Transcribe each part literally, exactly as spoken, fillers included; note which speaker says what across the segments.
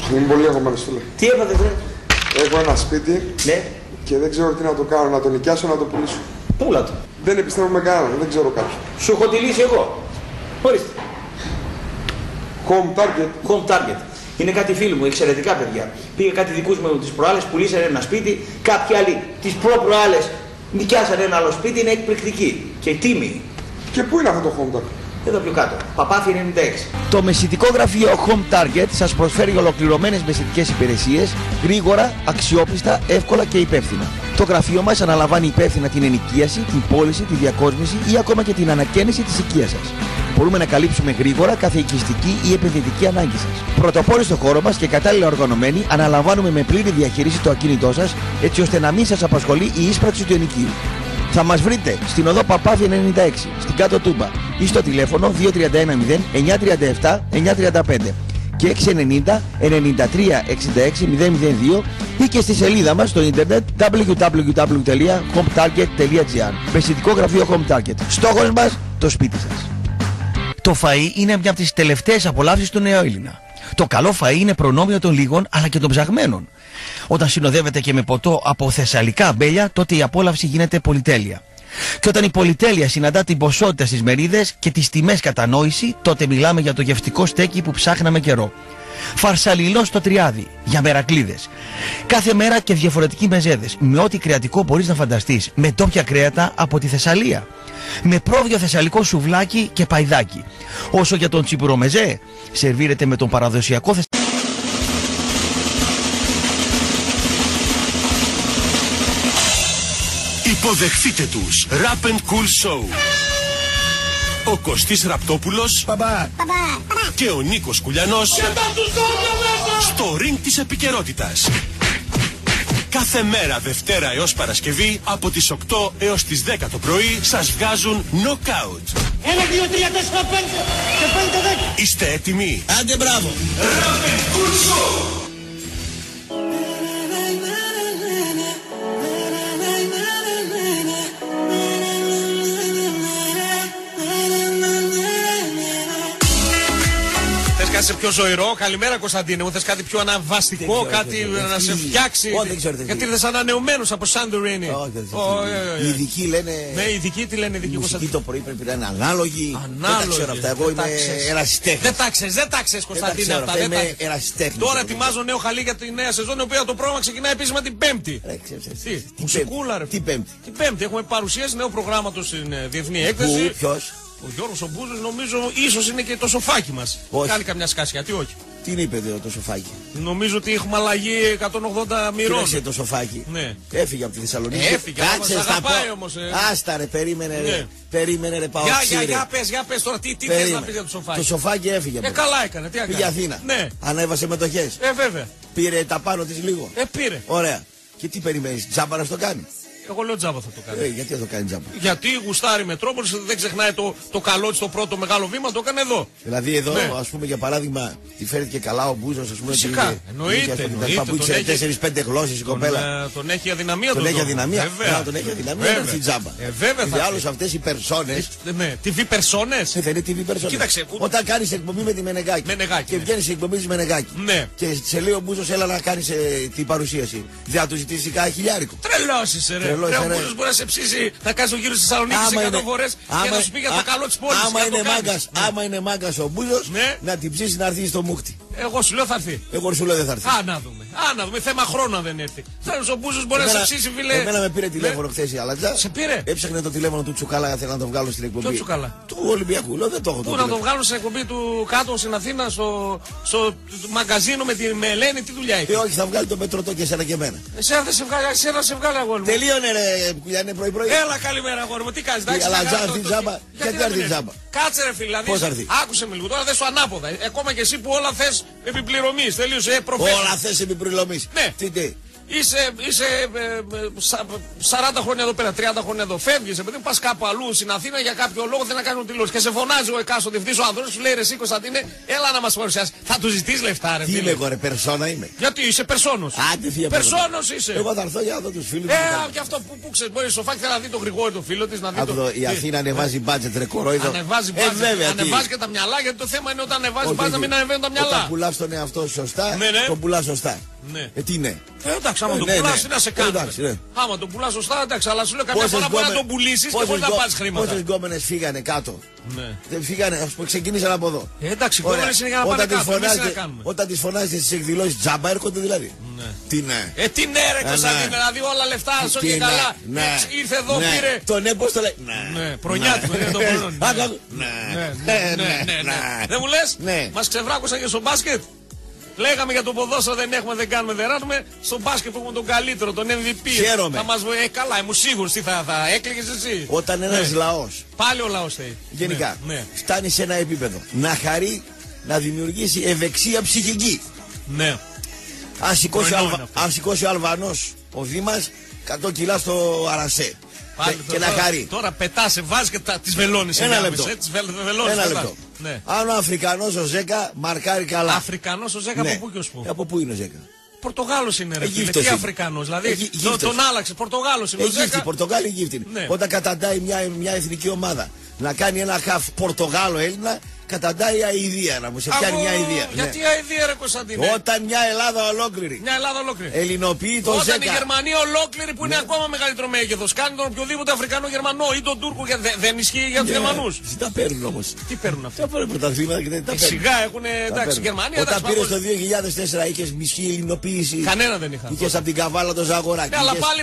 Speaker 1: Είμαι πολύ αγχωμένος, φίλε.
Speaker 2: Τι έπατε, βρε?
Speaker 1: Έχω ένα σπίτι,
Speaker 2: ναι,
Speaker 1: και δεν ξέρω τι να το κάνω, να το νοικιάσω, να το πουλήσω.
Speaker 2: Πούλα το.
Speaker 1: Δεν επιστρέφω με κανέναν, δεν ξέρω κάποιον.
Speaker 2: Σου έχω τη λύση εγώ. Ορίστε.
Speaker 1: Home Target.
Speaker 2: Home Target. Είναι κάτι φίλοι μου, εξαιρετικά παιδιά. Πήγε κάτι δικούς μου τις προάλλες, πουλήσανε ένα σπίτι, κάποιοι άλλοι τις προ-προάλλες νοικιάσανε ένα άλλο σπίτι, είναι εκπληκτική και τίμη.
Speaker 1: Και πού είναι αυτό το Home Target?
Speaker 2: Εδώ πιο κάτω, Παπάθη ενενήντα έξι.
Speaker 3: Το μεσητικό γραφείο Home Target σας προσφέρει ολοκληρωμένες μεσητικές υπηρεσίες, γρήγορα, αξιόπιστα, εύκολα και υπεύθυνα. Το γραφείο μας αναλαμβάνει υπεύθυνα την ενοικίαση, την πώληση, τη διακόσμηση ή ακόμα και την ανακαίνιση της οικίας σας. Μπορούμε να καλύψουμε γρήγορα κάθε οικιστική ή επενδυτική ανάγκη σας. Πρωτοπόροι στο χώρο μας και κατάλληλα οργανωμένοι, αναλαμβάνουμε με πλήρη διαχείριση το ακίνητό σας, έτσι ώστε να μην σας απασχολεί η ίσπραξη του ενοικίου. Θα μας βρείτε στην οδό Παπάθη ενενήντα έξι, στην Κάτω Τούμπα ή στο τηλέφωνο δύο τρία ένα μηδέν εννιά τρία επτά εννιά τρία πέντε και έξι ενενήντα ενενήντα τρία εξήντα έξι μηδέν μηδέν δύο ή και στη σελίδα μας στο ίντερνετ double-u double-u double-u τελεία home target τελεία gr. Μεσητικό γραφείο Home Target. Στόχος μας, το σπίτι σας. Το φαΐ είναι μια από τις τελευταίες απολαύσεις του νεοέλληνα. Το καλό φαΐ είναι προνόμιο των λίγων αλλά και των ψαγμένων. Όταν συνοδεύεται και με ποτό από θεσσαλικά αμπέλια, τότε η απόλαυση γίνεται πολυτέλεια. Και όταν η πολυτέλεια συναντά την ποσότητα στις μερίδες και τις τιμές κατανόηση, τότε μιλάμε για το γευτικό στέκι που ψάχναμε καιρό. Φαρσαλινό στο τριάδι, για μερακλίδες. Κάθε μέρα και διαφορετικοί μεζέδες, με ό,τι κρεατικό μπορείς να φανταστείς, με ντόπια κρέατα από τη Θεσσαλία. Με πρόβιο θεσσαλικό σουβλάκι και παϊδάκι. Όσο για τον τσιπουρομεζέ, σερβίρεται με τον παραδοσιακό θεσσαλικό.
Speaker 4: Υποδεχτείτε τους Rap and Cool Show. Ο Κωστής Ραπτόπουλος
Speaker 5: Παπά.
Speaker 4: και ο Νίκος Κουλιανός στο ring της επικαιρότητας. Κάθε μέρα Δευτέρα έως Παρασκευή από τις οκτώ έως τις δέκα το πρωί σας βγάζουν knockout.
Speaker 5: Ένα, δύο, τρία, τέσσερα, πέντε και πέντε, δέκα.
Speaker 4: Είστε έτοιμοι?
Speaker 5: Άντε μπράβο.
Speaker 4: Rap and Cool Show.
Speaker 6: Σε πιο ζωηρό, καλημέρα Κωνσταντίνε μου. Θες κάτι πιο αναβαστικό, κάτι να σε φτιάξει? Γιατί ήρθες ανανεωμένος από Σαντορίνη.
Speaker 5: Οι ειδικοί λένε.
Speaker 6: Ναι, οι ειδικοί τι λένε, οι ειδικοί
Speaker 5: Κωνσταντίνε? Το πρωί πρέπει να είναι ανάλογοι.
Speaker 6: Ανάλογοι.
Speaker 5: Δεν τα ξέρω αυτά. Εγώ είμαι ερασιτέχνης.
Speaker 6: Δεν τα ξέρεις, δεν τα ξέρεις Κωνσταντίνε αυτά.
Speaker 5: Είμαι ερασιτέχνης.
Speaker 6: Τώρα ετοιμάζω νέο χαλί για τη νέα σεζόν, η οποία το πρόγραμμα ξεκινάει επίσημα την Πέμπτη.
Speaker 5: Τι,
Speaker 6: μουσικούλα ρε.
Speaker 5: Την Πέμπτη.
Speaker 6: Την Πέμπτη έχουμε παρουσίαση νέου προγράμματος στην διεθνή έκθεση.
Speaker 5: Ποιος?
Speaker 6: Ο Γιώργος ο Μπούζος, νομίζω ίσως είναι και το σοφάκι μας.
Speaker 5: Όχι.
Speaker 6: Κάνει καμιά σκάσια, τι όχι.
Speaker 5: Τι είπε το σοφάκι?
Speaker 6: Νομίζω ότι έχουμε αλλαγή εκατόν ογδόντα μοιρών.
Speaker 5: Κοίταξε το σοφάκι.
Speaker 6: Ναι.
Speaker 5: Έφυγε από τη Θεσσαλονίκη.
Speaker 6: Έφυγε,
Speaker 5: κάτσε
Speaker 6: όμως,
Speaker 5: στα
Speaker 6: αγαπάει όμως. Ε.
Speaker 5: Άστα ρε, περίμενε
Speaker 6: Ναι.
Speaker 5: ρε. Περίμενε ρε, πάω
Speaker 6: Για,
Speaker 5: ξύρε.
Speaker 6: για, για πες, για πες τώρα, τι, τι θες να πεις για το σοφάκι?
Speaker 5: Το σοφάκι έφυγε.
Speaker 6: Ε, καλά έκανε, τι έκανε?
Speaker 5: Πήγε Αθήνα.
Speaker 6: Ναι.
Speaker 5: Ανέβασε μετοχές.
Speaker 6: Ε, βέβαια.
Speaker 5: Πήρε τα πάνω της λίγο.
Speaker 6: Ε, πήρε.
Speaker 5: Ωραία. Και τι περιμένεις, τζάμπα να στο κάνει?
Speaker 6: Εγώ λέω τζάμπα θα το κάνει.
Speaker 5: Ε, γιατί θα το κάνει τζάμπα?
Speaker 6: Γιατί γουστάρει Μετρόπολης, δεν ξεχνάει το, το καλό της, το πρώτο μεγάλο βήμα, το έκανε εδώ.
Speaker 5: Δηλαδή εδώ,
Speaker 6: Ναι.
Speaker 5: ας πούμε για παράδειγμα, τη φέρει και καλά ο Μπούζος, ας πούμε.
Speaker 6: Φυσικά,
Speaker 5: την-
Speaker 6: εννοείται,
Speaker 5: την- την-
Speaker 6: εννοείται,
Speaker 5: Που
Speaker 6: τον
Speaker 5: ήξερε
Speaker 6: έχει-
Speaker 5: τέσσερις πέντε γλώσσες η
Speaker 6: Τον,
Speaker 5: κοπέλα.
Speaker 6: ε, τον έχει αδυναμία
Speaker 5: Τον
Speaker 6: τον
Speaker 5: έχει
Speaker 6: Γιώργο.
Speaker 5: αδυναμία.
Speaker 6: Βέβαια.
Speaker 5: Να, τον έχει αδυναμία.
Speaker 6: Βέβαια.
Speaker 5: Δεν έρθει τζάμπα.
Speaker 6: Ε, βέβαια θα
Speaker 5: Για
Speaker 6: έρθει.
Speaker 5: άλλους αυτές οι περσόνες.
Speaker 6: Ε, ναι, τι βι περσόνες.
Speaker 5: Ε, δεν είναι τι βι περσόνες.
Speaker 6: Κοίταξε, που-
Speaker 5: Όταν κάνεις εκπομπή με τη Μενεγάκη.
Speaker 6: Μενεγάκη,
Speaker 5: Και
Speaker 6: ναι.
Speaker 5: βγαίνεις σε εκπομπή της Μενεγάκη.
Speaker 6: Ναι.
Speaker 5: Και σε λέει ο Μπούζος, έλα να κάνεις ε, την παρουσίαση. Δεν θα του ζητήσει κάνα χιλιάρικο.
Speaker 6: Τρελός είσαι ρε.
Speaker 5: Τρελός,
Speaker 6: Ρε, ο
Speaker 5: ρε.
Speaker 6: Μπούζος μπορεί να σε ψήσει, να κάνει τον γύρο στη Θεσσαλονίκη
Speaker 5: Άμα
Speaker 6: εκατό
Speaker 5: είναι-
Speaker 6: φορές και
Speaker 5: άμα-
Speaker 6: να σου πει για το
Speaker 5: α-
Speaker 6: καλό της πόλης.
Speaker 5: Άμα
Speaker 6: και να
Speaker 5: είναι
Speaker 6: το κάνεις.
Speaker 5: μάγκας,
Speaker 6: Ναι.
Speaker 5: άμα είναι μάγκας ο Μπούζος,
Speaker 6: Ναι.
Speaker 5: να την ψήσει να έρθει στο μούχτι.
Speaker 6: Εγώ σου λέω θα έρθει.
Speaker 5: Εγώ σου λέω δεν θα έρθει.
Speaker 6: Α, να δούμε. Α, να δούμε. Θέμα χρόνου αν δεν έρθει. Θέλω ο Μπούζος μπορεί να σε
Speaker 5: Εμένα-
Speaker 6: ψήσει, φίλε.
Speaker 5: Εμένα με πήρε τηλέφωνο χθες η Αλατζά.
Speaker 6: Σε πήρε?
Speaker 5: Έψαχνε το τηλέφωνο του Τσουκάλα, θέλω να το βγάλω στην εκπομπή.
Speaker 6: Ποιο Τσουκάλα?
Speaker 5: Του Ολυμπιακού. Λέω δεν το έχω
Speaker 6: Πού
Speaker 5: το
Speaker 6: να το
Speaker 5: τηλέφωνο.
Speaker 6: βγάλουν στην εκπομπή του κάτω στην Αθήνα, στο, στο μαγκαζίνο με τη με Ελένη, τι δουλειά έχει.
Speaker 5: Ε, όχι, θα βγάλει το Πετρωτό και εσένα και εμένα.
Speaker 6: Εσένα δεν σε βγάλει, εσένα σε βγάλει αγόρι μου.
Speaker 5: Τελείωνε ρε, Κουλιανέ, πρωί-πρωί.
Speaker 6: Έλα καλημέρα αγόρι μου, τι κάνεις, εντάξει.
Speaker 5: Αλλά
Speaker 6: καλά,
Speaker 5: τζά
Speaker 6: το-
Speaker 5: έρθει
Speaker 6: το-
Speaker 5: τζάμπα.
Speaker 6: γιατί
Speaker 5: Γιατί
Speaker 6: να
Speaker 5: έρθει
Speaker 6: μην έρθει?
Speaker 5: τζάμπα?
Speaker 6: Κάτσε ρε φίλε,
Speaker 5: Πώς θα έρθει?
Speaker 6: άκουσε με λίγο, τώρα θες το ανάποδα. Ε, ακόμα και εσύ που όλα θες επιπληρωμής, τελείωσε, ε, προφέρει.
Speaker 5: Όλα θες επιπληρωμής.
Speaker 6: Ναι.
Speaker 5: Τι τι.
Speaker 6: Είσαι, είσαι ε, ε, σα, σαράντα χρόνια εδώ πέρα, τριάντα χρόνια εδώ. Φεύγεις, επειδή πας κάπου αλλού στην Αθήνα για κάποιο λόγο θέλει να κάνουν τηλεόραση. Και σε φωνάζει ο εκάστοτε διευθυντής, ο άνθρωπος σου λέει ρε εσύ Κωνσταντίνε, έλα να μας παρουσιάσει. Θα του ζητείς λεφτά, ρε.
Speaker 5: Τι είμαι εγώ, ρε, περσόνα είμαι.
Speaker 6: Γιατί είσαι περσόνος.
Speaker 5: Άντε φύγε.
Speaker 6: Περσόνος είσαι.
Speaker 5: Εγώ θα έρθω για να δω τους φίλους.
Speaker 6: Ε, και αυτό που, που ξέρει, μπορεί σοφάκι θέλει να δει τον Γρηγόρη, τον φίλο της, να δει.
Speaker 5: Το... Η Αθήνα ανεβάζει μπάτζετ, ρε κορόιδο.
Speaker 6: Ανεβάζει
Speaker 5: ε, βέβαια,
Speaker 6: ανεβάζει και τα μυαλά, γιατί το θέμα είναι όταν ανεβάζει μπάτζετ να μην ανεβαίνουν τα μυαλά.
Speaker 5: Όταν πουλάς τον εαυτό σου σωστά,
Speaker 6: ναι, ναι.
Speaker 5: τον πουλάς σωστά.
Speaker 6: Ναι.
Speaker 5: Ε, τι ναι.
Speaker 6: Ε, εντάξει, άμα
Speaker 5: ε,
Speaker 6: τον
Speaker 5: ναι,
Speaker 6: πουλάς,
Speaker 5: ναι.
Speaker 6: τι να σε κάνει.
Speaker 5: Εντάξει, ναι.
Speaker 6: Άμα τον πουλάς σωστά, εντάξει, αλλά σου λέω καμιά φορά μπορεί να τον πουλήσεις και μπορεί να πάρεις χρήματα.
Speaker 5: Πόσες γκόμενες φύγανε κάτω.
Speaker 6: Ναι.
Speaker 5: Δεν φύγανε, ας πούμε, ξεκίνησαν από εδώ.
Speaker 6: Ε, εντάξει, οι γκόμενες είναι για να πάνε κάτω. Εμείς τι να κάνουμε.
Speaker 5: Όταν τις φωνάζετε στις εκδηλώσεις, τζάμπα έρχονται δηλαδή.
Speaker 6: Ναι.
Speaker 5: Τι ναι.
Speaker 6: Ε, τι ναι, ρε Κωνσταντίνε, δηλαδή όλα λεφτά, σω και καλά. Ήρθε εδώ, πήρε.
Speaker 5: Το ναι, πώς το λέει.
Speaker 6: Ναι, προνιάτικο είναι το πρώτο. Ναι, ναι. Δεν μου λες, μας ξεβράκωσαν και στο μπάσκετ. Λέγαμε για το ποδόσφαιρο δεν έχουμε, δεν κάνουμε, δεν ράνουμε. Στο μπάσκετ που έχουμε τον καλύτερο, τον εμ βι πι.
Speaker 5: Χαίρομαι.
Speaker 6: Θα μας βοηθήσει. Ε, καλά, ήμουν σίγουρος τι θα, θα έκλαιγες εσύ.
Speaker 5: Όταν ένας
Speaker 6: ναι.
Speaker 5: λαός.
Speaker 6: Πάλι ο λαός θέλει.
Speaker 5: Γενικά.
Speaker 6: Ναι, ναι.
Speaker 5: Φτάνει σε ένα επίπεδο. Να χαρεί, να δημιουργήσει ευεξία ψυχική.
Speaker 6: Ναι.
Speaker 5: Αν σηκώσει, αλβα... σηκώσει ο Αλβανός, ο Δήμας, εκατό κιλά στο Αρασέ.
Speaker 6: Πάλι,
Speaker 5: και,
Speaker 6: τώρα,
Speaker 5: και να χαρεί.
Speaker 6: Τώρα πετά, σε βάζει και τις βελώνεις.
Speaker 5: Ένα λεπτό.
Speaker 6: Ε, τις βελώνεις,
Speaker 5: Ένα λεπτό.
Speaker 6: Ναι.
Speaker 5: Αν ο Αφρικανός ο Ζέκα μαρκάρει καλά.
Speaker 6: Αφρικανός ο Ζέκα, ναι. Από πού και ως πού.
Speaker 5: Από πού είναι ο Ζέκα.
Speaker 6: Πορτογάλος είναι ρε φίλε, τι Αφρικανός, δηλαδή Αιγύ, το, τον άλλαξε, Πορτογάλος είναι ο Ζέκα.
Speaker 5: Πορτογάλοι Αιγύπτιοι. Ναι. Όταν καταντάει μια, μια εθνική ομάδα να κάνει ένα χαφ Πορτογάλο-Έλληνα, καταντάει αηδία, να μου σε πιάνει μια αηδία.
Speaker 6: Γιατί ναι. αηδία ρε Κωνσταντίνε.
Speaker 5: Όταν μια Ελλάδα ολόκληρη.
Speaker 6: Μια Ελλάδα ολόκληρη.
Speaker 5: Ελληνοποιεί τον
Speaker 6: Όταν
Speaker 5: Ζέκα.
Speaker 6: η Γερμανία ολόκληρη που είναι ναι. ακόμα μεγαλύτερο μέγεθος κάνει τον οποιοδήποτε Αφρικανό Γερμανό ή τον Τούρκο. Δε, δεν ισχύει για τους yeah. Γερμανούς.
Speaker 5: Τι τα παίρνουν όμως.
Speaker 6: Τι παίρνουν αυτά.
Speaker 5: Τα παίρνουν πρωταθλήματα και δεν τα παίρνουν.
Speaker 6: Σιγά έχουν εντάξει Γερμανία.
Speaker 5: Όταν πήρε το δύο χιλιάδες τέσσερα είχες μισή ελληνοποίηση.
Speaker 6: Κανένα δεν είχα.
Speaker 5: Είχες από την Καβάλα το Ζαγοράκι.
Speaker 6: Αλλά πάλι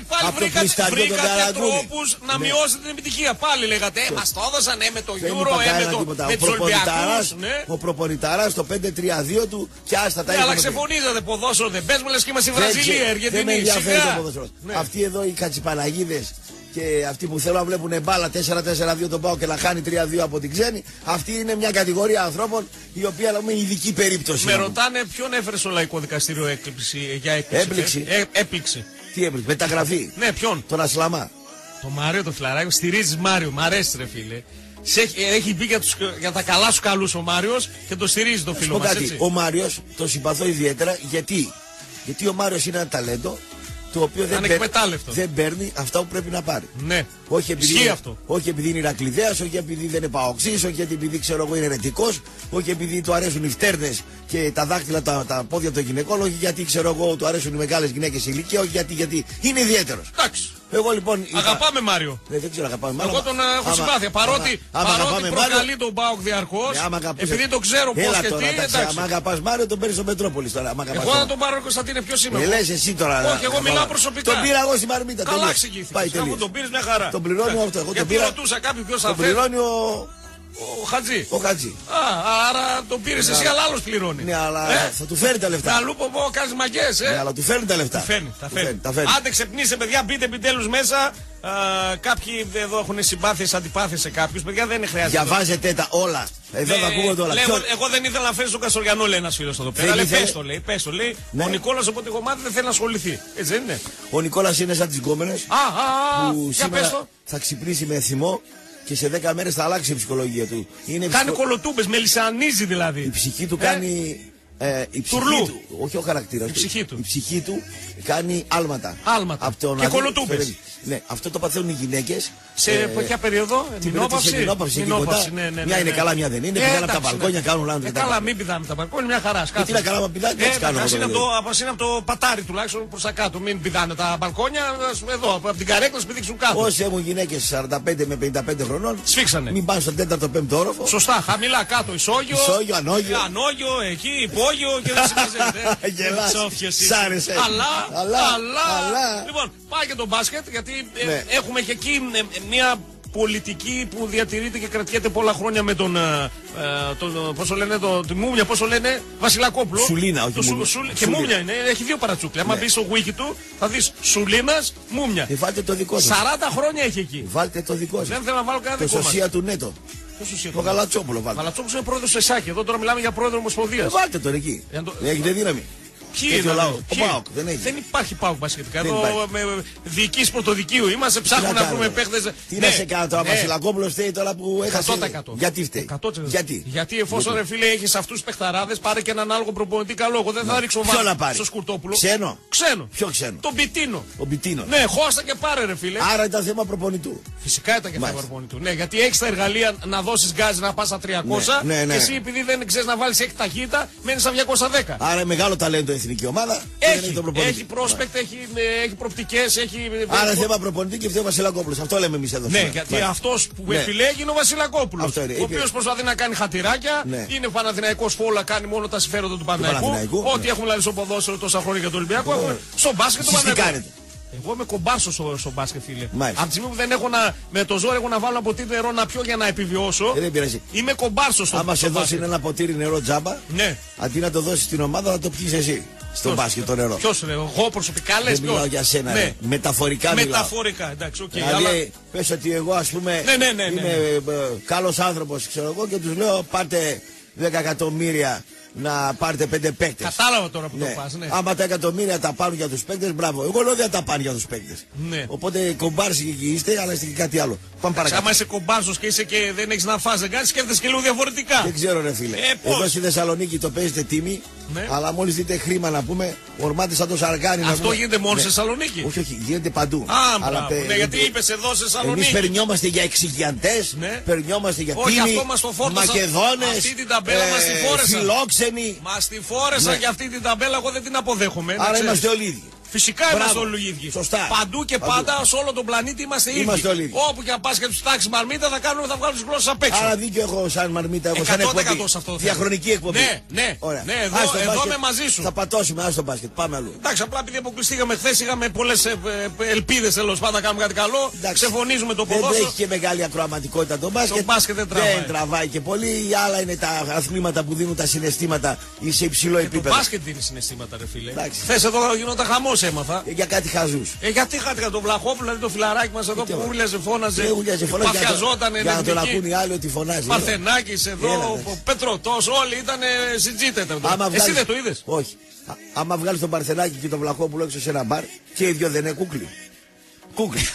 Speaker 6: βρήκατε τρόπους να μειώσετε την επιτυχία. Πάλι λέγατε ε μας το έδωσαν με το Euro, με τους Ολυμπιακούς.
Speaker 5: Ο προπονητάρας το πέντε τρία δύο του και άστα τα
Speaker 6: ναι, αλλά ξεφωνίζατε ποδόσφαιρο, δεν πες μου λες και είμαστε στη Βραζιλία, Αργεντινή.
Speaker 5: Δεν με ενδιαφέρει το ποδόσφαιρο. Ναι. Αυτοί εδώ οι κατσιπαναγίδες και αυτοί που θέλουν να βλέπουν μπάλα τέσσερα τέσσερα δύο τον πάω και να χάνει τρία δύο από την ξένη, αυτή είναι μια κατηγορία ανθρώπων η οποία λέμε ειδική περίπτωση.
Speaker 6: Με ρωτάνε ποιον έφερε στο Λαϊκό Δικαστήριο έκπληξη για έκπληξη.
Speaker 5: Έπληξη.
Speaker 6: Ε, έπληξη.
Speaker 5: Τι έπληξη, μεταγραφή.
Speaker 6: Ναι, ποιον.
Speaker 5: Τον Ασλαμά.
Speaker 6: Το Μάριο το φιλαράκι, στηρίζεις Μάριο, μ' αρέσει ρε φίλε. Έχει, έχει μπει για, τους, για τα καλά σου καλούς ο Μάριος και το στηρίζει το φίλο μας, έτσι.
Speaker 5: Ο Μάριος το συμπαθώ ιδιαίτερα γιατί, γιατί ο Μάριος είναι ένα ταλέντο το οποίο δεν, παίρ, δεν παίρνει αυτά που πρέπει να πάρει.
Speaker 6: Ναι.
Speaker 5: Όχι επειδή, είναι, αυτό. όχι επειδή είναι Ηρακλειδέας, όχι επειδή δεν είναι παοξής, όχι επειδή ξέρω εγώ είναι ερετικός, όχι επειδή του αρέσουν οι φτέρνες και τα δάχτυλα, τα, τα πόδια των γυναικών, όχι γιατί ξέρω εγώ του αρέσουν οι μεγάλες γυναίκες ηλικία, όχι γιατί, γιατί είναι ιδιαίτερος.
Speaker 6: Εντάξει.
Speaker 5: Εγώ λοιπόν.
Speaker 6: Αγαπάμε είχα... Μάριο.
Speaker 5: Ναι, δεν ξέρω, αγαπάμε Μάριο.
Speaker 6: Εγώ τον άμα, έχω συμπάθεια. Παρότι, άμα, άμα παρότι προκαλεί Μάριο, τον Μπάουκ διαρκώς, ναι, επειδή το ξέρω πώς και τι.
Speaker 5: Αν αγαπάς Μάριο, τον παίρνεις στο Μετρόπολης τώρα.
Speaker 6: Εγώ να τον πάρω Κωνσταντίνε, ποιος είμαι.
Speaker 5: Ε, λες εσύ τώρα.
Speaker 6: Όχι, εγώ μιλάω προσωπικά.
Speaker 5: Τον πήρα εγώ στη Μαρμίτα.
Speaker 6: Καλά εξηγήθηκες. Αφού τον πήρες μια χαρά.
Speaker 5: Τον πληρώνει αυτό.
Speaker 6: Γιατί ρωτούσα κάποιον ποιος θα φέρει.
Speaker 5: Τον πληρώνει ο.
Speaker 6: Ο Χατζή.
Speaker 5: Ο Χατζή.
Speaker 6: Α, άρα τον πήρες εσύ, αλλά άλλος πληρώνει.
Speaker 5: Ναι, αλλά ε? θα του φέρει τα λεφτά.
Speaker 6: Να λούπω πω, κάνεις μαγκές, ε.
Speaker 5: Ναι, αλλά του φέρνει τα λεφτά.
Speaker 6: Του φέρνει, τα φέρνει.
Speaker 5: Τα φέρνει.
Speaker 6: Άντε ξεπνήσε, παιδιά, μπείτε επιτέλους μέσα. Α, κάποιοι εδώ έχουν συμπάθειες, αντιπάθειες σε κάποιους. Παιδιά δεν είναι χρειάζεται.
Speaker 5: Διαβάζετε τα όλα. Εδώ θα ακούγονται όλα.
Speaker 6: Λέω, εγώ δεν ήθελα να φέρει τον Καστοριανό, λέει ένας φίλος εδώ πέρα. Αλλά πες το λέει, πες το λέει. Ναι. Ο Νικόλας από την κομμάτι δεν θέλει να ασχοληθεί. Έτσι δεν είναι.
Speaker 5: Ο Νικόλας είναι σαν τις γκόμενες.
Speaker 6: Α, α, α.
Speaker 5: Που σήμερα θα ξυπνήσει με θυμό. Και σε δέκα μέρες θα αλλάξει η ψυχολογία του. Είναι
Speaker 6: κάνει
Speaker 5: ψυχο...
Speaker 6: κολοτούμπες, μελισσανίζει δηλαδή.
Speaker 5: Η ψυχή του ε? κάνει. Ε, η ψυχή
Speaker 6: Τουρλού.
Speaker 5: του, όχι ο χαρακτήρας
Speaker 6: η
Speaker 5: του.
Speaker 6: Ψυχή του.
Speaker 5: Η ψυχή του κάνει άλματα.
Speaker 6: Άλματα. Και κολοτούμπες.
Speaker 5: Ναι, αυτό το παθαίνουν οι γυναίκες.
Speaker 6: Σε ε, ποια περίοδο,
Speaker 5: μηνόπαυση.
Speaker 6: Μηνόπαυση, ναι, ναι.
Speaker 5: Μια είναι καλά, μια δεν είναι. Πηδάνε από τα μπαλκόνια, κάνουν λάθος.
Speaker 6: Καλά, μην πηδάνε τα μπαλκόνια, μια χαρά.
Speaker 5: Τι να κάνουμε, πηδάνε, τι κάνουμε.
Speaker 6: Είναι από το πατάρι τουλάχιστον προς τα κάτω. Μην πηδάνε τα μπαλκόνια, εδώ, από την καρέκλα να πηδήξουν κάτω.
Speaker 5: Όσοι έχουν γυναίκες σαράντα πέντε με πενήντα πέντε χρονών,
Speaker 6: σφίξανε.
Speaker 5: Μην πάνε στον τέταρτο πέμπτο όροφο.
Speaker 6: Σωστά, χαμηλά κάτω ισόγειο.
Speaker 5: Ισόγειο, ανόγειο.
Speaker 6: Ανόγειο, εκεί, υπόγειο και δεν συμμαζεύεται.
Speaker 5: Γελάς. Σάρεσε.
Speaker 6: Αλλά, αλλά. Λοιπόν, πάει και το μπάσκετ γιατί έχουμε και εκεί μια πολιτική που διατηρείται και κρατιέται πολλά χρόνια με τον, ε, τον πώς το λένε, το, τη Μούμια, πώς το λένε, Βασιλακόπουλο.
Speaker 5: Σουλίνα, όχι
Speaker 6: το, Μούμια. Σου, και Μούμια είναι, έχει δύο παρατσούκλια. Ναι. Άμα μπεις στο wiki του θα δεις Σουλίνας, Μούμια.
Speaker 5: Ε, βάλτε το δικό σας.
Speaker 6: σαράντα χρόνια έχει εκεί.
Speaker 5: Βάλτε το δικό σας.
Speaker 6: Δεν θέλω να βάλω κανένα δικό μας.
Speaker 5: Το Σωσία του Νέτο. Το Γαλατσόπουλο βάλτε.
Speaker 6: Γαλατσόπουλο είναι πρόεδρος του ΕΣΑΚ. Εδώ τώρα μιλάμε για πρόεδρο Ομοσπονδίας.
Speaker 5: Ε, βάλτε τον εκεί. Το... Έχετε δύναμη.
Speaker 6: Ποιοι
Speaker 5: Τέτοιο
Speaker 6: είναι,
Speaker 5: λαό.
Speaker 6: ποιοι?
Speaker 5: Ο ΠΑΟΚ δεν έχει.
Speaker 6: Δεν υπάρχει ΠΑΟΚ μπασκετικά.
Speaker 5: Δεν
Speaker 6: Εδώ
Speaker 5: υπάρχει.
Speaker 6: με διοικείς πρωτοδικείου είμαστε, ψάχνουμε να βρούμε παίχτες.
Speaker 5: Τι να σε κάνω τώρα,
Speaker 6: ναι.
Speaker 5: Βασιλακόπουλος φταίει τώρα που έχασε.
Speaker 6: εκατό τοις εκατό.
Speaker 5: Γιατί φταίει.
Speaker 6: εκατό τοις εκατό.
Speaker 5: Γιατί.
Speaker 6: Γιατί εφόσον ρε φίλε έχεις αυτούς τους παιχταράδες, πάρε και έναν άλλο προπονητή καλό. Εγώ δεν θα ρίξω
Speaker 5: Ποιο να
Speaker 6: βάρος
Speaker 5: πάρει.
Speaker 6: στο Σκουρτόπουλο.
Speaker 5: Ξένο.
Speaker 6: Ξένο.
Speaker 5: Ποιο ξένο.
Speaker 6: Τον Πιτίνο.
Speaker 5: Ο Μπιτίνο.
Speaker 6: Ναι, χώστα και πάρε ρε φίλε.
Speaker 5: Άρα ήταν θέμα προπονητού.
Speaker 6: Φυσικά ήταν και θέμα
Speaker 5: Μάλιστα.
Speaker 6: προπονητού. Ναι, γιατί έχεις τα εργαλεία να δώσεις γκάζι να πας στα τριακόσια
Speaker 5: Ναι, ναι, ναι.
Speaker 6: και εσύ επειδή δεν ξέρεις να βάλεις έκτη ταχύτητα, μένεις στα διακόσια δέκα.
Speaker 5: Άρα μεγάλο ταλέντο η εθνική ομάδα. και δεν
Speaker 6: Έχει,
Speaker 5: τον προπονητή.
Speaker 6: έχει πρόσπεκτ, έχει, ε, έχει προπτικές, έχει.
Speaker 5: Άρα θέμα προπονητή και φταίει ο Βασιλακόπουλος. Αυτό λέμε εμείς εδώ.
Speaker 6: Ναι,
Speaker 5: σήμερα.
Speaker 6: γιατί
Speaker 5: Μάλιστα.
Speaker 6: αυτός που
Speaker 5: Ναι.
Speaker 6: επιλέγει είναι ο Βασιλακόπουλος.
Speaker 5: Αυτό είναι.
Speaker 6: Ο
Speaker 5: Είπε-
Speaker 6: οποίος προσπαθεί να κάνει χατηράκια.
Speaker 5: Ναι.
Speaker 6: Είναι Παναθηναϊκός φόλα, κάνει μόνο τα συμφέροντα του Παναθηναϊκού.
Speaker 5: Παναθηναϊκού,
Speaker 6: Ό,τι
Speaker 5: ναι.
Speaker 6: έχουμε δηλαδή στο ποδόσφαιρο τόσα χρόνια για το Ολυμπιακό, έχουμε στο μπάσκετ του
Speaker 5: Εσείς τι
Speaker 6: Παναθηναϊκού.
Speaker 5: κάνετε.
Speaker 6: Εγώ είμαι κομπάρσο στο, στο μπάσκετ, φίλε.
Speaker 5: Μάλιστα.
Speaker 6: Από τη στιγμή που δεν έχω να, με το ζόρι έχω να βάλω ένα ποτήρι νερό να πιω για να επιβιώσω.
Speaker 5: Ε, δεν πειράζει.
Speaker 6: Είμαι κομπάρσο στο,
Speaker 5: Άμα
Speaker 6: στο
Speaker 5: σε δώσει
Speaker 6: μπάσκετ.
Speaker 5: ένα ποτήρι νερό τζάμπα,
Speaker 6: Ναι.
Speaker 5: αντί να το δώσει στην ομάδα θα το πιεις εσύ. Στο
Speaker 6: Ποιος?
Speaker 5: μπάσκετ το νερό.
Speaker 6: Ποιος είναι, εγώ προσωπικά λες
Speaker 5: Δεν μιλάω
Speaker 6: ποιος?
Speaker 5: για σένα.
Speaker 6: Ναι.
Speaker 5: ρε. Μεταφορικά μιλάω.
Speaker 6: Μεταφορικά, εντάξει, οκ.
Speaker 5: Δηλαδή,
Speaker 6: αλλά...
Speaker 5: πες ότι εγώ ας πούμε
Speaker 6: Ναι, ναι, ναι, ναι.
Speaker 5: είμαι ε, ε, καλός άνθρωπος, ξέρω εγώ, και τους λέω πάρτε δέκα εκατομμύρια να πάρετε πέντε παίκτες.
Speaker 6: Κατάλαβα τώρα που
Speaker 5: Ναι.
Speaker 6: το πας, ναι.
Speaker 5: Άμα τα εκατομμύρια τα πάρουν για τους παίκτες, μπράβο. Εγώ λέω δεν τα πάνε για τους παίκτες.
Speaker 6: Ναι.
Speaker 5: Οπότε κομπάρσι και εκεί είστε, αλλά είστε και κάτι άλλο. Πάμε παρακάτω.
Speaker 6: Άμα είσαι κομπάρσος και είσαι και δεν έχεις να φας, δεν κάνεις, σκέφτεσαι και λίγο διαφορετικά.
Speaker 5: Δεν ξέρω ρε φίλε.
Speaker 6: Ε, πώς?
Speaker 5: Εδώ στη Θεσσαλονίκη το παίζετε τίμη,
Speaker 6: Ναι.
Speaker 5: αλλά μόλις δείτε χρήμα να πούμε, ορμάτε σαν το σαργάνι. να
Speaker 6: Αυτό
Speaker 5: πούμε.
Speaker 6: γίνεται μόνο
Speaker 5: Ναι.
Speaker 6: στη Θεσσαλονίκη.
Speaker 5: Όχι, όχι, γίνεται παντού.
Speaker 6: Α,
Speaker 5: Αλλά
Speaker 6: μπράβο.
Speaker 5: πε-
Speaker 6: Ναι, γιατί είπες εδώ σε
Speaker 5: Εμείς
Speaker 6: Θεσσαλονίκη.
Speaker 5: περνιόμαστε για εξηγιαντές,
Speaker 6: Ναι.
Speaker 5: περνιόμαστε για
Speaker 6: Όχι,
Speaker 5: τίμοι,
Speaker 6: αυτό μας το φόρτωσαν.
Speaker 5: Μακεδόνες,
Speaker 6: Αυτή την ταμπέλα μας τη φόρεσαν.
Speaker 5: φιλόξενοι.
Speaker 6: Μας τη φόρεσαν
Speaker 5: Ναι.
Speaker 6: και αυτή την ταμπέλα, εγώ δεν την αποδέχομαι. να
Speaker 5: Άρα
Speaker 6: ξέρεις.
Speaker 5: είμαστε όλοι ίδιοι.
Speaker 6: Φυσικά
Speaker 5: Μπράβο.
Speaker 6: είμαστε όλοι οι ίδιοι.
Speaker 5: Σωστά.
Speaker 6: Παντού και
Speaker 5: Παντού.
Speaker 6: πάντα σε όλο τον πλανήτη είμαστε ίδιοι.
Speaker 5: Είμαστε όλοι ίδιοι.
Speaker 6: Όπου και αν πας και τους τάξεις μαρμίτα θα, κάνουμε, θα βγάλουν τις γλώσσες απ' έξω.
Speaker 5: Άρα δίκιο έχω σαν μαρμίτα, έχω σαν
Speaker 6: εκατό τοις εκατό
Speaker 5: εκπομπή.
Speaker 6: σε αυτό το θέμα.
Speaker 5: Διαχρονική εκπομπή.
Speaker 6: Ναι, ναι.
Speaker 5: Ωραία.
Speaker 6: Ναι, εδώ-
Speaker 5: Ας το
Speaker 6: εδώ
Speaker 5: μπάσκετ.
Speaker 6: είμαι μαζί σου.
Speaker 5: Θα πατώσουμε, ας το μπάσκετ. Πάμε αλλού.
Speaker 6: Εντάξει, απλά επειδή αποκλειστήκαμε χθε, είχαμε πολλές ε, ε, ελπίδες τέλος πάντων να κάνουμε κάτι καλό.
Speaker 5: Εντάξει.
Speaker 6: Ξεφωνίζουμε το
Speaker 5: Δεν
Speaker 6: ποδόσφαιρο.
Speaker 5: έχει και μεγάλη ακροαματικότητα το μπάσκετ.
Speaker 6: Το μπάσκετ δεν τραβάει.
Speaker 5: Δεν τραβάει και πολύ. Οι άλλα είναι τα αθλήματα που δίνουν τα συναισθήματα σε υψηλό
Speaker 6: Το
Speaker 5: επίπεδο.
Speaker 6: μπάσκετ δίνει συναισθήματα, ρε φίλε.
Speaker 5: Εντάξει.
Speaker 6: Χθες εδώ γινόταν χαμός, έμαθα.
Speaker 5: Ε, Για κάτι χαζούς.
Speaker 6: Ε, γιατί χάθηκα τον Βλαχόπουλο, δηλαδή το φιλαράκι μας εδώ που
Speaker 5: ωραία.
Speaker 6: ούρλιαζε, φώναζε.
Speaker 5: Δεν ουλιάζει φωνάζει για,
Speaker 6: Παθιαζόταν,
Speaker 5: το- για να τον
Speaker 6: εθνική.
Speaker 5: ακούν οι άλλοι ότι φωνάζει.
Speaker 6: Παρθενάκης εδώ,
Speaker 5: Έλα,
Speaker 6: ο
Speaker 5: εντάξει.
Speaker 6: Πετρωτός, όλοι ήταν συντζίτες.
Speaker 5: Άμα
Speaker 6: Εσύ
Speaker 5: βγάλεις-
Speaker 6: δεν το είδες?
Speaker 5: Όχι. Α- άμα βγάλει τον Παρθενάκη και τον Βλαχόπουλο έξω σε ένα μπαρ και οι δυο δεν είναι κούκλοι. Κούκλοι.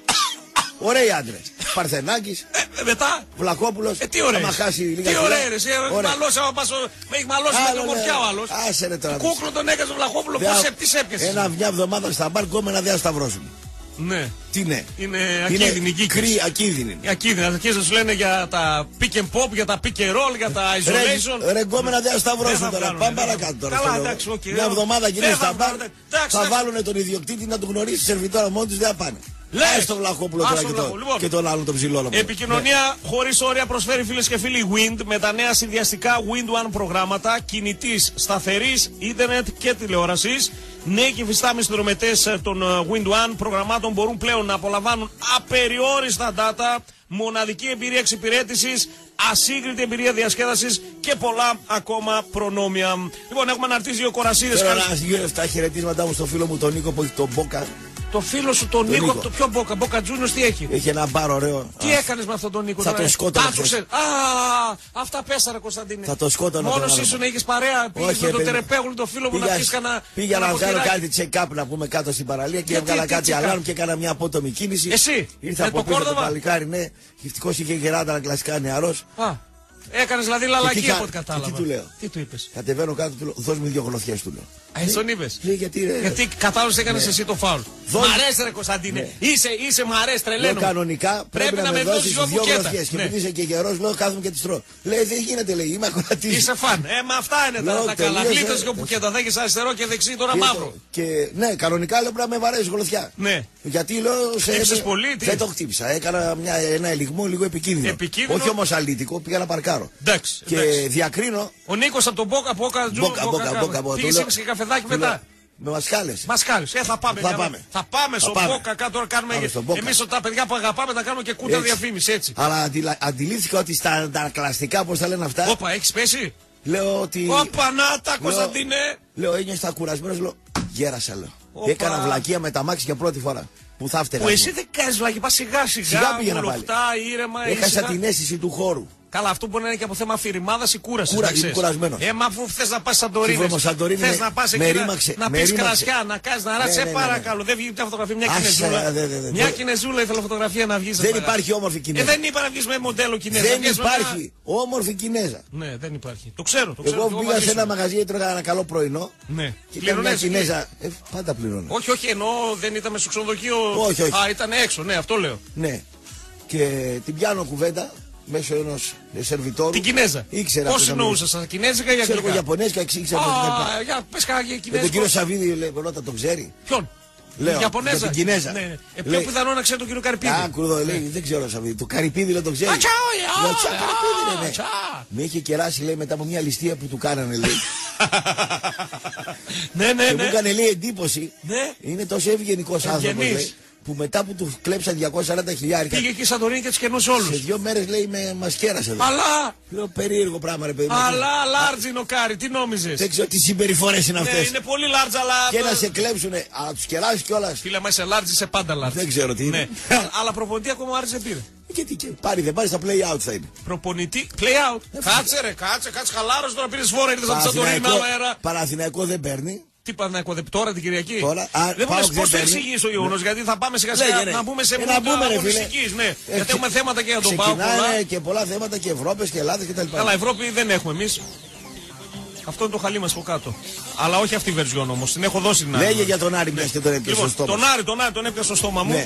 Speaker 5: Ωραίοι άντρες. Παρθενάκης,
Speaker 6: Ε, μετά.
Speaker 5: Βλαχόπουλος.
Speaker 6: Ε, τι ωραίος.
Speaker 5: Άμα χάσει λίγα
Speaker 6: Τι
Speaker 5: κιλά.
Speaker 6: ωραία, ρε. εσύ,
Speaker 5: Ωραία.
Speaker 6: μαλώσει, άμα πας, με έχει μαλώσει με
Speaker 5: Άλλο,
Speaker 6: τον
Speaker 5: ναι.
Speaker 6: κορφιά ο άλλος.
Speaker 5: Άσε ρε τώρα.
Speaker 6: Κούκλο τον έκανε τον Βλαχόπουλο,
Speaker 5: Δεν-
Speaker 6: πώς σε- τι σε έπιασες?
Speaker 5: Ένα μια εβδομάδα στα μπαρ κόμμενα δεν θα σταυρώσουν.
Speaker 6: Ναι.
Speaker 5: Τι ναι.
Speaker 6: Είναι ακίνδυνη η κύκλη.
Speaker 5: κρύ, ακίνδυνη.
Speaker 6: Οι ακίνδυνοι. Αρχίζουν να σου λένε για τα pick and pop, για τα pick and roll, για τα isolation.
Speaker 5: Ρε, ρε γκόμενα δεν θα
Speaker 6: Δεν
Speaker 5: σταυρώσουν
Speaker 6: θα
Speaker 5: τώρα.
Speaker 6: βγάλουν,
Speaker 5: Πάμε
Speaker 6: δεν θα
Speaker 5: παρακάτω τώρα.
Speaker 6: Καλά,
Speaker 5: στο λόγο.
Speaker 6: εντάξει, οκ.
Speaker 5: Μια εβδομάδα
Speaker 6: Δεν
Speaker 5: γίνουν
Speaker 6: θα
Speaker 5: στα μπαρ.
Speaker 6: βγάλουν, εντάξει,
Speaker 5: Θα
Speaker 6: εντάξει.
Speaker 5: βάλουν τον ιδιοκτήτη να τον γνωρίσει σερβιτόρα μόνο του, δεν θα πάνε.
Speaker 6: Λες.
Speaker 5: Ας τον Βλαχόπουλο
Speaker 6: Ας
Speaker 5: τώρα
Speaker 6: τον
Speaker 5: και,
Speaker 6: Βλαχόπουλο.
Speaker 5: το,
Speaker 6: Λοιπόν.
Speaker 5: και τον άλλον τον ψηλό.
Speaker 6: Επικοινωνία χωρίς όρια προσφέρει, φίλες και φίλοι, Wind με τα νέα συνδυαστικά Wind One προγράμματα κινητής, σταθερής, ίντερνετ και τηλεόρασης. Νέοι και υφιστάμενοι συνδρομητές των ε, Wind One προγραμμάτων μπορούν πλέον να απολαμβάνουν απεριόριστα data, μοναδική εμπειρία εξυπηρέτησης, ασύγκριτη εμπειρία διασκέδασης και πολλά ακόμα προνόμια. Λοιπόν, έχουμε αναρτήσει δύο κορασίδες.
Speaker 5: Θέλω
Speaker 6: Καλώς-
Speaker 5: να γύρω στα χαιρετίσματά μου στο φίλο μου τον Νίκο που έχει τον Μπόκα.
Speaker 6: Το φίλο σου τον Νίκο,
Speaker 5: Νίκο.
Speaker 6: το πιο Μπόκα, Μπόκα Τζούνιος τι έχει?
Speaker 5: Έχει ένα μπαρ ωραίο.
Speaker 6: Τι
Speaker 5: Α,
Speaker 6: έκανες με αυτόν τον Νίκο?
Speaker 5: Θα
Speaker 6: τώρα?
Speaker 5: τον σκότωνα
Speaker 6: Α, το
Speaker 5: χθες.
Speaker 6: ξέρω. Α, αυτά πέσαρα, Κωνσταντίνε.
Speaker 5: Θα τον σκότωνα τον
Speaker 6: Μόνος
Speaker 5: άνθρωπο.
Speaker 6: ήσουν, είχες παρέα, πήγες
Speaker 5: Όχι,
Speaker 6: με
Speaker 5: ρε
Speaker 6: τον
Speaker 5: παιδί.
Speaker 6: Τερεπέγλου, το φίλο μου, να
Speaker 5: Πήγα-
Speaker 6: πεις κανένα.
Speaker 5: Πήγα να
Speaker 6: κανένα
Speaker 5: κάνω
Speaker 6: ποτηράκι.
Speaker 5: κάτι check-up να πούμε κάτω στην παραλία και
Speaker 6: Γιατί,
Speaker 5: έβγαλα
Speaker 6: τι
Speaker 5: κάτι
Speaker 6: check-up?
Speaker 5: αλάρμ και έκανα μια απότομη κίνηση.
Speaker 6: Εσύ,
Speaker 5: Ήρθα
Speaker 6: με
Speaker 5: από
Speaker 6: το
Speaker 5: πίσω το
Speaker 6: Κόρδοβα?
Speaker 5: παλικάρι, ναι. Ευτυχώς είχε γεράτα κλασικά νεαρός.
Speaker 6: Α, έκανες δηλαδή
Speaker 5: Και
Speaker 6: λαλακή
Speaker 5: τι κα-
Speaker 6: από ό,τι
Speaker 5: και
Speaker 6: κατάλαβα.
Speaker 5: τι του λέω?
Speaker 6: Τι του είπες?
Speaker 5: Κατεβαίνω κάτω, του λέω, δώσ' μου δύο γλωθιές του λέω.
Speaker 6: Α, εσύ τον είπες?
Speaker 5: Λέει γιατί ρε.
Speaker 6: Γιατί κατάλαβες έκανες
Speaker 5: Ναι.
Speaker 6: εσύ το φάουλ.
Speaker 5: Δώσ'
Speaker 6: Μ' αρέσει ρε Κωνσταντίνε. Είσαι, είσαι, μ' αρέσει,
Speaker 5: Λέω
Speaker 6: τρελαίνω.
Speaker 5: κανονικά πρέπει, να, με δώσεις δύο
Speaker 6: μπουκέτα.
Speaker 5: γλωθιές. Και
Speaker 6: Ναι.
Speaker 5: επειδή είσαι και γερός, λέω κάθομαι και τις τρώω. Λέει δεν γίνεται, λέει, είμαι ακροατής.
Speaker 6: Είσαι φαν. Ε, μα αυτά είναι τώρα
Speaker 5: Λέω,
Speaker 6: τα καλά.
Speaker 5: τελείωσε.
Speaker 6: Γλίτωσε και ο μπουκέτα. Θα έχεις αριστερό και δεξί, τώρα
Speaker 5: Και-
Speaker 6: μαύρο.
Speaker 5: Και ναι, κανονικά λέω πρέπει να με βαρέσει γλωθιά.
Speaker 6: Ναι.
Speaker 5: Γιατί λέω. Σε...
Speaker 6: Χτύπησες πολύ, τι?
Speaker 5: Δεν το χτύπησα. Έκανα μια, ένα ελιγμό λίγο επικίνδυνο.
Speaker 6: Επικίνδυνο.
Speaker 5: Όχι όμως αλήτικο, πήγα να παρκάρω.
Speaker 6: Εντάξει.
Speaker 5: Και
Speaker 6: εντάξει.
Speaker 5: διακρίνω.
Speaker 6: Ο Νίκος από τον Μπόκα, Μπόκα, Τζου,
Speaker 5: Μπόκα, Μπόκα,
Speaker 6: Μπόκα,
Speaker 5: Μπόκα, Μπόκα.
Speaker 6: Πήγες
Speaker 5: Του
Speaker 6: έξι και καφεδάκι
Speaker 5: του λέω,
Speaker 6: μετά.
Speaker 5: Με μασχάλες.
Speaker 6: Μασκάλες. Ε, θα πάμε.
Speaker 5: Θα
Speaker 6: για να-
Speaker 5: πάμε.
Speaker 6: Θα πάμε
Speaker 5: Θα
Speaker 6: στο
Speaker 5: πάμε.
Speaker 6: Μπόκα κάτω τώρα κάνουμε.
Speaker 5: Πάμε στον Μπόκα.
Speaker 6: Εμείς τα παιδιά που αγαπάμε τα κάνουμε και κούτα
Speaker 5: Έτσι.
Speaker 6: διαφήμιση έτσι.
Speaker 5: Αλλά αντιλα... αντιλήφθηκα ότι στα αντανακλαστικά, πώς τα λένε αυτά,
Speaker 6: Όπα, έχεις πέσει.
Speaker 5: λέω ότι.
Speaker 6: Όπα, να τα
Speaker 5: Λέω-
Speaker 6: Κωνσταντίνε.
Speaker 5: Λέω, ένιωσα κουρασμένος, λέω, γέρασα, λέω.
Speaker 6: Όπα.
Speaker 5: Έκανα βλακεία με τα μάξι για πρώτη φορά. Που θα έφτερα.
Speaker 6: Που εσύ δεν κάνεις βλάκι, πας σιγά σιγά.
Speaker 5: Σιγά πήγαινα πάλι.
Speaker 6: Μολοχτά, ήρεμα.
Speaker 5: Έχασα
Speaker 6: ήσυχα.
Speaker 5: την αίσθηση του χώρου.
Speaker 6: Καλά, αυτό μπορεί να είναι και από θέμα αφηρημάδα ή κούραση.
Speaker 5: Κούρα, είμαι κουρασμένος.
Speaker 6: Ε, μα αφού θε να πα Σαντορίνη. Θε να πα εκεί να πει κρασιά, να κάνει να ράσει. Σε παρακαλώ. Δεν βγει μια φωτογραφία, μια Κινεζούλα. Μια Κινεζούλα ήθελα φωτογραφία να βγει.
Speaker 5: Δεν υπάρχει όμορφη Κινέζα.
Speaker 6: Δεν είπα να βγει με μοντέλο Κινέζα.
Speaker 5: Δεν υπάρχει όμορφη Κινέζα.
Speaker 6: Ναι, δεν υπάρχει. Το ξέρω.
Speaker 5: Εγώ πήγα σε ένα μαγαζί, έτρωγα ένα καλό πρωινό.
Speaker 6: Ναι.
Speaker 5: Και ήταν μια Κινέζα. Πάντα πληρώνω.
Speaker 6: Όχι, όχι, εννοώ δεν ήταν στο ξενοδοχείο.
Speaker 5: Όχι, όχι.
Speaker 6: Α, ήταν έξω, ναι, αυτό λέω.
Speaker 5: Ναι. Και την πιάνω κουβέντα μέσω ενός σερβιτόρου.
Speaker 6: Την Κινέζα.
Speaker 5: Ήξερα.
Speaker 6: Πώς εννοούσες, σαν Κινέζικα ή αγγλικά?
Speaker 5: Ξέρω Ιαπωνέζικα, ήξερα.
Speaker 6: Α, για πες κανένα Κινέζικο.
Speaker 5: Με τον κύριο Σαββίδη, λέει, πρώτα τον ξέρει.
Speaker 6: Ποιον?
Speaker 5: Λέω,
Speaker 6: Ιαπωνέζα.
Speaker 5: για την Κινέζα.
Speaker 6: Ναι, ναι. Ε, πιο πιθανό να ξέρει τον κύριο Καρυπίδη.
Speaker 5: Άκου εδώ, λέει, δεν ξέρω Σαββίδη. Το Καρυπίδη, λέει, τον ξέρει.
Speaker 6: Α, τσάω,
Speaker 5: Λέω, «Τσα, Καρυπίδη, ναι, ναι». Με είχε κεράσει, λέει, μετά από μια ληστεία που του κάνανε, λέει.
Speaker 6: Ναι, ναι,
Speaker 5: Και
Speaker 6: ναι.
Speaker 5: μου έκανε, λέει, εντύπωση.
Speaker 6: Ναι.
Speaker 5: Είναι τόσο ευγενικός άνθρωπος, λέει, που μετά που του κλέψαν διακόσια σαράντα χιλιάρικα.
Speaker 6: Πήγε εκεί Σαντορίνη και τους κερνούσε όλους.
Speaker 5: Σε δύο μέρες, λέει, με μας κέρασε. Λέει.
Speaker 6: Αλλά!
Speaker 5: Λέω, περίεργο πράγμα, ρε παιδί.
Speaker 6: Αλλά, λάρτζ είναι ο Κάρι, τι νόμιζες?
Speaker 5: Δεν ξέρω τι συμπεριφορές είναι
Speaker 6: Ναι,
Speaker 5: αυτές.
Speaker 6: είναι πολύ λάρτζ, αλλά.
Speaker 5: Και να σε κλέψουνε, αλλά τους κεράσεις κιόλας.
Speaker 6: Φίλε, μα είσαι λάρτζ, είσαι πάντα λάρτζ.
Speaker 5: Δεν ξέρω τι είναι.
Speaker 6: Ναι. Αλλά προπονητή ακόμα ο Άρης δεν πήρε.
Speaker 5: Γιατί και πάρει, δεν πάρει στα play out θα είναι.
Speaker 6: Προπονητή, play out. Κάτσε ρε, κάτσε, κάτσε, χαλάρωσε τώρα πήρε φόρα, ήρθε από τη Σαντορίνη με άλλο αέρα.
Speaker 5: Παναθηναϊκό δεν παίρνει.
Speaker 6: Τι Παναθηναϊκό, τώρα την Κυριακή.
Speaker 5: Τώρα, α,
Speaker 6: δεν
Speaker 5: πάω,
Speaker 6: μου πώς το
Speaker 5: παίρνει.
Speaker 6: εξηγείς το γεγονός, γιατί θα πάμε σιγά
Speaker 5: Λέγε,
Speaker 6: σιγά
Speaker 5: ναι.
Speaker 6: να μπούμε σε
Speaker 5: Ε,
Speaker 6: μούγκα
Speaker 5: να μπούμε, ρε,
Speaker 6: αγωνιστικής,
Speaker 5: φίλε.
Speaker 6: ναι.
Speaker 5: Ε,
Speaker 6: Γιατί έχουμε θέματα και για τον Πάο.
Speaker 5: Ξεκινάνε και πολλά θέματα και Ευρώπες και Ελλάδες και τα λοιπά.
Speaker 6: Καλά, Ευρώπη δεν έχουμε εμείς. Αυτό είναι το χαλί μας από κάτω. Αλλά όχι αυτή η βερζιόν όμως. Την έχω δώσει την άλλη.
Speaker 5: Λέγε για τον Άρη, μιας και τον έπιασε
Speaker 6: Λοιπόν,
Speaker 5: στο στόμα.
Speaker 6: τον Άρη, τον Άρη τον έπιασε στο στόμα μου.
Speaker 5: Ναι.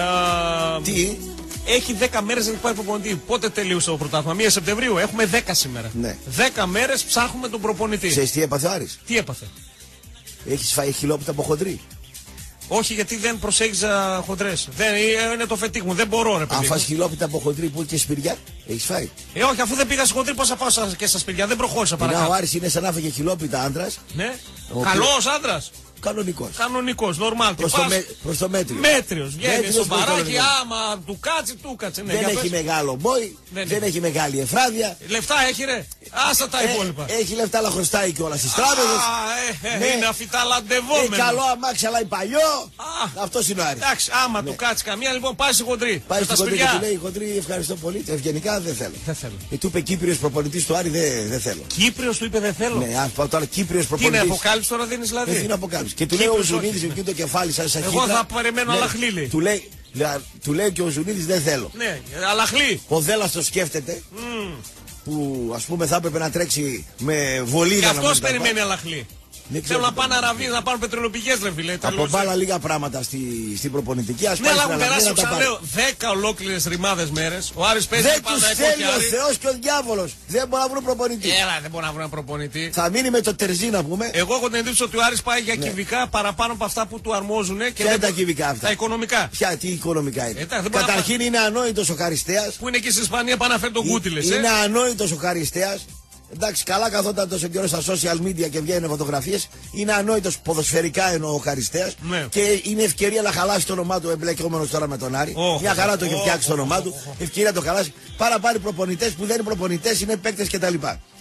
Speaker 6: Ε,
Speaker 5: Τι?
Speaker 6: Έχει δέκα μέρες δεν έχει πάρει προπονητή. Πότε τελείωσε το πρωτάθλημα? Μία Σεπτεμβρίου. Έχουμε δέκα σήμερα.
Speaker 5: Ναι.
Speaker 6: δέκα μέρες ψάχνουμε τον προπονητή.
Speaker 5: Ξέρεις τι έπαθε ο Άρης?
Speaker 6: Τι έπαθε?
Speaker 5: Έχεις φάει χιλόπιτα από χοντρή.
Speaker 6: Όχι, γιατί δεν προσέγγιζα χοντρές. Δεν, είναι το φετίχ μου. Δεν μπορώ, ρε
Speaker 5: Αν
Speaker 6: παιδί.
Speaker 5: φας χιλόπιτα από χοντρή που έχει και σπηριά, έχεις φάει.
Speaker 6: Ε, όχι, αφού δεν πήγα στη χοντρή, πώς θα πάω στα- και στα σπηλιά. Δεν προχώρησα
Speaker 5: Να, ο
Speaker 6: παρακάτω.
Speaker 5: Άρης είναι σαν να φάγε χιλόπιτα άντρας.
Speaker 6: Ναι.
Speaker 5: Ο
Speaker 6: Καλός άντρας.
Speaker 5: Κανονικός.
Speaker 6: Κανονικός, νορμάλ.
Speaker 5: Προς το, με, προς το μέτριο.
Speaker 6: Μέτριος. Βγαίνει
Speaker 5: Μέτριος
Speaker 6: στο
Speaker 5: προς το
Speaker 6: μπαράκι,
Speaker 5: μέτριο.
Speaker 6: άμα του κάτσει, του κάτσε. Ναι,
Speaker 5: Δεν
Speaker 6: για
Speaker 5: έχει
Speaker 6: πες.
Speaker 5: μεγάλο μπόι,
Speaker 6: Δεν
Speaker 5: δεν
Speaker 6: έχει.
Speaker 5: έχει μεγάλη εφράδια.
Speaker 6: Λεφτά έχει, ρε. Άστα τα
Speaker 5: Ε,
Speaker 6: υπόλοιπα.
Speaker 5: έχει λεφτά, αλλά χρωστάει κιόλα στις τράπεζες.
Speaker 6: Α, ε, ε,
Speaker 5: Ναι.
Speaker 6: είναι αφιταλαντευόμενο.
Speaker 5: Έχει καλό αμάξι, αλλά παλιό.
Speaker 6: Α.
Speaker 5: Αυτός είναι ο Άρης.
Speaker 6: Εντάξει, άμα του κάτσει καμία, λοιπόν πάει στη χοντρή.
Speaker 5: Πάει
Speaker 6: Με
Speaker 5: στην
Speaker 6: τα
Speaker 5: κοντρή και
Speaker 6: σπηλιά.
Speaker 5: του λέει: Κοντρή, ευχαριστώ πολύ. Ευγενικά δεν θέλω.
Speaker 6: Δεν θέλω.
Speaker 5: Ε, του είπε Κύπριος προπονητής του Άρη, δεν δεν θέλω.
Speaker 6: Κύπριος του είπε δεν θέλω.
Speaker 5: Ναι, αν πάω τώρα Κύπριος
Speaker 6: Τι είναι,
Speaker 5: προπονητής.
Speaker 6: αποκάλυψη τώρα δίνεις δηλαδή.
Speaker 5: Δεν είναι αποκάλυψη. Και του λέει ο
Speaker 6: Κύπριος,
Speaker 5: Ζουνίδης,
Speaker 6: όχι.
Speaker 5: εκεί το κεφάλι σαν σαχίτρα.
Speaker 6: Εγώ θα περιμένω
Speaker 5: Ναι,
Speaker 6: αλαχλή, λέει.
Speaker 5: Του λέει, λα- του λέει και ο Ζουνίδης δεν θέλω.
Speaker 6: Ναι, αλαχλή.
Speaker 5: Ο Δέλλας το σκέφτεται. Που ας πούμε θα έπρεπε να τρέξει με βολίδα.
Speaker 6: Και
Speaker 5: να
Speaker 6: αυτός
Speaker 5: μην τα πάει.
Speaker 6: περιμένει αλαχλή.
Speaker 5: Δεν ξέρω
Speaker 6: Θέλω να
Speaker 5: τι
Speaker 6: πάνε
Speaker 5: περιμένει.
Speaker 6: αραβίες, να πάρουν πετρελοπηγές, ρε φίλε.
Speaker 5: Από
Speaker 6: Τέλος.
Speaker 5: μπάλα λίγα πράγματα στη, στην προπονητική. Ας
Speaker 6: Ναι,
Speaker 5: πάει
Speaker 6: αλλά
Speaker 5: στην
Speaker 6: έχουν
Speaker 5: Αλαβία
Speaker 6: περάσει,
Speaker 5: να τα πάρει.
Speaker 6: ξαναλέω, δέκα ολόκληρες ρημάδες μέρες. Ο Άρης παίζει
Speaker 5: Δεν
Speaker 6: πάντα
Speaker 5: τους
Speaker 6: εκό
Speaker 5: θέλει
Speaker 6: και
Speaker 5: ο
Speaker 6: Άρη.
Speaker 5: Θεός και ο διάβολος. Δεν μπορεί να βρουν προπονητή.
Speaker 6: Έλα, δεν μπορεί να βρουν ένα προπονητή.
Speaker 5: Θα μείνει με το τερζί να πούμε.
Speaker 6: Εγώ έχω την εντύπωση ότι ο Άρης πάει για κυβικά παραπάνω από αυτά που του αρμόζουν. Και
Speaker 5: Ποια
Speaker 6: δεν
Speaker 5: είναι τα
Speaker 6: μπο-
Speaker 5: κυβικά αυτά?
Speaker 6: Τα οικονομικά.
Speaker 5: Ποια, τι οικονομικά είναι.
Speaker 6: Ε, εντάξει, δεν μπορεί να
Speaker 5: Καταρχήν είναι ανόητος ο Χαριστέας.
Speaker 6: Που είναι εκεί στην Ισπανία, πάνε να φέρει τον Κούτιλες.
Speaker 5: Είναι ανόητος ο Χαριστέας. Εντάξει, καλά καθόταν τόσο καιρό στα social media και βγαίνουν φωτογραφίες. Είναι ανόητος ποδοσφαιρικά εννοώ ο Χαριστέας.
Speaker 6: Ναι.
Speaker 5: Και είναι ευκαιρία να χαλάσει το όνομά του εμπλεκόμενος τώρα με τον Άρη.
Speaker 6: Oh,
Speaker 5: Μια χαρά το έχει
Speaker 6: oh,
Speaker 5: φτιάξει το
Speaker 6: oh,
Speaker 5: όνομά
Speaker 6: oh,
Speaker 5: του.
Speaker 6: oh, oh.
Speaker 5: Ευκαιρία να το χαλάσει. Πάρα πάρει προπονητές που δεν είναι προπονητές, είναι παίκτες κτλ.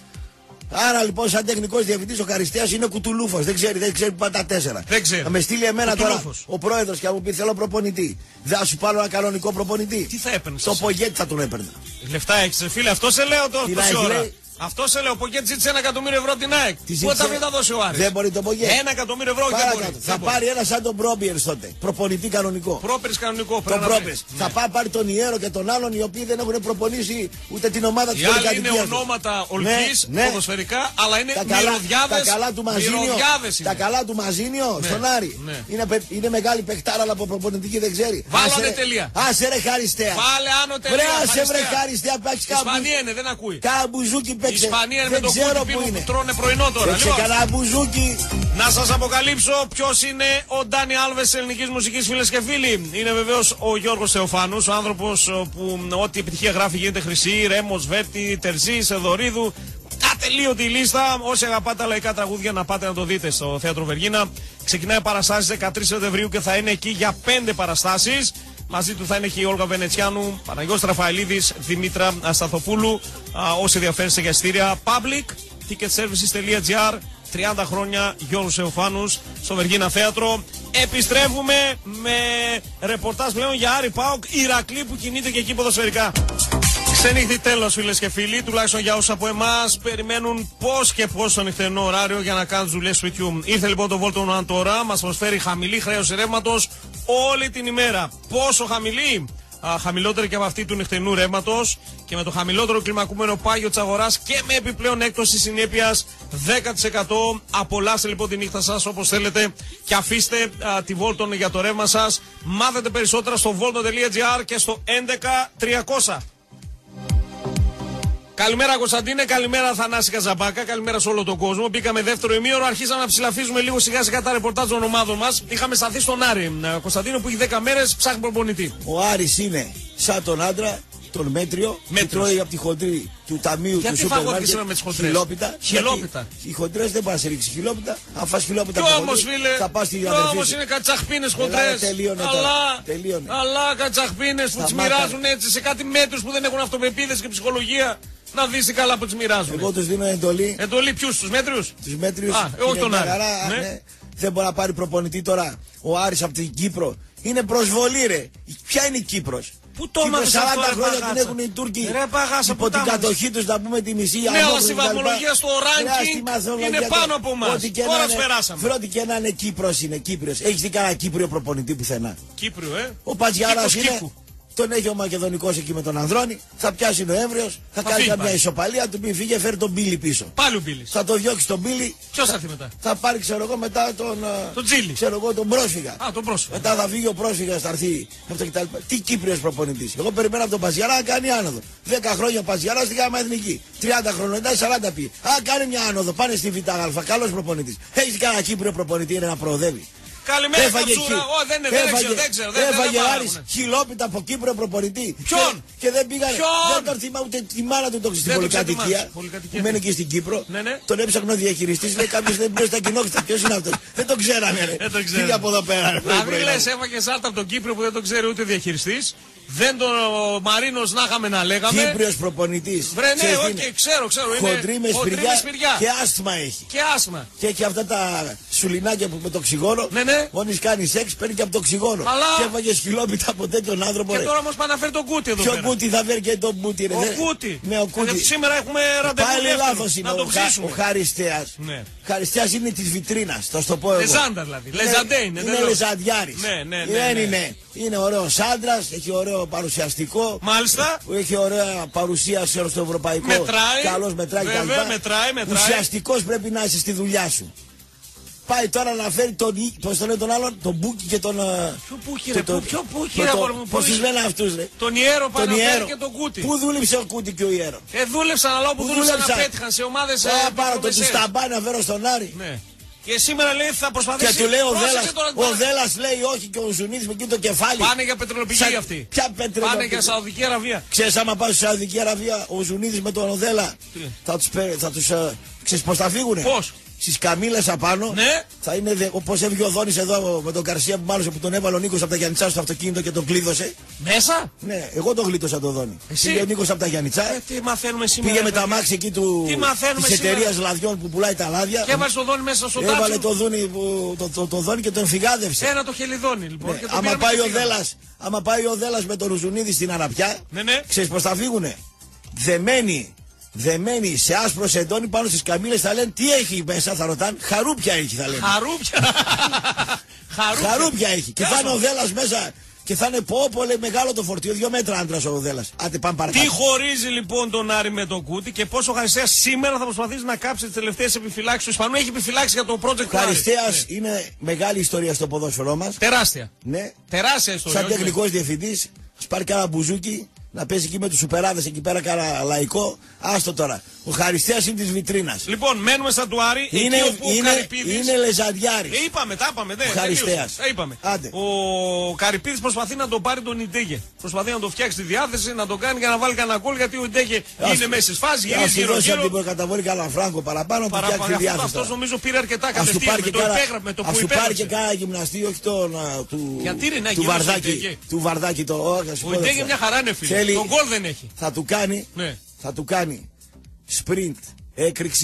Speaker 5: Άρα λοιπόν, σαν τεχνικός διευθυντής ο Χαριστέας είναι κουτουλούφος. Δεν ξέρει, δεν ξέρει που πάνε τα τέσσερα.
Speaker 6: Δεν ξέρει.
Speaker 5: Θα με στείλει εμένα τώρα
Speaker 6: Κουτουλούφος.
Speaker 5: ο πρόεδρος και θα μου πει: Θέλω προπονητή. Δεν θα σου πάρω ένα κανονικό προπονητή.
Speaker 6: Τι θα έπαιρνες
Speaker 5: Το
Speaker 6: εσύ?
Speaker 5: Πογέτη θα τον έπαιρνα.
Speaker 6: Λεφτά έχεις, ρε φίλε, αυτό σε λέω τώρα
Speaker 5: Τι να
Speaker 6: τόση
Speaker 5: έχει,
Speaker 6: ώρα.
Speaker 5: λέει?
Speaker 6: Αυτό σε λέω, ο Ποκέτ ζήτησε ένα εκατομμύριο ευρώ από την ΑΕΚ.
Speaker 5: Τι
Speaker 6: Πού
Speaker 5: ζήτησε?
Speaker 6: θα μην τα δώσει ο Άρης?
Speaker 5: Δεν μπορεί το Πογέτη.
Speaker 6: Ένα εκατομμύριο ευρώ και δεν
Speaker 5: Παρακάτω.
Speaker 6: μπορεί.
Speaker 5: Θα
Speaker 6: Δεν μπορεί.
Speaker 5: πάρει ένα σαν τον Μπρόμπιερς τότε. Προπονητή κανονικό.
Speaker 6: Πρόπερς κανονικό.
Speaker 5: Τον
Speaker 6: πρέπει να
Speaker 5: Πρόπερς.
Speaker 6: βρει.
Speaker 5: Θα πάει πάρει τον Ιέρο και τον άλλον οι οποίοι δεν έχουν προπονήσει ούτε την ομάδα του
Speaker 6: Οι άλλοι είναι ονόματα ολκής,
Speaker 5: Ναι, ναι.
Speaker 6: ποδοσφαιρικά, αλλά είναι
Speaker 5: Τα καλά,
Speaker 6: μυρωδιάδες.
Speaker 5: τα καλά του Μαζίνιο,
Speaker 6: μυρωδιάδες είναι.
Speaker 5: τα καλά του Μαζίνιο
Speaker 6: Ναι,
Speaker 5: στον Άρη.
Speaker 6: ναι.
Speaker 5: Είναι, πε- είναι μεγάλη παιχτάρα, αλλά από προπονητική δεν ξέρει.
Speaker 6: Βάλανε
Speaker 5: Άσε ρε-
Speaker 6: τελεία.
Speaker 5: Άσε ρε Χαριστέα.
Speaker 6: Βάλε άνω
Speaker 5: Βρε
Speaker 6: τελεία.
Speaker 5: άσε βρε
Speaker 6: Χαριστέα.
Speaker 5: Χαριστέα, παίξει
Speaker 6: Η Ισπανία είναι, δεν ακούει.
Speaker 5: Καμπουζούκι
Speaker 6: Η
Speaker 5: παίξε.
Speaker 6: Ισπανία είναι με
Speaker 5: Δεν
Speaker 6: τον
Speaker 5: ξέρω
Speaker 6: κούτι
Speaker 5: που
Speaker 6: που
Speaker 5: είναι.
Speaker 6: τρώνε πρωινό τώρα.
Speaker 5: Παίξε
Speaker 6: Λοιπόν,
Speaker 5: κανένα μπουζούκι.
Speaker 6: να σας αποκαλύψω ποιος είναι ο Ντάνι Άλβες της ελληνικής μουσικής, φίλες και φίλοι. Είναι βεβαίως ο Γιώργος Θεοφάνους, ο άνθρωπος ο, που ό,τι επιτυχία γράφει γίνεται χρυσή, Ρέμος, Βέρτη, Τερζή, Σεδωρίδου. Ατελείωτη η λίστα. Όσοι αγαπάτε τα λαϊκά τραγούδια, να πάτε να το δείτε στο Θέατρο Βεργίνα. Ξεκινάει παραστάσεις δεκατρείς Σεπτεμβρίου και θα είναι εκεί για πέντε παραστάσεις. Μαζί του θα είναι και η Όλγα Βενετσιάνου, Παναγιώτης Ραφαηλίδης, Δημήτρα Ασταθοπούλου. Α, όσοι ενδιαφέρεστε για εισιτήρια, public, ticketservices.gr, τριάντα χρόνια Γιώργος Θεοφάνους στο Βεργίνα Θέατρο. Επιστρέφουμε με ρεπορτάζ πλέον για Άρη ΠΑΟΚ, Ηρακλή που κινείται και εκεί ποδοσφαιρικά. Ξενύχτη τέλος, φίλες και φίλοι, τουλάχιστον για όσους από εμάς περιμένουν πώς και πώς στο νυχτερινό ωράριο για να κάνουν δουλειές σπιτιού. Ήρθε λοιπόν το Volton One τώρα, μας προσφέρει χαμηλή χρέωση ρεύματος όλη την ημέρα. Πόσο χαμηλή? Α, χαμηλότερη και από αυτή του νυχτερινού ρεύματος και με το χαμηλότερο κλιμακούμενο πάγιο της αγοράς και με επιπλέον έκπτωση συνέπειας δέκα τοις εκατό. Απολαύστε λοιπόν τη νύχτα σας όπως θέλετε και αφήστε α, τη Volton για το ρεύμα σας. Μάθετε περισσότερα στο volton τελεία gr και στο έντεκα τριακόσια. Καλημέρα Κωνσταντίνε, καλημέρα Θανάση Καζαμπάκα, καλημέρα σε όλο τον κόσμο. Μπήκαμε δεύτερο ημίωρο, αρχίσαμε να ψηλαφίζουμε λίγο σιγά σιγά τα ρεπορτάζ των ομάδων μας. Είχαμε σταθεί στον Άρη, Κωνσταντίνο, που έχει δέκα μέρες, ψάχνει προπονητή.
Speaker 5: Ο Άρης είναι σαν τον άντρα, τον μέτριο, που τρώει από τη χοντρή του ταμείου
Speaker 6: γιατί
Speaker 5: του σούπερ μάρκετ
Speaker 6: με τις χοντρές?
Speaker 5: χιλόπιτα.
Speaker 6: Χιλόπιτα.
Speaker 5: Οι χοντρές δεν πάνε να σε ρίξει χιλόπιτα. Αν φας χιλόπιτα
Speaker 6: Κι
Speaker 5: από
Speaker 6: όμως
Speaker 5: χοντρή,
Speaker 6: φίλε,
Speaker 5: θα πας στη
Speaker 6: κι
Speaker 5: διαδερφή
Speaker 6: όμως
Speaker 5: σου.
Speaker 6: είναι κατσαχπίνες χοντρές.
Speaker 5: Τελείωνε
Speaker 6: αλλά,
Speaker 5: τώρα. Τελείωνε.
Speaker 6: αλλά κατσαχπίνες που τις
Speaker 5: Σταμάτα.
Speaker 6: μοιράζουν έτσι σε κάτι μέτρους που δεν έχουν αυτοπεποίθηση και ψυχολογία. Να δεις τι καλά που τις μοιράζουν.
Speaker 5: Εγώ τους δίνω εντολή.
Speaker 6: Εντολή ποιους, τους μέτριους?
Speaker 5: Τους μέτριους.
Speaker 6: Α, όχι τον Άρη.
Speaker 5: Χαρά,
Speaker 6: Ναι.
Speaker 5: ναι. Δεν μπορεί να πάρει προπονητή τώρα ο Άρης από την Κύπρο. Είναι προσβολή ρε. Ποια είναι η Κύπρος?
Speaker 6: Πού το
Speaker 5: Κύπρο
Speaker 6: έμαθες αυτό,
Speaker 5: σαράντα
Speaker 6: ρε
Speaker 5: χρόνια
Speaker 6: παγάτσα?
Speaker 5: την έχουν οι Τούρκοι.
Speaker 6: Ρε παγάσα,
Speaker 5: υπό
Speaker 6: που
Speaker 5: την
Speaker 6: τα
Speaker 5: κατοχή τους να πούμε τη μισή.
Speaker 6: Ναι, αλλά στη βαθμολογία στο ranking είναι πάνω από εμάς. Τώρα περάσαμε.
Speaker 5: Φέρω ότι και να είναι Κύπρος είναι Κύπριος. Έχεις δει κανένα Κύπριο προπονητή πουθενά?
Speaker 6: Κύπριο, ε.
Speaker 5: Ο Πατζιάρας
Speaker 6: Κύπρος
Speaker 5: είναι.
Speaker 6: Κύπου.
Speaker 5: Τον έχει ο Μακεδονικός εκεί με τον Ανδρώνη. Θα πιάσει Νοέμβριος. Θα,
Speaker 6: Θα
Speaker 5: κάνει
Speaker 6: φύγει
Speaker 5: καμιά
Speaker 6: πάλι.
Speaker 5: ισοπαλία. Του πει φύγε, φέρει τον Μπίλι πίσω.
Speaker 6: Πάλι ο Μπίλης.
Speaker 5: Θα το διώξει τον Μπίλι.
Speaker 6: Ποιος θα έρθει μετά?
Speaker 5: Θα πάρει, ξέρω εγώ, μετά τον. ε,
Speaker 6: Τον Τζίλι.
Speaker 5: Ξέρω εγώ, τον πρόσφυγα.
Speaker 6: Α, τον πρόσφυγα.
Speaker 5: Μετά θα φύγει ο πρόσφυγα, θα έρθει αυτό κτλ. Τι Κύπριος προπονητής? Εγώ περιμένω από τον Παζιαρά να κάνει άνοδο. δέκα χρόνια ο Παζιαρά στην Γάμα Εθνική. τριάντα χρόνια μετά σαράντα πει. Α, κάνει μια άνοδο. Πάνε στη ΒΑ. Καλός προπονητής. Έχει κανένα Κύπριο προπονητή είναι να προοδεύει?
Speaker 6: Καλημέρα
Speaker 5: Έφαγε
Speaker 6: Κατσούρα.
Speaker 5: χι-
Speaker 6: Ω, δεν, δεν, δεν
Speaker 5: έφαγε-
Speaker 6: ξέρω, δεν ξέρω. Δεν,
Speaker 5: Έφαγε
Speaker 6: δεν, δεν
Speaker 5: Άρης
Speaker 6: πάραμε.
Speaker 5: χιλόπιτα από Κύπριο προπονητή.
Speaker 6: Ποιον?
Speaker 5: Και, και δεν πήγανε.
Speaker 6: Ποιον?
Speaker 5: Δεν τον θυμάμαι ούτε τη μάνα του το στην
Speaker 6: Δεν τον
Speaker 5: πολυκατοικία.
Speaker 6: ξετιμάσαι. Πολυκατοικία,
Speaker 5: Που μένει
Speaker 6: ναι.
Speaker 5: εκεί στην Κύπρο.
Speaker 6: Ναι, ναι.
Speaker 5: Τον έψαχνε ο διαχειριστής. Λέει κάποιο δεν πήγε στα κοινόχρηστα. Ποιο είναι αυτό? Δεν τον ξέραμε. ρε.
Speaker 6: Δεν τον ξέραμε.
Speaker 5: Φύγε από εδώ πέρα. ρε,
Speaker 6: Να
Speaker 5: πρωί,
Speaker 6: μην
Speaker 5: πρωί,
Speaker 6: λες
Speaker 5: να-
Speaker 6: έφαγε σάρτα από τον Κύπριο που δεν τον ξέρει ούτε ο διαχειριστής. Δεν τον ο Μαρίνος να είχαμε να λέγαμε.
Speaker 5: Κύπριος προπονητής.
Speaker 6: Βρε ναι,
Speaker 5: Ξέρεις τι
Speaker 6: όχι,
Speaker 5: είναι?
Speaker 6: ξέρω, ξέρω. Είναι
Speaker 5: Χοντρή με
Speaker 6: χοντρή
Speaker 5: σπηριά
Speaker 6: σπηριά.
Speaker 5: και άσθμα έχει.
Speaker 6: Και άσμα.
Speaker 5: Και έχει αυτά τα σουλινάκια που με το οξυγόνο.
Speaker 6: Ναι, ναι.
Speaker 5: Μόλις κάνει σεξ παίρνει και από το οξυγόνο.
Speaker 6: Αλλά-
Speaker 5: Και έφαγε σκυλόπιτα από τέτοιον άνθρωπο.
Speaker 6: Και
Speaker 5: ρε.
Speaker 6: τώρα όμως πάνε να φέρει τον Κούτι εδώ
Speaker 5: Ποιο
Speaker 6: πέρα.
Speaker 5: Κούτι θα φέρει και τον Μπούτι ρε.
Speaker 6: Ο
Speaker 5: δεν-
Speaker 6: Κούτι.
Speaker 5: Ναι, ο Κούτι.
Speaker 6: Γιατί σήμερα έχουμε ραντεβού
Speaker 5: Πάλι
Speaker 6: δεύτερο,
Speaker 5: λάθος είναι
Speaker 6: να
Speaker 5: ο,
Speaker 6: το
Speaker 5: Χα, ο
Speaker 6: ψήσουμε.
Speaker 5: Χαριστέας.
Speaker 6: Ναι.
Speaker 5: Χαριστέας είναι της βιτρίνας, θα σου το πω εγώ.
Speaker 6: Λεζάντα δηλαδή. Λεζαντέ είναι.
Speaker 5: Είναι
Speaker 6: δεν λέω.
Speaker 5: λεζαντιάρης.
Speaker 6: Ναι, ναι, ναι,
Speaker 5: Δεν
Speaker 6: ναι.
Speaker 5: είναι. Είναι ωραίος άντρας, έχει ωραίο παρουσιαστικό.
Speaker 6: Μάλιστα.
Speaker 5: Έχει ωραία παρουσία σε όλο το ευρωπαϊκό.
Speaker 6: Μετράει.
Speaker 5: Καλώς μετράει
Speaker 6: Βέβαια,
Speaker 5: κτλ.
Speaker 6: μετράει, μετράει.
Speaker 5: Ουσιαστικός πρέπει να είσαι στη δουλειά σου. Πάει τώρα να φέρει τον, πώς τον λέει τον άλλον, τον Μπούκι και τον... ε,
Speaker 6: Ποιο Μπούκι,
Speaker 5: το-
Speaker 6: ρε,
Speaker 5: το-
Speaker 6: ποιο Μπούκι,
Speaker 5: το-
Speaker 6: ρε,
Speaker 5: το-
Speaker 6: αγόρι μου,
Speaker 5: Πώς
Speaker 6: πού
Speaker 5: τους
Speaker 6: είσαι?
Speaker 5: λένε αυτούς ρε.
Speaker 6: Τον Ιέρο πάει
Speaker 5: Τον
Speaker 6: να φέρει
Speaker 5: Ιέρο.
Speaker 6: και τον Κούτι.
Speaker 5: Πού δούλεψε ο Κούτι και ο Ιέρο?
Speaker 6: Ε, δούλεψαν, αλλά όπου
Speaker 5: Πού
Speaker 6: δούλεψαν
Speaker 5: δούλεψαν?
Speaker 6: απέτυχαν σε ομάδες ε,
Speaker 5: Θα πάρω το του
Speaker 6: μικρομεσαίες.
Speaker 5: σταμπά να φέρω στον Άρη.
Speaker 6: Ναι. Και σήμερα λέει θα προσπαθήσει.
Speaker 5: Και του λέει ο
Speaker 6: Πρόσεξε
Speaker 5: Δέλλας,
Speaker 6: τώρα,
Speaker 5: ο Δέλλας λέει όχι και ο Ζουνίδης με εκεί το κεφάλι.
Speaker 6: Πάνε για πετρελοπηγή
Speaker 5: Σαν-
Speaker 6: αυτοί.
Speaker 5: Ποια πετρελοπηγή?
Speaker 6: Πάνε για Σαουδική Αραβία.
Speaker 5: Ξέρεις άμα πάει στη Σαουδική Αραβία ο Ζουνίδης με τον Οδέλα
Speaker 6: Τι?
Speaker 5: θα τους, πέ- θα τους ε, ξέρεις πως θα φύγουνε?
Speaker 6: Πώς?
Speaker 5: Στις καμήλες απάνω
Speaker 6: Ναι.
Speaker 5: θα είναι δε, όπως έβγε ο Δόνης εδώ με τον Καρσία που μάλωσε που τον έβαλε ο Νίκος από τα Γιαννιτσά στο αυτοκίνητο και τον κλείδωσε.
Speaker 6: Μέσα.
Speaker 5: Ναι, εγώ τον γλίτωσα τον Δόνη.
Speaker 6: Εσύ?
Speaker 5: Πήγε ο Νίκος από τα Γιαννιτσά.
Speaker 6: Ε, τι μαθαίνουμε σήμερα.
Speaker 5: Πήγε με
Speaker 6: ρε,
Speaker 5: τα
Speaker 6: παιδιά.
Speaker 5: μάξι εκεί του,
Speaker 6: Τι μαθαίνουμε
Speaker 5: της
Speaker 6: σήμερα?
Speaker 5: εταιρείας λαδιών που πουλάει τα λάδια.
Speaker 6: Και έβαλε το δόνι μέσα στο
Speaker 5: Έβαλε
Speaker 6: τάτσο.
Speaker 5: το, δούνι, που- το, το, το Δόνη και τον φυγάδευσε.
Speaker 6: Ένα το χελιδόνι λοιπόν.
Speaker 5: Ναι,
Speaker 6: Και τον
Speaker 5: άμα,
Speaker 6: πήραμε
Speaker 5: πάει
Speaker 6: και
Speaker 5: ο
Speaker 6: φύγαμε.
Speaker 5: Δέλλας, άμα πάει ο Δέλλας με τον Ρουζουνίδη στην Αραπιά,
Speaker 6: Ναι, ναι.
Speaker 5: ξέρεις πως θα φύγουνε? Δεμένοι, δεμένοι σε άσπρο σεντόνι πάνω στις καμήλες θα λένε τι έχει μέσα, θα ρωτάνε. Χαρούπια έχει θα λένε.
Speaker 6: Χαρούπια. Χαρούπια.
Speaker 5: Χαρούπια έχει. Και θα
Speaker 6: Κάσο.
Speaker 5: είναι ο Δέλλας μέσα και θα είναι πω πω λέει μεγάλο το φορτίο, δύο μέτρα άντρας ο Δέλλας. Άντε πάμε παρακάτω.
Speaker 6: Τι χωρίζει λοιπόν τον Άρη με τον Κούτι και πόσο ο Χαριστέας σήμερα θα προσπαθήσει να κάψει τις τελευταίες επιφυλάξεις του Ισπανού. Έχει επιφυλάξει για το project του Άρη.
Speaker 5: Χαριστέας είναι μεγάλη ιστορία στο ποδόσφαιρό μας.
Speaker 6: Τεράστια.
Speaker 5: Ναι.
Speaker 6: Τεράστια ιστορία.
Speaker 5: Σαν
Speaker 6: όχι
Speaker 5: τεχνικός διευθυντής, σπάρει κάνα μπουζούκι, να παίζει εκεί με τους σουπεράδες εκεί πέρα κάνα λαϊκό. Άστο τώρα. Ο Χαριστέας είναι της βιτρίνας.
Speaker 6: Λοιπόν, μένουμε στα του Άρη.
Speaker 5: Είναι,
Speaker 6: εκεί όπου ο
Speaker 5: είναι,
Speaker 6: Καρυπίδης.
Speaker 5: είναι λεζαντιάρης.
Speaker 6: Ε, είπαμε, τα είπαμε. Ναι,
Speaker 5: Χαριστέας.
Speaker 6: τελείωσε. Ε, είπαμε.
Speaker 5: Άντε.
Speaker 6: Ο Καρυπίδης προσπαθεί να το πάρει τον Ιντέγε. Προσπαθεί να το φτιάξει τη διάθεση, να το κάνει για να βάλει κανένα γκολ. Γιατί ο Ιντέγε
Speaker 5: Ας-
Speaker 6: είναι μέσα στις φάσεις,
Speaker 5: Ας
Speaker 6: γυρίζει
Speaker 5: του δώσει από
Speaker 6: γύρω-γύρω.
Speaker 5: την καταβολή κανένα φράγκο παραπάνω που φτιάξει τη
Speaker 6: Αυτό
Speaker 5: διάθεση.
Speaker 6: αυτός νομίζω πήρε αρκετά
Speaker 5: Ας του
Speaker 6: κατευθείαν.
Speaker 5: πάρει
Speaker 6: Με
Speaker 5: και
Speaker 6: το
Speaker 5: κάνα-
Speaker 6: υπέγραψε. Με το
Speaker 5: ας
Speaker 6: που
Speaker 5: του πάρει και
Speaker 6: υπέγραψε.
Speaker 5: κάνα γυμναστή, όχι τον α, του,
Speaker 6: Γιατί ρε, να
Speaker 5: του
Speaker 6: γύρω στο
Speaker 5: Βαρδάκη.
Speaker 6: Ιντέγε.
Speaker 5: Του Βαρδάκη το όχι, ας σου
Speaker 6: Ο
Speaker 5: πω
Speaker 6: Ιντέγε
Speaker 5: δεν
Speaker 6: μια
Speaker 5: θα-
Speaker 6: χαρά είναι φίλε.
Speaker 5: Θέλει-
Speaker 6: Τον γκολ δεν έχει.
Speaker 5: Θα του κάνει,
Speaker 6: Ναι.
Speaker 5: θα του κάνει sprint έκρηξη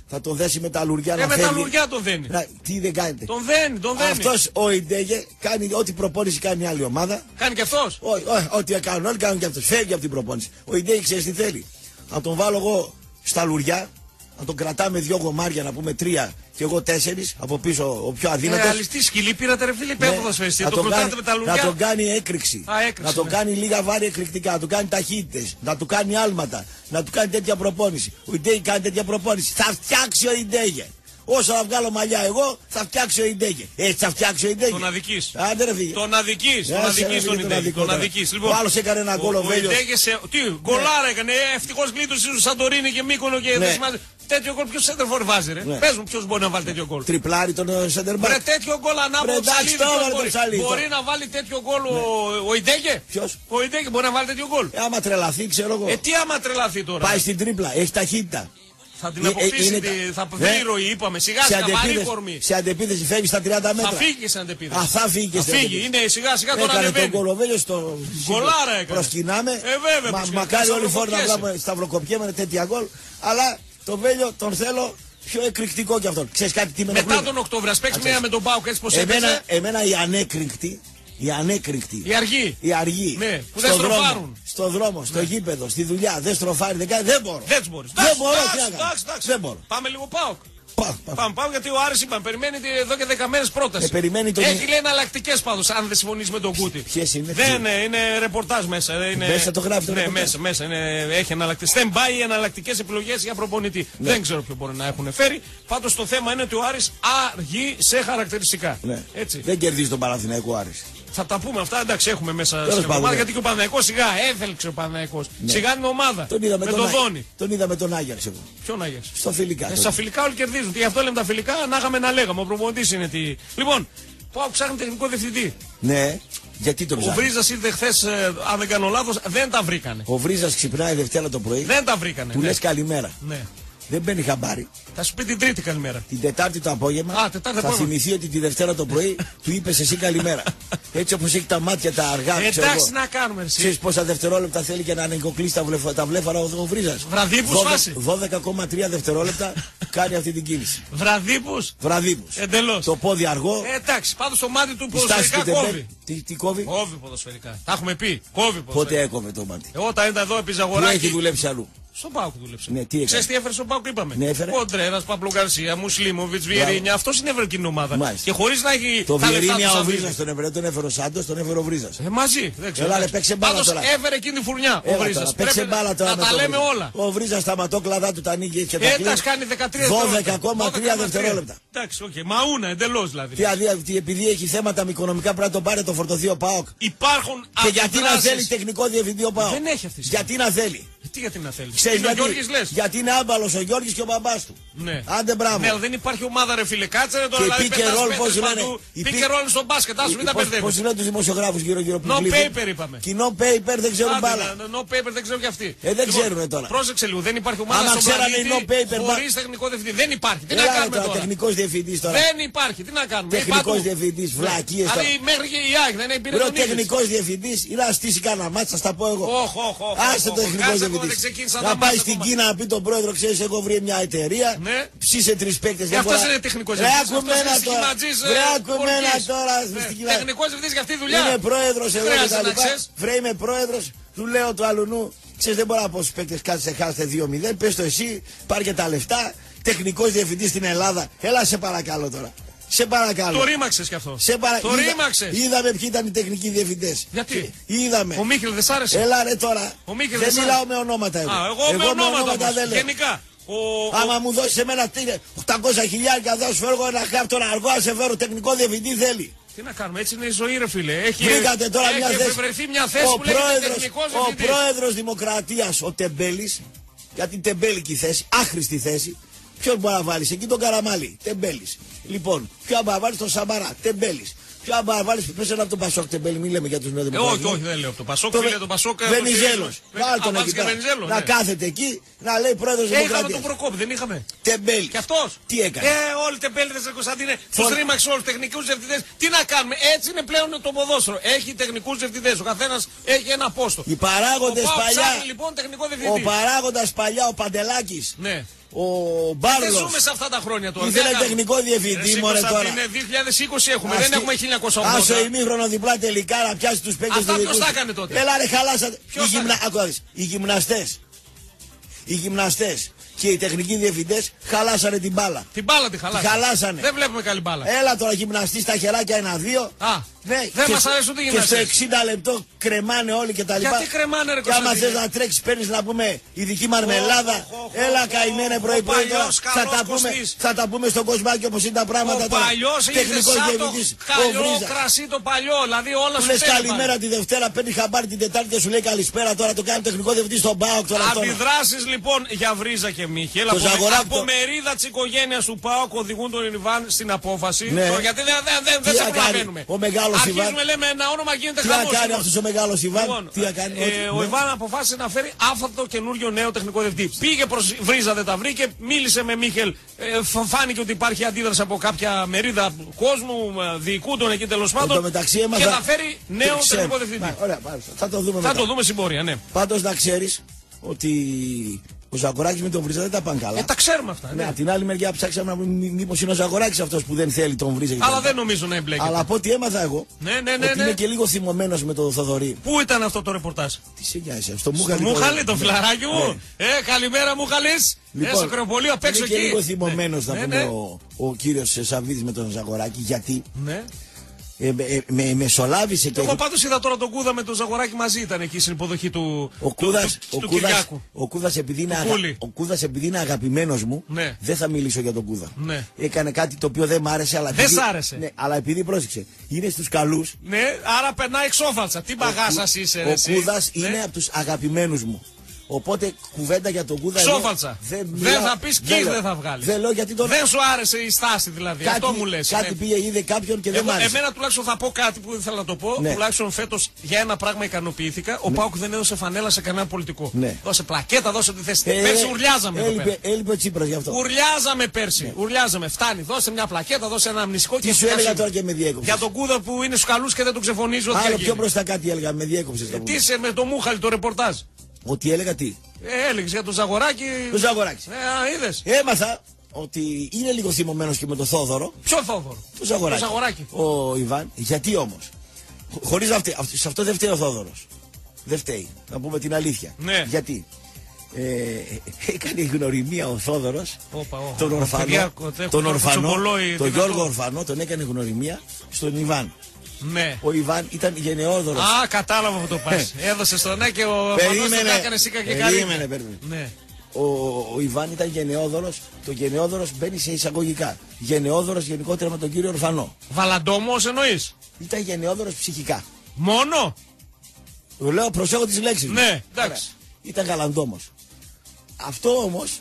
Speaker 5: θα τον δέσει με τα λουριά
Speaker 6: ε,
Speaker 5: να
Speaker 6: με
Speaker 5: φεύγει.
Speaker 6: τα λουριά τον δένει.
Speaker 5: Να, τι δεν κάνετε.
Speaker 6: Τον δένει, τον δένει.
Speaker 5: Αυτός ο Ιντέγε κάνει ό,τι προπόνηση κάνει η άλλη ομάδα.
Speaker 6: Κάνει και αυτός.
Speaker 5: Όχι, όχι, ό,τι κάνουν όλοι κάνουν και αυτός. Φεύγει από την προπόνηση. Ο Ιντέγε ξέρει τι θέλει. Να τον βάλω εγώ στα λουριά, να τον κρατάμε δύο γομάρια, να πούμε τρία και εγώ τέσσερις από πίσω ο πιο αδύνατος.
Speaker 6: Ε, αλιστή σκυλή πήρατε ρε φίλε,
Speaker 5: Ναι,
Speaker 6: πέφτοντας
Speaker 5: να
Speaker 6: το
Speaker 5: τον
Speaker 6: κρατάτε
Speaker 5: κάνει-
Speaker 6: με τα λουριά.
Speaker 5: Να τον κάνει έκρηξη.
Speaker 6: Α, έκρηξη,
Speaker 5: να τον
Speaker 6: ναι.
Speaker 5: κάνει λίγα βάρη εκρηκτικά. Να του κάνει ταχύτητες. Να του κάνει άλματα. Να του κάνει τέτοια προπόνηση. Ο Ιντέγε κάνει τέτοια προπόνηση. Θα φτιάξει ο Ιντέγε. Όσο θα βγάλω μαλλιά εγώ, θα φτιάξει ο Ιντέγε. Έτσι θα φτιάξει ο Ιντέγε.
Speaker 6: Τον αδικείς.
Speaker 5: Άντε ρε φύγε.
Speaker 6: Τον αδικείς, τον
Speaker 5: Άσε,
Speaker 6: αδικείς
Speaker 5: ρε,
Speaker 6: τον
Speaker 5: τον
Speaker 6: Ιντέγε.
Speaker 5: αδικό
Speaker 6: Τον
Speaker 5: τώρα.
Speaker 6: αδικείς.
Speaker 5: Ο άλλος έκανε ένα γκολ ο Βέλιος.
Speaker 6: Ιντέγε σε. Τι, γκολάρα έκανε. ε, Ευτυχώς γλίτωσε στο Σαντορίνη και Μύκονο και
Speaker 5: Ναι.
Speaker 6: δεν σημαίνει. Τέτοιο γκολ ποιος σέντερφορ βάζει ρε.
Speaker 5: Ναι.
Speaker 6: Πες μου ποιος μπορεί να βάλει τέτοιο γκολ.
Speaker 5: Τριπλάρι τον σέντερμπακ.
Speaker 6: Ρε τέτοιο γκολ ανάποδο
Speaker 5: Ρε, εντάξει,
Speaker 6: ψαλίδι.
Speaker 5: το
Speaker 6: ποιος
Speaker 5: έβαλε το
Speaker 6: μπορεί.
Speaker 5: ψαλίδι,
Speaker 6: Μπορεί
Speaker 5: το.
Speaker 6: να βάλει τέτοιο γκολ ο- ο Ιντέγε.
Speaker 5: Ποιος?
Speaker 6: Ο Ιντέγε μπορεί να βάλει τέτοιο γκολ.
Speaker 5: Ε, άμα τρελαθεί, ξέρω εγώ.
Speaker 6: Ε, τι άμα τρελαθεί τώρα.
Speaker 5: Πάει στην τρίπλα, έχει ταχύτητα.
Speaker 6: Θα την
Speaker 5: Ε, ε,
Speaker 6: αποκτήσει,
Speaker 5: είναι
Speaker 6: τη-
Speaker 5: τα-
Speaker 6: θα
Speaker 5: Ναι.
Speaker 6: βρει ροή, είπαμε. Σιγά
Speaker 5: Σε
Speaker 6: σιγά, βαρύ
Speaker 5: αντεπίθεση,
Speaker 6: κορμί.
Speaker 5: σε αντεπίθεση φεύγει στα τριάντα μέτρα.
Speaker 6: Θα φύγει σε αντεπίθεση.
Speaker 5: Α, θα φύγει και
Speaker 6: Θα
Speaker 5: στην
Speaker 6: φύγει.
Speaker 5: αντεπίθεση.
Speaker 6: Είναι σιγά σιγά τώρα
Speaker 5: Έκανε τον
Speaker 6: ανεβαίνει.
Speaker 5: Κολοβέλιο στο.
Speaker 6: Γκολάρα έκανε.
Speaker 5: Προσκυνάμε.
Speaker 6: Ε, βέβαια,
Speaker 5: Μα,
Speaker 6: προσκυνάμε.
Speaker 5: μακάρι όλοι οι φόροι να
Speaker 6: Σταυροκοπιέσαι.
Speaker 5: βλέπουμε σταυροκοπιέμαι τέτοια γκολ. Αλλά τον Βέλιο τον θέλω πιο εκρηκτικό κι αυτόν. Ξέρεις κάτι τι με
Speaker 6: Μετά
Speaker 5: ενοχλεί?
Speaker 6: τον Οκτώβριο, ας παίξει
Speaker 5: Α,
Speaker 6: μία
Speaker 5: ξέρεις.
Speaker 6: με τον Πάουκ έτσι πως
Speaker 5: Εμένα,
Speaker 6: έπαιζε.
Speaker 5: εμένα η ανέκρηκτη. Η ανέκρηκτη.
Speaker 6: Η αργή.
Speaker 5: Η αργή.
Speaker 6: Ναι, που δεν
Speaker 5: στον δρόμο,
Speaker 6: στροφάρουν.
Speaker 5: στο δρόμο, στο γήπεδο, στη δουλειά. Δεν στροφάρει, δεν κάνει. Δεν μπορώ.
Speaker 6: Δεν τους μπορείς.
Speaker 5: Δεν
Speaker 6: Εντάξει,
Speaker 5: μπορώ,
Speaker 6: εντάξει,
Speaker 5: τι να κάνω.
Speaker 6: εντάξει, εντάξει.
Speaker 5: Δεν μπορώ.
Speaker 6: Πάμε λίγο Πάουκ.
Speaker 5: Πάω, πάω.
Speaker 6: Πάμε, πάμε γιατί ο Άρης είπαν, περιμένει τη- εδώ και δέκα μέρες πρόταση.
Speaker 5: Ε, περιμένει τον-
Speaker 6: Έχει λέει εναλλακτικές πάντως, αν δεν συμφωνείς με τον Κούτι.
Speaker 5: Ποιες είναι,
Speaker 6: Δεν
Speaker 5: ποιες?
Speaker 6: είναι, είναι ρεπορτάζ μέσα. ε, Είναι...
Speaker 5: Μέσα το γράφει το
Speaker 6: Ναι,
Speaker 5: ρεπορτάζ.
Speaker 6: μέσα, μέσα. Είναι, έχει εναλλακτικές. Δεν πάει εναλλακτικές επιλογές για προπονητή.
Speaker 5: Ναι.
Speaker 6: Δεν ξέρω ποιο μπορεί να έχουν φέρει. Πάντως το θέμα είναι ότι ο Άρης αργεί σε χαρακτηριστικά.
Speaker 5: Ναι.
Speaker 6: Έτσι.
Speaker 5: Δεν κερδίζει τον Παναθηναϊκό ο Άρης.
Speaker 6: Θα τα πούμε αυτά, εντάξει, έχουμε μέσα
Speaker 5: Τέλος
Speaker 6: στην
Speaker 5: πάντων,
Speaker 6: ομάδα.
Speaker 5: ναι.
Speaker 6: Γιατί και ο Παναθηναϊκός σιγά έφελξε ο Παναθηναϊκός. Σιγά είναι ομάδα.
Speaker 5: Τον είδα με,
Speaker 6: με
Speaker 5: τον,
Speaker 6: τον
Speaker 5: Ά-
Speaker 6: Δόνι.
Speaker 5: τον είδα με τον Άγιαξ εγώ.
Speaker 6: Ποιον Άγιαξ.
Speaker 5: Στο φιλικά.
Speaker 6: Ε,
Speaker 5: τον-
Speaker 6: στα φιλικά όλοι κερδίζουν. Και γι' αυτό λέμε τα φιλικά, να είχαμε να λέγαμε. Ο προπονητής είναι τι. Λοιπόν, πάω ψάχνει τεχνικό διευθυντή.
Speaker 5: Ναι, γιατί τον
Speaker 6: Ο
Speaker 5: ψάχνει.
Speaker 6: Βρίζας ήρθε χθες, ε, αν δεν κάνω λάθος, δεν τα βρήκανε.
Speaker 5: Ο Βρίζας ξυπνάει Δευτέρα το πρωί.
Speaker 6: Δεν τα βρήκανε.
Speaker 5: Του
Speaker 6: ναι.
Speaker 5: λες καλημέρα.
Speaker 6: Ναι.
Speaker 5: Δεν μπαίνει χαμπάρι.
Speaker 6: Θα σου πει την Τρίτη καλημέρα.
Speaker 5: Την Τετάρτη το απόγευμα
Speaker 6: Α, Τετάρτη
Speaker 5: θα
Speaker 6: απόγευμα.
Speaker 5: θυμηθεί ότι τη Δευτέρα το πρωί του είπες εσύ καλημέρα. Έτσι όπως έχει τα μάτια τα αργά.
Speaker 6: Ε,
Speaker 5: ξέρω
Speaker 6: εντάξει,
Speaker 5: εγώ.
Speaker 6: να κάνουμε εσύ.
Speaker 5: Ξέρεις πόσα δευτερόλεπτα θέλει για να ανοικοκλείσει τα, βλεφα, τα βλέφαρα ο, ο Βρίζας.
Speaker 6: Βραδίπους φάση.
Speaker 5: δώδεκα κόμμα τρία δευτερόλεπτα κάνει αυτή την κίνηση.
Speaker 6: Βραδίπους.
Speaker 5: Βραδίπους.
Speaker 6: Εντελώς.
Speaker 5: Το πόδι αργό.
Speaker 6: Ε, εντάξει, πάντως το μάτι του
Speaker 5: η στάση
Speaker 6: ποδοσφαιρικά
Speaker 5: του τεμπέ-
Speaker 6: κόβει.
Speaker 5: Τι, τι κόβει.
Speaker 6: Κόβει ποδοσφαιρικά. Τα έχουμε πει. Κόβει
Speaker 5: Πότε
Speaker 6: ποδοσφαιρικά.
Speaker 5: έκοβε το μάτι.
Speaker 6: Εγώ όταν ήταν εδώ έπαιζα
Speaker 5: Πού
Speaker 6: αγοράκι.
Speaker 5: έχει δουλέψει αλλού.
Speaker 6: Στον Πάουκ δούλεψε.
Speaker 5: Ναι, τι έκανε.
Speaker 6: Ξέρεις τι έφερε στον Πάουκ, είπαμε.
Speaker 5: Ναι, έφερε.
Speaker 6: Κοντρέρας, Παπλο Γκαρσία, Μουσλίμοβιτ, Βιερίνια. Αυτό είναι έβρε εκείνη ομάδα.
Speaker 5: Μάλιστα.
Speaker 6: Και χωρίς να έχει.
Speaker 5: Το
Speaker 6: τα λεφτά
Speaker 5: Βιερίνια
Speaker 6: του
Speaker 5: ο
Speaker 6: σαν
Speaker 5: Βρίζας
Speaker 6: δίδυμο.
Speaker 5: τον έφερε, τον έφερε ο Σάντος, τον έφερε ο Βρίζας.
Speaker 6: Ε, μαζί. Δεν ξέρω.
Speaker 5: Έλα, ρε,
Speaker 6: δεν
Speaker 5: παίξε
Speaker 6: ξέρω.
Speaker 5: μπάλα
Speaker 6: Πάντως
Speaker 5: τώρα.
Speaker 6: έφερε εκείνη τη φουρνιά ο
Speaker 5: Έλα
Speaker 6: Βρίζας.
Speaker 5: τώρα, παίξε
Speaker 6: Πρέπει
Speaker 5: μπάλα τώρα
Speaker 6: να
Speaker 5: με
Speaker 6: τα
Speaker 5: τον
Speaker 6: λέμε
Speaker 5: Βρίζα.
Speaker 6: όλα.
Speaker 5: Ο Βρίζας σταματόκλαδά του τα ανοίγει έτσι και τα
Speaker 6: Ε,
Speaker 5: κλείνει.
Speaker 6: εντάξει, κάνει δεκατρία
Speaker 5: δώδεκα κόμμα τρία δευτερόλεπτα.
Speaker 6: Εντάξει, οκ. Μαούνα, εντελώς δηλαδή.
Speaker 5: Τι αδεία, τι, επειδή έχει θέματα οικονομικά πρέπει να τον πάρει το φορτωθεί ο ΠΑΟΚ.
Speaker 6: Υπάρχουν
Speaker 5: Και γιατί να
Speaker 6: αντιδράσεις.
Speaker 5: θέλει τεχνικό διευθυντή ο ΠΑΟΚ.
Speaker 6: Δεν έχει αυτή τη στιγμή.
Speaker 5: Γιατί να θέλει.
Speaker 6: Τι γιατί να θέλει.
Speaker 5: Ξέρεις
Speaker 6: Είναι ο
Speaker 5: γιατί,
Speaker 6: Γιώργης λες.
Speaker 5: γιατί είναι άμπαλος ο Γιώργης και ο μπαμπάς του.
Speaker 6: Ναι.
Speaker 5: Άντε μπράβο.
Speaker 6: Ναι, αλλά δεν υπάρχει ομάδα ρε φίλε. Κάτσε ρε τώρα.
Speaker 5: Και
Speaker 6: Δηλαδή
Speaker 5: pick and
Speaker 6: πετάς
Speaker 5: roll,
Speaker 6: πέτρες
Speaker 5: πώς λένε.
Speaker 6: παντού.
Speaker 5: Η
Speaker 6: Pick
Speaker 5: pick-
Speaker 6: and roll στον μπάσκετ. Άσου μην τα
Speaker 5: Πώς-
Speaker 6: μπερδεύεις.
Speaker 5: Πώς λένε τους δημοσιογράφους γύρω-γύρω που
Speaker 6: No
Speaker 5: γλύφουν.
Speaker 6: paper είπαμε.
Speaker 5: Κοινό paper δεν ξέρουν
Speaker 6: Άντε,
Speaker 5: μπάλα.
Speaker 6: no- No paper δεν ξέρω κι αυτοί.
Speaker 5: Ε, δεν ξέρουνε τώρα.
Speaker 6: Πρόσεξε λίγο. Δεν υπάρχει ομάδα
Speaker 5: Άμα
Speaker 6: στον
Speaker 5: ξέρανε
Speaker 6: πλανήτη
Speaker 5: no paper,
Speaker 6: χωρίς τεχνικό διευθυντή. Δεν υπάρχει. Τι να
Speaker 5: Έλα,
Speaker 6: κάνουμε
Speaker 5: τώρα,
Speaker 6: τώρα.
Speaker 5: τεχνικός διευθυντής τώρα.
Speaker 6: Δεν υπάρχει. Τι να κάνουμε.
Speaker 5: Τεχνικός
Speaker 6: Παντού.
Speaker 5: διευθυντής, βλακίες τώρα.
Speaker 6: Δηλαδή μέχρι και η ΑΕΚ δεν πήρε
Speaker 5: Ρε, ο
Speaker 6: τον ίδιο.
Speaker 5: τεχνικός διευθυντής είναι να στήσει κανένα μάτς, θα στα πω εγώ.
Speaker 6: Όχ, όχ, όχ,
Speaker 5: Άσε
Speaker 6: όχ,
Speaker 5: το
Speaker 6: όχ.
Speaker 5: τεχνικός
Speaker 6: Κάτσε ακόμα, δεν
Speaker 5: διευθυντής.
Speaker 6: ξεκίνησαν
Speaker 5: Να
Speaker 6: τα
Speaker 5: πάει
Speaker 6: μάτσα
Speaker 5: στην
Speaker 6: ακόμα.
Speaker 5: Κίνα να πει τον πρόεδρο, ξέρεις, έχω βρει μια εταιρεία.
Speaker 6: Ναι.
Speaker 5: Ψήσε τρεις παίκτες.
Speaker 6: Και αυτός είναι τεχνικός
Speaker 5: Ρε,
Speaker 6: διευθυντής.
Speaker 5: άκου
Speaker 6: Αυτός
Speaker 5: μένα
Speaker 6: είναι
Speaker 5: τώρα.
Speaker 6: σχηματζής, ε,
Speaker 5: Ρε, άκου μένα
Speaker 6: πορκής.
Speaker 5: τώρα.
Speaker 6: Ναι,
Speaker 5: στην Κίνα.
Speaker 6: Τεχνικός διευθυντής για αυτή τη δουλειά.
Speaker 5: Είναι πρόεδρος εγώ και
Speaker 6: Χρειάζεται
Speaker 5: τα
Speaker 6: να
Speaker 5: λοιπά.
Speaker 6: ξέρεις.
Speaker 5: Βρε, είμαι πρόεδρος, του λέω του αλουνού. Ξέρεις, δεν μπορώ να πω στους παίκτες κάτσε χάστε δύο μηδέν. Πες το εσύ, πάρ και τα λεφτά. Τεχνικός διευθυντής στην Ελλάδα. Έλα, σε παρακαλώ τώρα. Σε παρακαλώ.
Speaker 6: Το ρήμαξες κι αυτό.
Speaker 5: Σε παρα...
Speaker 6: Το
Speaker 5: είδα-
Speaker 6: ρήμαξες.
Speaker 5: Είδαμε ποιοι ήταν οι τεχνικοί διευθυντές.
Speaker 6: Γιατί?
Speaker 5: Είδαμε.
Speaker 6: Ο Μίχελ δεν σ' άρεσε.
Speaker 5: Έλα ρε τώρα.
Speaker 6: Ο Μίχελ
Speaker 5: δεν
Speaker 6: δεν σ'
Speaker 5: μιλάω
Speaker 6: άρεσε.
Speaker 5: με ονόματα εγώ.
Speaker 6: Α, εγώ, με ονόματα όμως.
Speaker 5: δεν λέω.
Speaker 6: Γενικά. Ο,
Speaker 5: Άμα
Speaker 6: ο-
Speaker 5: μου δώσει εμένα τι είναι, οκτακόσια χιλιάδες θα σου φέρω εγώ ένα χάπτον αργό, να σε φέρω τεχνικό διευθυντή θέλει.
Speaker 6: Τι να κάνουμε, έτσι είναι η ζωή, ρε φίλε. Έχει,
Speaker 5: Βρήκατε τώρα
Speaker 6: έχει
Speaker 5: μια θέση.
Speaker 6: εφευρεθεί μια θέση
Speaker 5: Ο
Speaker 6: που λέγεται
Speaker 5: πρόεδρος,
Speaker 6: τεχνικός
Speaker 5: ο
Speaker 6: διευθυντής.
Speaker 5: πρόεδρος Δημοκρατίας, ο Τεμπέλης, γιατί τεμπέλικη θέση, άχρηστη θέση. Ποιον μπορεί να βάλει εκεί, τον Καραμάλι, Τεμπέλης. Λοιπόν, ποιον μπορεί να βάλει τον Σαμαρά, Τεμπέλης. Ποιον μπορεί να βάλει, πες ένα από τον Πασόκ Τεμπέλη, μην λέμε για τους
Speaker 6: Ε,
Speaker 5: νεοδημοκράτες.
Speaker 6: όχι, όχι, δεν λέω. Το Πασόκ,
Speaker 5: Το
Speaker 6: φίλε, το Πασόκ. ε,
Speaker 5: Βενιζέλος.
Speaker 6: το
Speaker 5: Βάλ τον
Speaker 6: Α,
Speaker 5: εκεί
Speaker 6: βάλεις και
Speaker 5: πέρα.
Speaker 6: Βενιζέλο,
Speaker 5: Να
Speaker 6: ναι.
Speaker 5: κάθεται εκεί, να λέει πρόεδρος
Speaker 6: Ε, είχαμε
Speaker 5: Δημοκρατίας.
Speaker 6: τον Προκόπη, δεν είχαμε.
Speaker 5: Τεμπέλη.
Speaker 6: Και αυτός.
Speaker 5: Τι έκανε.
Speaker 6: Ε, όλοι τεμπέληδες, ρε Κωνσταντίνε. Τους
Speaker 5: Φορ-
Speaker 6: ρήμαξε όλους, τεχνικούς διευθυντές. Τι να κάνουμε, έτσι είναι πλέον το ποδόσφαιρο. Έχει τεχνικούς διευθυντές. Ο καθένας έχει ένα πόστο.
Speaker 5: Οι παράγοντες
Speaker 6: Ο ΠΑΟΚ
Speaker 5: παλιά.
Speaker 6: ψάχνει, λοιπόν τεχνικό
Speaker 5: Ο
Speaker 6: διευθυντή.
Speaker 5: παράγοντας παλιά, ο Παντελάκης.
Speaker 6: Ναι.
Speaker 5: ο Μπάρλος.
Speaker 6: Δεν ζούμε σε αυτά τα χρόνια τώρα.
Speaker 5: Ήθελε τεχνικό διευθυντή, μωρέ τώρα.
Speaker 6: Είναι δύο χιλιάδες είκοσι έχουμε, δεν έχουμε χίλια εννιακόσια ογδόντα.
Speaker 5: Άσο ημίχρονο διπλά τελικά να πιάσει τους παίκτες του.
Speaker 6: Αυτά ποιος τα έκανε τότε?
Speaker 5: Έλα ρε, χαλάσατε. Οι, γυμνα... οι γυμναστές. Οι γυμναστές και οι τεχνικοί διευθυντές χαλάσανε την μπάλα.
Speaker 6: Την μπάλα τη χαλάσανε.
Speaker 5: Τη χαλάσανε.
Speaker 6: Δεν βλέπουμε καλή μπάλα.
Speaker 5: Έλα τώρα γυμναστή στα χεράκια ένα-δύο.
Speaker 6: Α,
Speaker 5: ναι,
Speaker 6: δεν μας αρέσουν οι γυμναστές.
Speaker 5: Και στο εξήντα λεπτό κρεμάνε όλοι και τα λοιπά.
Speaker 6: Γιατί κρεμάνε ρε
Speaker 5: Και άμα
Speaker 6: Κωνσταντίνε?
Speaker 5: θες να τρέξεις παίρνεις να πούμε ειδική μαρμελάδα. Έλα καημένε πρωί πρωί τώρα. Θα τα, πούμε, θα τα πούμε στον Κοσμάκη όπως είναι τα πράγματα
Speaker 6: ο
Speaker 5: τώρα.
Speaker 6: παλιός είναι σαν το καλό κρασί το παλιό. Δηλαδή όλα σου
Speaker 5: λες καλημέρα τη Δευτέρα, παίρνει χαμπάρι την Τετάρτη και σου λέει καλησπέρα τώρα. Το κάνει τεχνικό διευθυντή στον ΠΑΟΚ τώρα.
Speaker 6: Αντιδράσεις λοιπόν για Βρίζα και Μίχελ. Από, από μερίδα της οικογένειας του ΠΑΟΚ οδηγούν τον Ιβάν στην απόφαση.
Speaker 5: Ναι.
Speaker 6: Το, γιατί δεν δε, δε, δε σε προλαβαίνουμε.
Speaker 5: Ο μεγάλος Ιβάν.
Speaker 6: Αρχίζουμε λέμε ένα όνομα, γίνεται
Speaker 5: τι
Speaker 6: χαμός.
Speaker 5: Τι θα κάνει αυτός ο μεγάλος Ιβάν.
Speaker 6: Λοιπόν,
Speaker 5: τι θα κάνει,
Speaker 6: ε,
Speaker 5: ό,
Speaker 6: ο
Speaker 5: ναι.
Speaker 6: Ιβάν αποφάσισε να φέρει άφατο καινούριο νέο τεχνικό διευθυντή. Πήγε προς Βρίζα, δεν τα βρήκε. Μίλησε με Μίχελ. Ε, φάνηκε ότι υπάρχει αντίδραση από κάποια μερίδα κόσμου, διοικούντων εκεί τέλος πάντων. Και θα φέρει νέο τεχνικό διευθυντή.
Speaker 5: Ωραία, θα το δούμε.
Speaker 6: Θα το δούμε στην πορεία, ναι.
Speaker 5: Πάντως να ξέρεις ότι ο Ζαγοράκης με τον Βρίζα δεν τα πάνε καλά.
Speaker 6: Ε, τα ξέρουμε αυτά. Ναι.
Speaker 5: Ναι, από την άλλη μεριά ψάξαμε να πούμε μήπως είναι ο Ζαγοράκης αυτός που δεν θέλει τον Βρίζα.
Speaker 6: Αλλά δεν νομίζω να εμπλέκεται.
Speaker 5: Αλλά από ό,τι έμαθα εγώ,
Speaker 6: ναι, ναι, ναι,
Speaker 5: ότι
Speaker 6: ναι.
Speaker 5: είναι και λίγο θυμωμένος με τον Θοδωρή.
Speaker 6: Πού ήταν αυτό το ρεπορτάζ?
Speaker 5: Τι σε νοιάζει, στο Μούχαλη.
Speaker 6: Στο Μούχαλη, το φιλαράκι μου. Ναι. Ε, καλημέρα Μούχαλης. Λοιπόν, ε, στο κρεοπολείο απ' έξω εκεί.
Speaker 5: Είναι και λίγο θυμωμένος,
Speaker 6: ναι.
Speaker 5: θα
Speaker 6: ναι,
Speaker 5: πούμε,
Speaker 6: ναι.
Speaker 5: ο, ο κύριος Σαββίδης με τον Ζαγοράκη. Γιατί
Speaker 6: ναι.
Speaker 5: ε, ε, με μεσολάβησε και.
Speaker 6: Εγώ πάντως είδα τώρα τον Κούδα με τον Ζαγοράκη μαζί, ήταν εκεί στην υποδοχή του,
Speaker 5: ο Κούδας,
Speaker 6: του, του,
Speaker 5: ο
Speaker 6: του
Speaker 5: Κούδας,
Speaker 6: Κυριάκου.
Speaker 5: Ο Κούδας επειδή είναι, αγα... ο Κούδας επειδή είναι αγαπημένος μου,
Speaker 6: ναι.
Speaker 5: δεν θα μιλήσω για τον Κούδα.
Speaker 6: Ναι.
Speaker 5: Έκανε κάτι το οποίο δεν μ' άρεσε, αλλά
Speaker 6: δεν
Speaker 5: επειδή...
Speaker 6: σ' άρεσε.
Speaker 5: Ναι, αλλά επειδή πρόσεξε, είναι στους καλούς.
Speaker 6: Ναι, άρα περνάει εξόφαλτσα. Τι μπαγάσας είσαι,
Speaker 5: Ο
Speaker 6: εσύ.
Speaker 5: Κούδας
Speaker 6: ναι.
Speaker 5: είναι από τους αγαπημένους μου. Οπότε κουβέντα για τον Κούδα.
Speaker 6: Ξόφαλτσα.
Speaker 5: Δεν,
Speaker 6: δεν θα πεις και δεν θα βγάλεις.
Speaker 5: Δεν λέω γιατί τον.
Speaker 6: Δεν σου άρεσε η στάση δηλαδή.
Speaker 5: Κάτι,
Speaker 6: αυτό μου λες.
Speaker 5: Κάτι
Speaker 6: ναι.
Speaker 5: πήγε, είδε κάποιον και δεν
Speaker 6: Εγώ,
Speaker 5: μ' άρεσε.
Speaker 6: Εμένα τουλάχιστον θα πω κάτι που ήθελα να το πω.
Speaker 5: Ναι.
Speaker 6: Τουλάχιστον φέτος για ένα πράγμα ικανοποιήθηκα. Ο ναι. ΠΑΟΚ δεν έδωσε φανέλα σε κανένα πολιτικό.
Speaker 5: Ναι.
Speaker 6: Δώσε πλακέτα, δώσε τη θέση.
Speaker 5: Ε,
Speaker 6: πέρσι ουρλιάζαμε
Speaker 5: έλειπε,
Speaker 6: εδώ πέρα.
Speaker 5: Έλειπε ο Τσίπρας γι' αυτό.
Speaker 6: Ουρλιάζαμε πέρσι. Ναι. Ουρλιάζαμε. Φτάνει. Δώσε μια πλακέτα, δώσε ένα αμνηστικό.
Speaker 5: Τι σου έλεγα τώρα και με διέκοψες.
Speaker 6: Για τον Κούδα που είναι στου καλούς και δεν τον ξεφωνίζω.
Speaker 5: Άλλο πιο μπροστά κάτι έλεγα, με διέκοψες.
Speaker 6: Τι είσαι με το Μούχαλη το ρεπορτάζ.
Speaker 5: Ότι έλεγα τι.
Speaker 6: Ε, έλεγες για τον Ζαγοράκη.
Speaker 5: Τον Ζαγοράκη.
Speaker 6: Ε, είδες.
Speaker 5: Έμαθα ότι είναι λίγο θυμωμένος και με τον Θόδωρο.
Speaker 6: Ποιο Θόδωρο?
Speaker 5: Το Ζαγοράκη.
Speaker 6: Το Ζαγοράκη.
Speaker 5: Ο Ιβάν. Γιατί όμως. Χωρίς αυτή, σε αυτό δεν φταίει ο Θόδωρος. Δεν φταίει. Να πούμε την αλήθεια.
Speaker 6: Ναι.
Speaker 5: Γιατί. Ε, έκανε γνωριμία ο Θόδωρος.
Speaker 6: Όπα, όπα.
Speaker 5: Τον Ορφανό. Τον Ορφανό. Τον Γιώργο Ορφανό. Τον έκανε γνωριμία στον Ιβάν.
Speaker 6: Ναι.
Speaker 5: Ο Ιβάν ήταν γενναιόδωρος.
Speaker 6: Α, κατάλαβα που το πας. Έδωσε στον ναι και ο Φανός τον έκανε σίκα και καλή.
Speaker 5: Περίμενε, περίμενε.
Speaker 6: Ναι.
Speaker 5: Ο, ο Ιβάν ήταν γενναιόδωρος. Το γενναιόδωρος μπαίνει σε εισαγωγικά. Γενναιόδωρος γενικότερα με τον κύριο Ορφανό.
Speaker 6: Βαλαντόμος εννοείς?
Speaker 5: Ήταν γενναιόδωρος ψυχικά.
Speaker 6: Μόνο?
Speaker 5: Το λέω, προσέχω τις λέξεις.
Speaker 6: Ναι, εντάξει.
Speaker 5: Ήταν γαλαντόμος. Αυτό όμως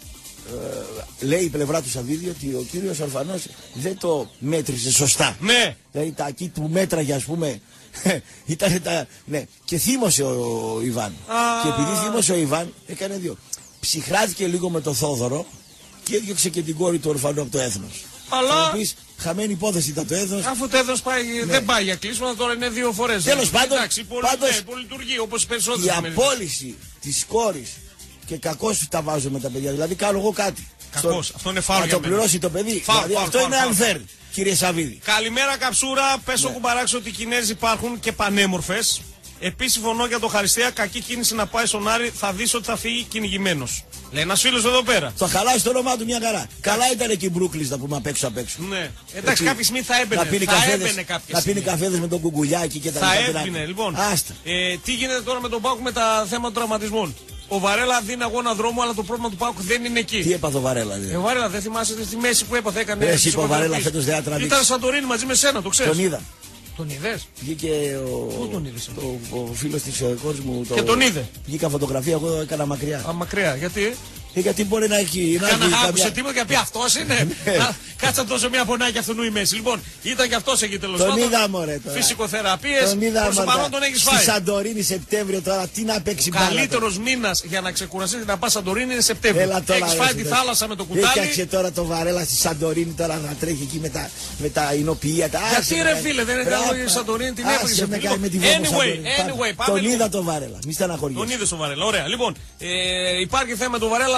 Speaker 5: ε, λέει η πλευρά του Σαββίδη ότι ο κύριος Ορφανός δεν το μέτρησε σωστά.
Speaker 6: Ναι.
Speaker 5: Δηλαδή τα εκεί του μέτραγε, ας πούμε. Ήταν τα. Ναι. Και θύμωσε ο, ο Ιβάν.
Speaker 6: Α...
Speaker 5: Και επειδή θύμωσε ο Ιβάν, έκανε δύο. Ψυχράθηκε λίγο με το Θόδωρο και έδιωξε και την κόρη του Ορφανού από το έθνος.
Speaker 6: Αλλά.
Speaker 5: Θα πεις, χαμένη υπόθεση ήταν το έθνος.
Speaker 6: Αφού το έθνος πάει, ναι. δεν πάει για κλείσμα, τώρα είναι δύο φορές.
Speaker 5: Τέλος πάντων,
Speaker 6: εντάξει, πολυ...
Speaker 5: πάντως,
Speaker 6: ναι, πολυλειτουργεί όπως οι περισσότερες.
Speaker 5: Η απόλυση της κόρης. Και κακώς τα βάζω με τα παιδιά. Δηλαδή κάνω εγώ κάτι.
Speaker 6: Κακώς. Αυτό είναι φάουλ.
Speaker 5: Να το πληρώσει το παιδί.
Speaker 6: Φάουλ,
Speaker 5: δηλαδή
Speaker 6: φάουλ,
Speaker 5: αυτό
Speaker 6: φάουλ,
Speaker 5: είναι
Speaker 6: φάουλ.
Speaker 5: unfair, κύριε Σαββίδη.
Speaker 6: Καλημέρα Καψούρα. Πες
Speaker 5: Ναι.
Speaker 6: ο κουμπαράξο ότι οι Κινέζοι υπάρχουν και πανέμορφες. Επίσης συμφωνώ για το Χαριστέα. Κακή κίνηση να πάει στον Άρη. Θα δεις ότι θα φύγει κυνηγημένος. Λέει ένας φίλος εδώ πέρα.
Speaker 5: Θα χαλάσει το όνομά του μια χαρά. Καλά ήταν εκεί η Μπρούκλης να πούμε απ' έξω απ' έξω.
Speaker 6: Ναι. Εντάξει, κάποια στιγμή θα έμπαινε.
Speaker 5: Να πίνει
Speaker 6: θα
Speaker 5: καφέδες,
Speaker 6: έμπαινε κάποια
Speaker 5: να πίνει
Speaker 6: στιγμή.
Speaker 5: καφέδες με τον κουκουλιάκι και τα
Speaker 6: Θα
Speaker 5: λοιπά.
Speaker 6: έμπαινε, λοιπόν.
Speaker 5: Άστα.
Speaker 6: Ε, τι γίνεται τώρα με τον Πάουκ με τα θέματα των τραυματισμών. Ο Βαρέλα δίνει αγώνα δρόμο, αλλά το πρόβλημα του Πάουκ δεν είναι εκεί.
Speaker 5: Τι έπαθε ο Βαρέλα, δηλαδή.
Speaker 6: Ε, ο Βαρέλα δεν θυμάσαι στη μέση που έπαθε, έκανε.
Speaker 5: Εσύ είπε ο Βαρέλα φέτος δεν θα τραβήξει.
Speaker 6: Ήταν Σαντορίνη μαζί με σένα, το ξέρεις.
Speaker 5: Τον είδα.
Speaker 6: Τον είδες?
Speaker 5: Βγήκε ο,
Speaker 6: Πού τον είδες?
Speaker 5: το, ο φίλος της κόρης μου. Το...
Speaker 6: Και τον είδε.
Speaker 5: Βγήκα φωτογραφία, εγώ έκανα μακριά.
Speaker 6: Α, μακριά, γιατί?
Speaker 5: Ε, γιατί μπορεί να έχει. Να
Speaker 6: Κάνα
Speaker 5: έχει
Speaker 6: άκουσε
Speaker 5: καμιά...
Speaker 6: τίποτα και πει αυτός είναι. Κάτσε να δώσω μια φωνάκι αυτού η μέση. Λοιπόν, ήταν και αυτός εκεί τέλος πάντων.
Speaker 5: Τον είδα μωρέ τώρα.
Speaker 6: Φυσικοθεραπείες.
Speaker 5: Τον είδα
Speaker 6: Προς το παρόν τον έχεις φάει.
Speaker 5: Στη Σαντορίνη Σεπτέμβριο τώρα τι να παίξει μπάλα.
Speaker 6: Καλύτερος μήνας για να ξεκουραστείς και να πας Σαντορίνη είναι Σεπτέμβριο.
Speaker 5: Έλα τώρα.
Speaker 6: Έχεις φάει τη θάλασσα με το κουτάλι.
Speaker 5: Έκαξε τώρα το Βαρέλα στη Σαντορίνη τώρα να τρέχει εκεί με τα, με τα εινοποιεία. Τα...
Speaker 6: Γιατί ρε φίλε, δεν έκανε η Σαντορίνη, την έπαιξε.
Speaker 5: Anyway, anyway, τον είδα το Βαρέλα. Μη στεναχωριέσαι.
Speaker 6: Τον είδε ο Βαρέλα. Ωραία. Λοιπόν, ε, υπάρχει θέμα του Βαρέλα,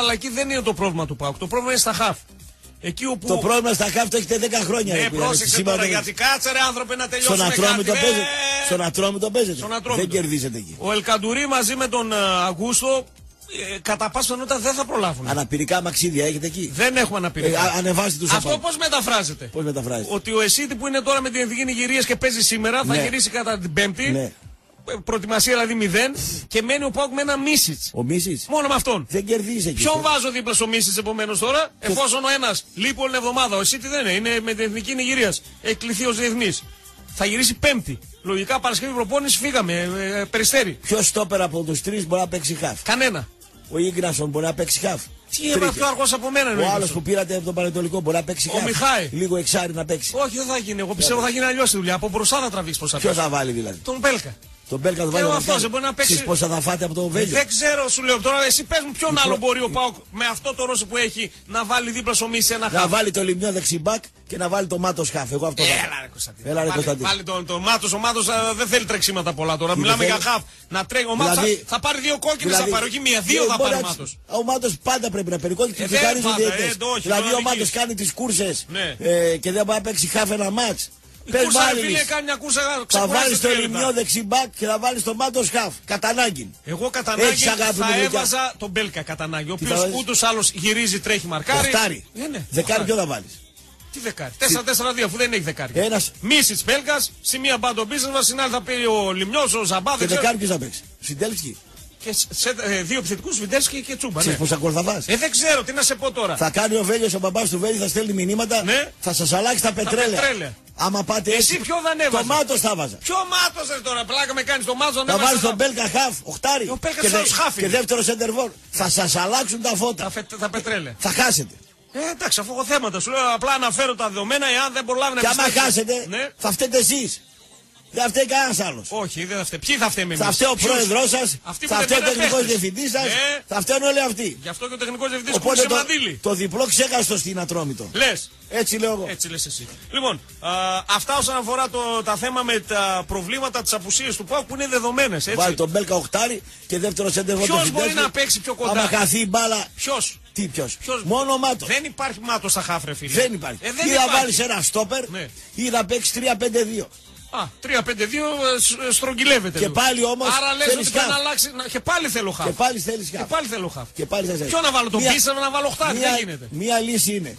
Speaker 6: αλλά εκεί δεν είναι το πρόβλημα του ΠΑΟΚ. Το πρόβλημα είναι στα χαφ. Εκεί όπου...
Speaker 5: Το πρόβλημα στα χαφ το έχετε δέκα χρόνια.
Speaker 6: Ναι, πρόσεξε τώρα, γιατί κάτσε ρε άνθρωπε να τελειώσουμε.
Speaker 5: Στον Ατρόμητο παίζετε. Στον Ατρόμητο παίζετε. Δεν κερδίσετε εκεί.
Speaker 6: Ο Ελκαντουρί μαζί με τον Αγκούστο ε, κατά πάσα πιθανότητα δεν θα προλάβουν.
Speaker 5: Αναπηρικά μαξίδια έχετε εκεί.
Speaker 6: Δεν έχουμε αναπηρικά.
Speaker 5: Ε, ανεβάστε τους
Speaker 6: Αυτό πώς μεταφράζεται.
Speaker 5: Πώς μεταφράζεται.
Speaker 6: Ότι ο Εσίτη που είναι τώρα με την Εθνική Νιγηρίας και παίζει σήμερα θα
Speaker 5: ναι.
Speaker 6: γυρίσει κατά την Πέμπτη.
Speaker 5: Ναι.
Speaker 6: Προετοιμασία δηλαδή μηδέν και μένει ο ΠΑΟΚ με ένα Μίσιτς.
Speaker 5: Ο Μίσιτς.
Speaker 6: Μόνο με αυτόν.
Speaker 5: Δεν κερδίζει εκεί.
Speaker 6: Ποιον βάζω δίπλα στο Μίσιτς επομένως τώρα, και... εφόσον ο ένας λείπει όλη την εβδομάδα. Ο Εσίτη δεν είναι, είναι με την Εθνική Νιγηρίας. Έχει κληθεί ως διεθνής. Θα γυρίσει Πέμπτη. Λογικά Παρασκευή προπόνηση φύγαμε. Ε, ε, Περιστέρι.
Speaker 5: Ποιο στόπερ από τους τρεις μπορεί να παίξει χαφ.
Speaker 6: Κανένα.
Speaker 5: Ο Ίγκρασον μπορεί να παίξει χαφ.
Speaker 6: Τι έμαθα πιο αργός από μένα είναι.
Speaker 5: Ο άλλος που πήρατε από τον Πανετολικό μπορεί να παίξει χαφ.
Speaker 6: Ο Μιχάη.
Speaker 5: Λίγο εξάρι να παίξει.
Speaker 6: Όχι, δεν θα γίνει. Εγώ πιστεύω θα γίνει αλλιώς τη δουλειά. Από μπροστά θα τραβήξει προς
Speaker 5: Ποιο θα βάλει δηλαδή.
Speaker 6: Τον Μπέλκα.
Speaker 5: Τον Μπέλκα θα βάλει.
Speaker 6: Αυτό μπορεί να παίξει.
Speaker 5: Εσείς πώς θα τα φάτε από το Βέλγιο.
Speaker 6: Δεν ξέρω, σου λέω τώρα. Εσύ πες μου ποιον προ... άλλο μπορεί ο ΠΑΟΚ με αυτό το ρόσο που έχει να βάλει δίπλα στο Μίση ένα χαφ.
Speaker 5: Να βάλει το Λιμνιό δεξιμπάκ και να βάλει το Μάτος χαφ. Εγώ αυτό.
Speaker 6: Έλα ρε Κωνσταντίνο.
Speaker 5: Έλα ρε Κωνσταντίνο.
Speaker 6: Βάλει τον το Μάτος. Ο Μάτος δεν θέλει τρεξίματα πολλά τώρα. Μιλάμε για χαφ. Να τρέχει. Ο Μάτος δηλαδή... θα πάρει δύο κόκκινες θα πάρει. Όχι μία, δύο θα πάρει ο Μάτος.
Speaker 5: Ο Μάτος πάντα πρέπει να περικόκκινε και ψυχάρει ο διαιτητές. Δηλαδή ο Μάτος κάνει τις κούρσες και δεν μπορεί να παίξει χαφ ένα μάτς.
Speaker 6: Πες φίλε, κάνει μια κούρσα,
Speaker 5: θα βάλεις το Λιμνιό δεξιμπάκ και θα βάλεις το Μάτος χαφ. Κατά ανάγκη.
Speaker 6: Εγώ κατά ανάγκη θα έβαζα τον Μπέλκα κατά ανάγκη. Ο οποίος ούτως άλλως γυρίζει, τρέχει, μαρκάρει.
Speaker 5: Οχτάρι. Δεκάρι ποιο θα βάλεις.
Speaker 6: Τι δεκάρι. τέσσερα τέσσερα δύο αφού δεν έχει δεκάρι.
Speaker 5: Ένας...
Speaker 6: Μίσιτς Μπέλκας, στη μία μπάντο business, στην άλλη θα πει ο Λιμνιός, ο Ζαμπά.
Speaker 5: Και δεκάρι ποιος θα παίξει. Σιντέλσκι.
Speaker 6: Και σε ε, δύο επιθετικούς, Βιντέλσκι και Τσούμπα.
Speaker 5: Ξέρεις πόσα γκολ θα βάζει.
Speaker 6: Ε, δεν ξέρω, τι να σε πω τώρα.
Speaker 5: Θα κάνει ο Βέλιος, ο μπαμπάς του Βέλη, θα στέλνει μηνύματα.
Speaker 6: Ναι.
Speaker 5: Θα σας αλλάξει τα πετρέλαια.
Speaker 6: πετρέλαια.
Speaker 5: Άμα πάτε
Speaker 6: εσύ
Speaker 5: έτσι.
Speaker 6: ποιο θα ανέβαζε.
Speaker 5: Το Μάτος θα βάζα.
Speaker 6: Ποιο Μάτος ρε τώρα, πλάκα με κάνεις το Μάτος.
Speaker 5: Θα βάλεις τον Μπέλκα χαφ, οχτάρι.
Speaker 6: Ο Μπέλκα
Speaker 5: και, δε,
Speaker 6: χάφι.
Speaker 5: και δεύτερο σεντερφόρ. Θα σας αλλάξουν τα φώτα.
Speaker 6: Τα, φε, τα πετρέλαια.
Speaker 5: Θα χάσετε.
Speaker 6: Ε, εντάξει, αφού έχω θέματα. Σου λέω απλά αναφέρω τα δεδομένα, εάν δεν προλάβει να
Speaker 5: και άμα χάσετε, ναι. θα φταίτε εσείς. Δεν φταίει κανένας άλλος.
Speaker 6: Όχι, δεν θα φταίει. Ποιοι θα φταίμε εμείς.
Speaker 5: Θα φταίει ο πρόεδρός σας, θα φταίει ο τεχνικός διευθυντής σας,
Speaker 6: ε.
Speaker 5: θα φταίνουν όλοι αυτοί.
Speaker 6: Γι' αυτό και ο τεχνικός διευθυντής που είναι μαντήλι.
Speaker 5: Το διπλό ξέχαστο στην Ατρόμητο.
Speaker 6: Λες.
Speaker 5: Έτσι λέω εγώ.
Speaker 6: Έτσι λες εσύ. Λοιπόν, α, αυτά όσον αφορά το, τα θέμα με τα προβλήματα της απουσίας του ΠΑΟΚ που είναι δεδομένες.
Speaker 5: Βάλει τον Μπέλκα οχτάρι και δεύτερο σέντερ.
Speaker 6: Ποιος μπορεί να παίξει πιο κοντά.
Speaker 5: Άμα χαθεί η μπάλα.
Speaker 6: Ποιος.
Speaker 5: Τι ποιος. Μόνο ο Μάτος.
Speaker 6: Δεν υπάρχει Μάτος στα χάφρε φίλε.
Speaker 5: Δεν υπάρχει.
Speaker 6: Ε, δεν
Speaker 5: ή θα βάλεις ένα στόπερ ναι. ή θα παίξεις τρία πέντε δύο.
Speaker 6: Α, τρία πέντε δύο στρογγυλεύεται.
Speaker 5: Και πάλι όμως.
Speaker 6: Άρα λες ότι πρέπει να αλλάξει. Και πάλι θέλω χαφ.
Speaker 5: Και πάλι θέλεις χαφ.
Speaker 6: Και πάλι θέλω χαφ.
Speaker 5: Και πάλι θέλεις.
Speaker 6: Ποιο να βάλω, τον πίσα να βάλω οχτάρι. Δεν γίνεται.
Speaker 5: Μία λύση είναι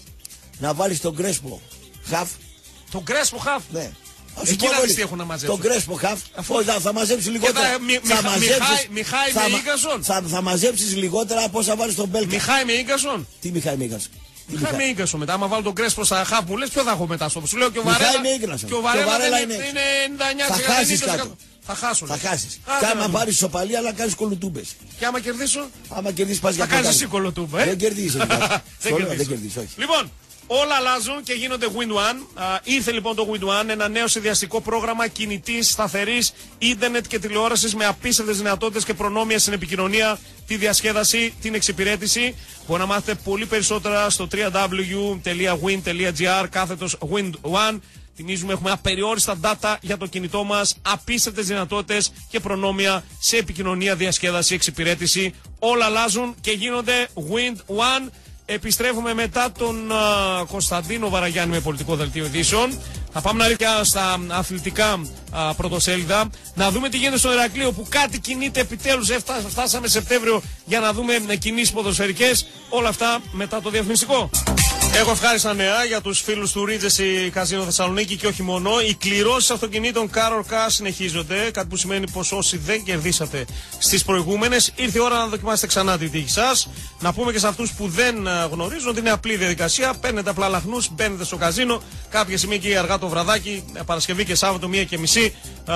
Speaker 5: να βάλεις τον Κρέσπο χαφ.
Speaker 6: Τον Κρέσπο χαφ.
Speaker 5: Ναι.
Speaker 6: Εκεί να δεις τι έχουν να μαζέψουν.
Speaker 5: Τον Κρέσπο χαφ. Όχι, θα, θα μαζέψεις λιγότερα.
Speaker 6: Θα, μι, θα μι, μαζέψεις. Μιχάη με Ίγκασον.
Speaker 5: Θα, θα μαζέψεις λιγότερα από όσα βάλεις τον Μπέλκα.
Speaker 6: Μιχάη με Ίγκασον.
Speaker 5: Τι Μιχάη με Ίγκασον.
Speaker 6: Μιχάη με Ίγκασον μετά. Άμα βάλω τον Κρέσπο στα χαφ μου λες ποιο θα έχω μετά στο. Σου λέω και ο Βαρέλα. Και ο Βαρέλα είναι ενενήντα εννιά τοις εκατό. Θα χάσω.
Speaker 5: Θα χάσεις. Και άμα πάρεις ισοπαλία, αλλά κάνεις κολοτούμπες.
Speaker 6: Και άμα κερδίσω.
Speaker 5: Άμα κερδίσεις πας για
Speaker 6: θα κάνεις εσύ κολοτούμπα.
Speaker 5: Δεν κερδίσεις. Δεν κερδίσεις, όχι.
Speaker 6: Λοιπόν. Όλα αλλάζουν και γίνονται Wind One. Α, ήρθε λοιπόν το Wind One, ένα νέο συνδυαστικό πρόγραμμα κινητής, σταθερής, ίντερνετ και τηλεόρασης με απίστευτες δυνατότητες και προνόμια στην επικοινωνία, τη διασκέδαση, την εξυπηρέτηση. Μπορείτε να μάθετε πολύ περισσότερα στο double-u double-u double-u τελεία win τελεία gr κάθετος Wind One. Θυμίζουμε έχουμε απεριόριστα data για το κινητό μας, απίστευτες δυνατότητες και προνόμια σε επικοινωνία, διασκέδαση, εξυπηρέτηση. Όλα αλλάζουν και γίνονται Wind One. Επιστρέφουμε μετά τον uh, Κωνσταντίνο Βαραγιάννη με πολιτικό δελτίο ειδήσεων. Θα πάμε να ρίξουμε στα αθλητικά uh, πρωτοσέλιδα. Να δούμε τι γίνεται στο Ηρακλείο που κάτι κινείται επιτέλους. Έφτα, φτάσαμε Σεπτέμβριο για να δούμε uh, κινήσεις ποδοσφαιρικές. Όλα αυτά μετά το διαφημιστικό. Έχω ευχάριστα νέα για τους φίλους του Regency Casino Θεσσαλονίκη και όχι μόνο. Οι κληρώσεις αυτοκινήτων Car or Cash συνεχίζονται. Κάτι που σημαίνει πως όσοι δεν κερδίσατε στις προηγούμενες, ήρθε η ώρα να δοκιμάσετε ξανά την τύχη σας. Να πούμε και σε αυτούς που δεν γνωρίζουν ότι είναι απλή διαδικασία. Παίρνετε απλά λαχνούς, μπαίνετε στο καζίνο. Κάποια στιγμή και αργά το βραδάκι, Παρασκευή και Σάββατο, μία και μισή,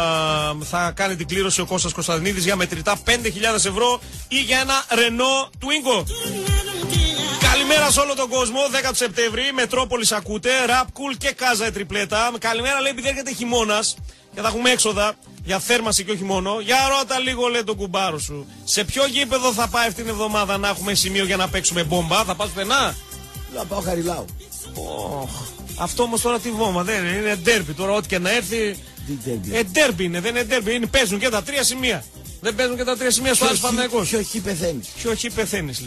Speaker 6: θα κάνει την κλήρωση ο Κώστας Κωνσταντινίδης για μετρητά πέντε χιλιάδες ευρώ ή για ένα Renault Twingo. Καλημέρα σε όλο τον κόσμο, δέκα του Σεπτέμβρη, Μετρόπολης ακούτε, Rap Cool και Κάζα η τριπλέτα. Καλημέρα λέει επειδή έρχεται χειμώνας και θα έχουμε έξοδα για θέρμανση και όχι μόνο. Για ρώτα λίγο λέει τον κουμπάρο σου. Σε ποιο γήπεδο θα πάει αυτήν την εβδομάδα να έχουμε σημείο για να παίξουμε μπόμπα, θα πας πουθενά?
Speaker 5: Να πάω Χαριλάου.
Speaker 6: Oh, αυτό όμως τώρα τι βόμβα, δεν είναι, είναι ντέρμπι τώρα, ό,τι και να έρθει. Ε, ντέρμπι είναι, δεν είναι ντέρμπι, είναι, παίζουν και τα τρία σημεία. Δεν παίζουν και τα τρία σημεία στο Άρης Παναθηναϊκός.
Speaker 5: Ποιο χι πεθαίνεις.
Speaker 6: Ποιο χι πεθαίνεις λέει.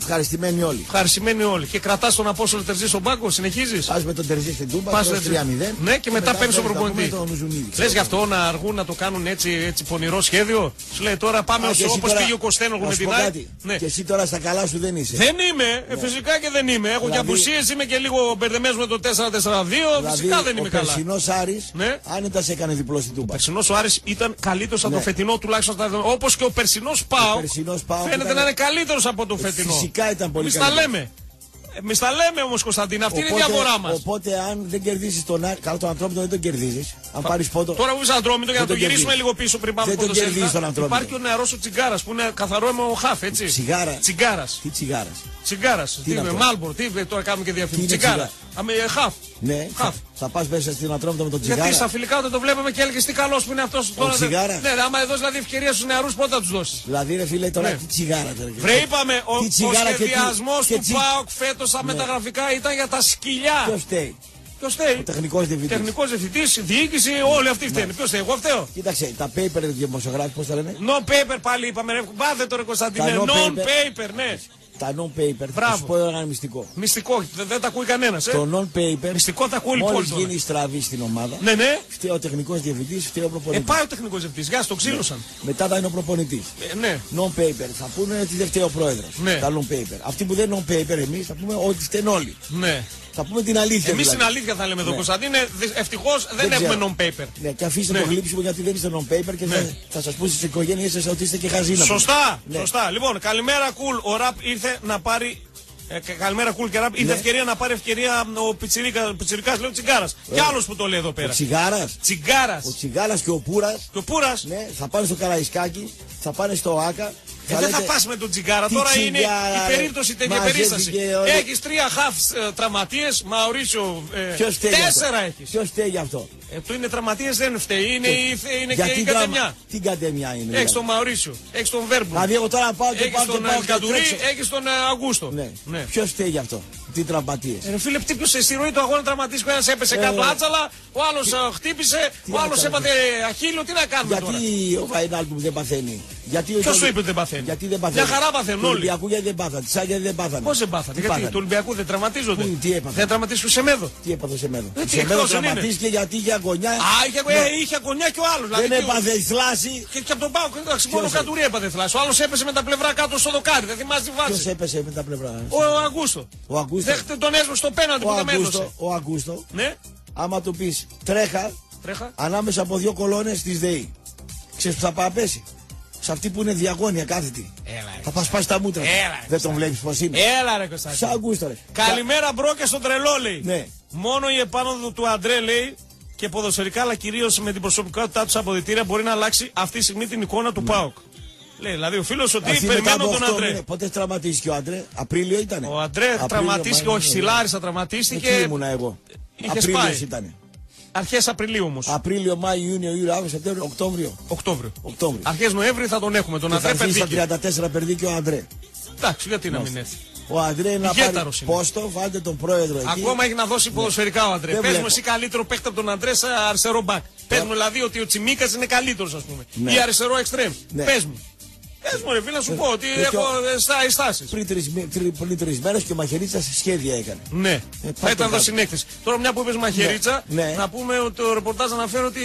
Speaker 5: Ευχαριστημένοι όλοι.
Speaker 6: Ευχαριστημένοι όλοι. Και κρατάς τον Απόστολο Τερζή στον πάγκο, συνεχίζεις.
Speaker 5: Πας με τον Τερζή στην Τούμπα, πας τρία μηδέν.
Speaker 6: Ναι, και μετά παίρνεις τον προπονητή. Λες γι' αυτό να αργούν να το κάνουν έτσι, έτσι πονηρό σχέδιο. Σου λέει τώρα πάμε όπως πήγε ο Κωστένογλου με την ΑΕΚ.
Speaker 5: Ναι. Και εσύ τώρα στα καλά σου δεν είσαι.
Speaker 6: Δεν είμαι, ναι. Φυσικά και δεν είμαι. Έχω δηλαδή, και απουσίες, είμαι και λίγο μπερδεμένος με το τέσσερα τέσσερα δύο. Δηλαδή, φυσικά δεν είμαι
Speaker 5: ο
Speaker 6: καλά.
Speaker 5: Ο περσινός Άρης, ναι. άνετα σε έκανε διπλό στην Τούμπα.
Speaker 6: Ο περσινός ο Άρης ήταν καλύτερος από ναι. το φετινό τουλάχιστον. Όπως και ο περσινός ΠΑΟΚ φαίνεται ήταν... να είναι καλύτερος από το φετινό.
Speaker 5: Φυσικά ήταν πολύ
Speaker 6: καλύτερος. Εμείς τα λέμε. Εμείς τα λέμε όμως, Κωνσταντίνα, αυτή οπότε, είναι η διαφορά μας.
Speaker 5: Οπότε αν δεν κερδίσεις τον Άρη, καλά τον Ατρόμητο δεν τον κερδίζεις. Αν πάρεις πόντο.
Speaker 6: Τώρα που είσαι Ατρόμητο για να το γυρίσουμε λίγο πίσω πριν πάμε από το Σέλτα. Υπάρχει ο νεαρός ο Τσιγκάρας που είναι καθαρό ο χαφ, έτσι.
Speaker 5: Τσιγάρα.
Speaker 6: Τσιγκάρας.
Speaker 5: Τι τσιγάρας.
Speaker 6: Τσιγκάρας. Τι είναι, Μάλμπορ, τι τώρα κάνουμε και διαφήμιση. Τσιγκάρα. Χαφ.
Speaker 5: Ναι, χαφ. Θα πας μέσα στην Ατρόμητο με τον Τσιγάρα.
Speaker 6: Γιατί στα φιλικά όταν το βλέπουμε και έλεγε τι καλός που είναι αυτός τώρα. Ναι, άμα εδώ δηλαδή ευκαιρία στους νεαρούς πότε θα τους δώσεις.
Speaker 5: Δηλαδή ρε φίλε τώρα τι τσιγάρα τώρα.
Speaker 6: Βρε είπαμε, ο σχεδιασμός του ΠΑΟΚ φέτος στα μεταγραφικά ήταν για τα σκυλιά.
Speaker 5: Ποιος φταίει.
Speaker 6: Ποιος φταίει.
Speaker 5: Ο τεχνικός διευθυντής.
Speaker 6: Τεχνικός διευθυντής, διοίκηση, όλοι αυτοί φταίνουν. Ποιος φταίει, εγώ φταίω.
Speaker 5: Κοίταξε, τα paper δημοσιογράφοι πώς τα λένε.
Speaker 6: No paper πάλι είπαμε, πάτε τώρα Κωνσταντίνε. Non-paper, ναι.
Speaker 5: Τα non-paper, θα σου πω ένα μυστικό.
Speaker 6: Μυστικό, δεν, δεν τα ακούει κανένας. Ε?
Speaker 5: Το non-paper,
Speaker 6: μυστικό τα ακούει
Speaker 5: μόλις γίνει στραβή στην ομάδα,
Speaker 6: ναι, ναι.
Speaker 5: φταίει ο τεχνικός διευθυντής, φταίει ο προπονητής.
Speaker 6: Ε, πάει ο τεχνικός διευθυντής, γεια, το ξύλωσαν.
Speaker 5: Ναι. Μετά θα είναι ο προπονητής.
Speaker 6: Ε, ναι.
Speaker 5: Non-paper, θα πούνε ότι δεν φταίει ο πρόεδρος. Ναι. Τα non-paper. Αυτοί που δεν non-paper εμείς θα πούμε ότι φταίνουν όλοι.
Speaker 6: Ναι.
Speaker 5: Θα πούμε την αλήθεια.
Speaker 6: Εμείς
Speaker 5: δηλαδή.
Speaker 6: την αλήθεια θα λέμε εδώ, ναι. Κωνσταντίνε. Ευτυχώς δεν, δεν έχουμε non-paper.
Speaker 5: Ναι, και αφήστε ναι. το γλύψιμο γιατί δεν είστε non-paper και ναι. θα, θα σας πω στις οικογένειες σας ότι είστε και χαζίνα.
Speaker 6: Σωστά, ναι. σωστά. Λοιπόν, καλημέρα, κουλ. Cool. Ο Ραπ ήρθε να πάρει. Ε, καλημέρα, κουλ και Ραπ. Ήρθε ναι. ευκαιρία να πάρει ευκαιρία ο Πιτσιρίκα, Πιτσιρικάς, λέω Τσιγκάρας. Ε. Κι άλλος που το λέει εδώ πέρα.
Speaker 5: Ο Τσιγάρας.
Speaker 6: Τσιγκάρας.
Speaker 5: Ο Τσιγάρας και ο Πούρας.
Speaker 6: Και ο Πούρας.
Speaker 5: Ναι, θα πάνε στο Καραϊσκάκι, θα πάνε στο Άκα.
Speaker 6: Ε, δεν θα πας με τον Τσιγκάρα, τώρα τσιγάρα, είναι η περίπτωση τέτοια περίσταση. Όλοι... Έχεις τρία χαφ ε, τραυματίες, Μαουρίσιο. Ε, τέσσερα έχεις.
Speaker 5: Ποιος φταίει γι' αυτό.
Speaker 6: Ε, το είναι τραυματίες δεν φταίει, είναι, και... η, είναι και η
Speaker 5: τραμα...
Speaker 6: Κατεμιά.
Speaker 5: Τι Κατεμιά είναι.
Speaker 6: Έχεις τον Μαουρίσιο, έχεις τον Βέρμπου.
Speaker 5: Δηλαδή εγώ τώρα πάω και
Speaker 6: έχεις
Speaker 5: πάω
Speaker 6: τον
Speaker 5: και πάω
Speaker 6: Καντουρί, έχεις τον Αγκούστο.
Speaker 5: Ναι. Ναι. Ποιος φταίει γι' αυτό. Τι τραυματίες.
Speaker 6: Ε, φίλε, χτύπησε στη ροή του αγώνα τραυματίες. Ο ένας έπεσε ε, κάτω άτσαλα, ο άλλος τι... χτύπησε, τι ο άλλος έπαθε αχίλιο. Τι να κάνουμε
Speaker 5: γιατί τώρα. Γιατί ο Βαϊνάλντουμ δεν παθαίνει.
Speaker 6: Ποιος σου είπε ότι δεν παθαίνει.
Speaker 5: Γιατί δεν παθαίνει.
Speaker 6: Μια χαρά παθαίνουν όλοι.
Speaker 5: Του Ολυμπιακού γιατί δεν πάθανε. Τη Άγια δεν πάθανε.
Speaker 6: Πώς δεν πάθανε. Γιατί του Ολυμπιακού δεν τραυματίζονται.
Speaker 5: Πού, τι έπαθαν.
Speaker 6: Δεν τραυματίζουν σε μέδο.
Speaker 5: Τι έπαθε σε μέδο.
Speaker 6: Ε,
Speaker 5: σε μέδο τραυματίστηκε γιατί είχε αγωνιά.
Speaker 6: Α, είχε, ναι. ε, είχε αγωνιά και ο άλλος.
Speaker 5: Δεν δηλαδή, έπαθε η θλάση.
Speaker 6: Και, και από τον Πάοκ μόνο ο Καντουρί έπαθε θλάση. Ο άλλος έπεσε με τα πλευρά κάτω στο δοκάρι. Δεν θυμάσαι τη βάση.
Speaker 5: Ποιος έπεσε με τα πλευρά.
Speaker 6: Ο Αγκούστο.
Speaker 5: Ο Αγκούστο.
Speaker 6: Δέχτε τον έσμο στο πέναντι που τον έδωσε.
Speaker 5: Ο Αγκούστο.
Speaker 6: Ναι.
Speaker 5: Άμα του πει τρέχα ανάμεσα από δύο κολόνες της ΔΕΗ. Ξέρεις που θα παραπέσει. Σε αυτή που είναι διαγώνια κάθετη.
Speaker 6: Έλα,
Speaker 5: θα πας πας τα μούτρα.
Speaker 6: Έλα,
Speaker 5: δεν τον βλέπεις πως είναι.
Speaker 6: Έλα ρε Κωνσταντίνε.
Speaker 5: Σαν Αγκούστο ρε.
Speaker 6: Καλημέρα μπρο και στον τρελό λέει.
Speaker 5: Ναι.
Speaker 6: Μόνο η επάνωδο του Αντρέ λέει και ποδοσφαιρικά αλλά κυρίως με την προσωπικότητά του αποδυτήρια μπορεί να αλλάξει αυτή τη στιγμή την εικόνα του ναι. ΠΑΟΚ. Λέει δηλαδή ο φίλος ότι αυτή περιμένω τον Αντρέ.
Speaker 5: Μήνε, πότε τραυματίστηκε ο Αντρέ. Απρίλιο ήτανε.
Speaker 6: Ο Αντρέ τραυματίστηκε, όχι στη Λάρισα τραυματίστηκε.
Speaker 5: Εκεί ήμουνα εγώ. Απρίλιος ήτανε.
Speaker 6: Αρχές Απριλίου όμως.
Speaker 5: Απρίλιο, Μάιο, Ιούνιο, Ιούλιο, Αύγουστο, Σεπτέμβριο, Οκτώβριο.
Speaker 6: Οκτώβριο.
Speaker 5: Οκτώβριο.
Speaker 6: Αρχές Νοέμβρη θα τον έχουμε. Τον Αντρέ
Speaker 5: Περδίκιο. Θα τριάντα τέσσερα Περδίκιο ο Αντρέ.
Speaker 6: Εντάξει, γιατί να μην έρθει.
Speaker 5: Ο Αντρέ να πάρει πόστο, βάλτε τον πρόεδρο εκεί.
Speaker 6: Ακόμα έχει να δώσει ποδοσφαιρικά ο Αντρέ. Πες μου εσύ καλύτερο παίχτη από τον Αντρέ σε αριστερό μπακ. Πες μου δηλαδή ότι ο Τσιμίκας είναι καλύτερος ας πούμε. Ή αριστερό εξτρέμ. Πες μου. Πες μου ρε φίλε να σου πω ότι έχω στάσεις.
Speaker 5: Πριν τρεις μέρες και ο Μαχαιρίτσας σχέδια έκανε.
Speaker 6: Ναι, θα ήταν εδώ συνέκτηση. Τώρα μια που είπες Μαχαιρίτσα, να πούμε ότι το ρεπορτάζ αναφέρει ότι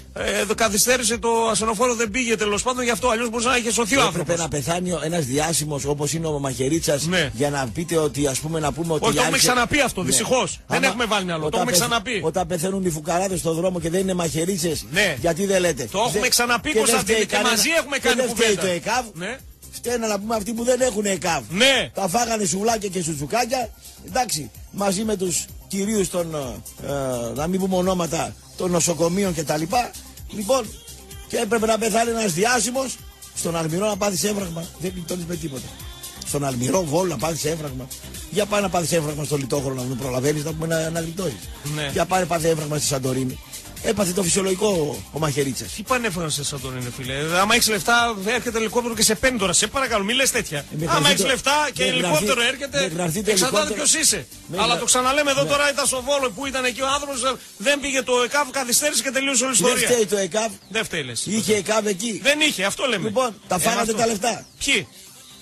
Speaker 6: καθυστέρησε το ασθενοφόρο, δεν πήγε τέλος πάντων γι' αυτό, αλλιώς μπορούσε να είχε σωθεί ο άνθρωπος.
Speaker 5: Έπρεπε να πεθάνει ένας διάσημος όπως είναι ο Μαχαιρίτσας για να πείτε ότι ας πούμε να πούμε ότι.
Speaker 6: Όχι, το έχουμε ξαναπεί αυτό, δυστυχώς. Δεν έχουμε βάλει μυαλό, το έχουμε ξαναπεί.
Speaker 5: Όταν πεθαίνουν οι φουκαράδες στον δρόμο και δεν είναι Μαχαιρίτσες, γιατί δεν λέτε.
Speaker 6: Το έχουμε ξαναπεί Κωνσταντίνε και μαζί έχουμε κάνει κουβέντα.
Speaker 5: Ναι. Φταίνε να πούμε αυτοί που δεν έχουν ΕΚΑΒ.
Speaker 6: Ναι.
Speaker 5: Τα φάγανε σουβλάκια και σουτσουκάκια. Εντάξει, μαζί με τους κυρίους των, ε, να μην πούμε ονόματα, των νοσοκομείων κτλ. Λοιπόν, και έπρεπε να πεθάνει ένας διάσημος στον Αλμυρό να πάθεις έμφραγμα. Δεν γλιτώνεις με τίποτα. Στον Αλμυρό Βόλο να πάθεις έμφραγμα. Για πάει να πάθεις έμφραγμα στο Λιτόχωρο να μην προλαβαίνεις να πούμε να, να γλιτώσεις.
Speaker 6: Ναι.
Speaker 5: Για πάει να πάθεις έμφραγμα στη Σαντορίνη. Έπαθε το φυσιολογικό ο Μαχαιρίτσας.
Speaker 6: Τι πανέφεραν σε Σαντορίνη, φίλε. Άμα έχεις λεφτά, έρχεται ελικόπτερο και σε παίρνει τώρα. Σε παρακαλώ, μην λες τέτοια. Ε, άμα έχεις λεφτά και ελικόπτερο έρχεται, εξαρτάται ποιος είσαι. Με Αλλά με... το ξαναλέμε εδώ ναι. τώρα ήταν στο Βόλο που ήταν εκεί ο άνθρωπος, δεν πήγε το ΕΚΑΒ, καθυστέρησε και τελείωσε όλη η ιστορία.
Speaker 5: Δεν φταίει το ΕΚΑΒ.
Speaker 6: Δεν φταίει λες.
Speaker 5: Είχε ΕΚΑΒ εκεί.
Speaker 6: Δεν είχε, αυτό λέμε.
Speaker 5: Λοιπόν, τα φάγατε τα λεφτά.
Speaker 6: Ποιοι.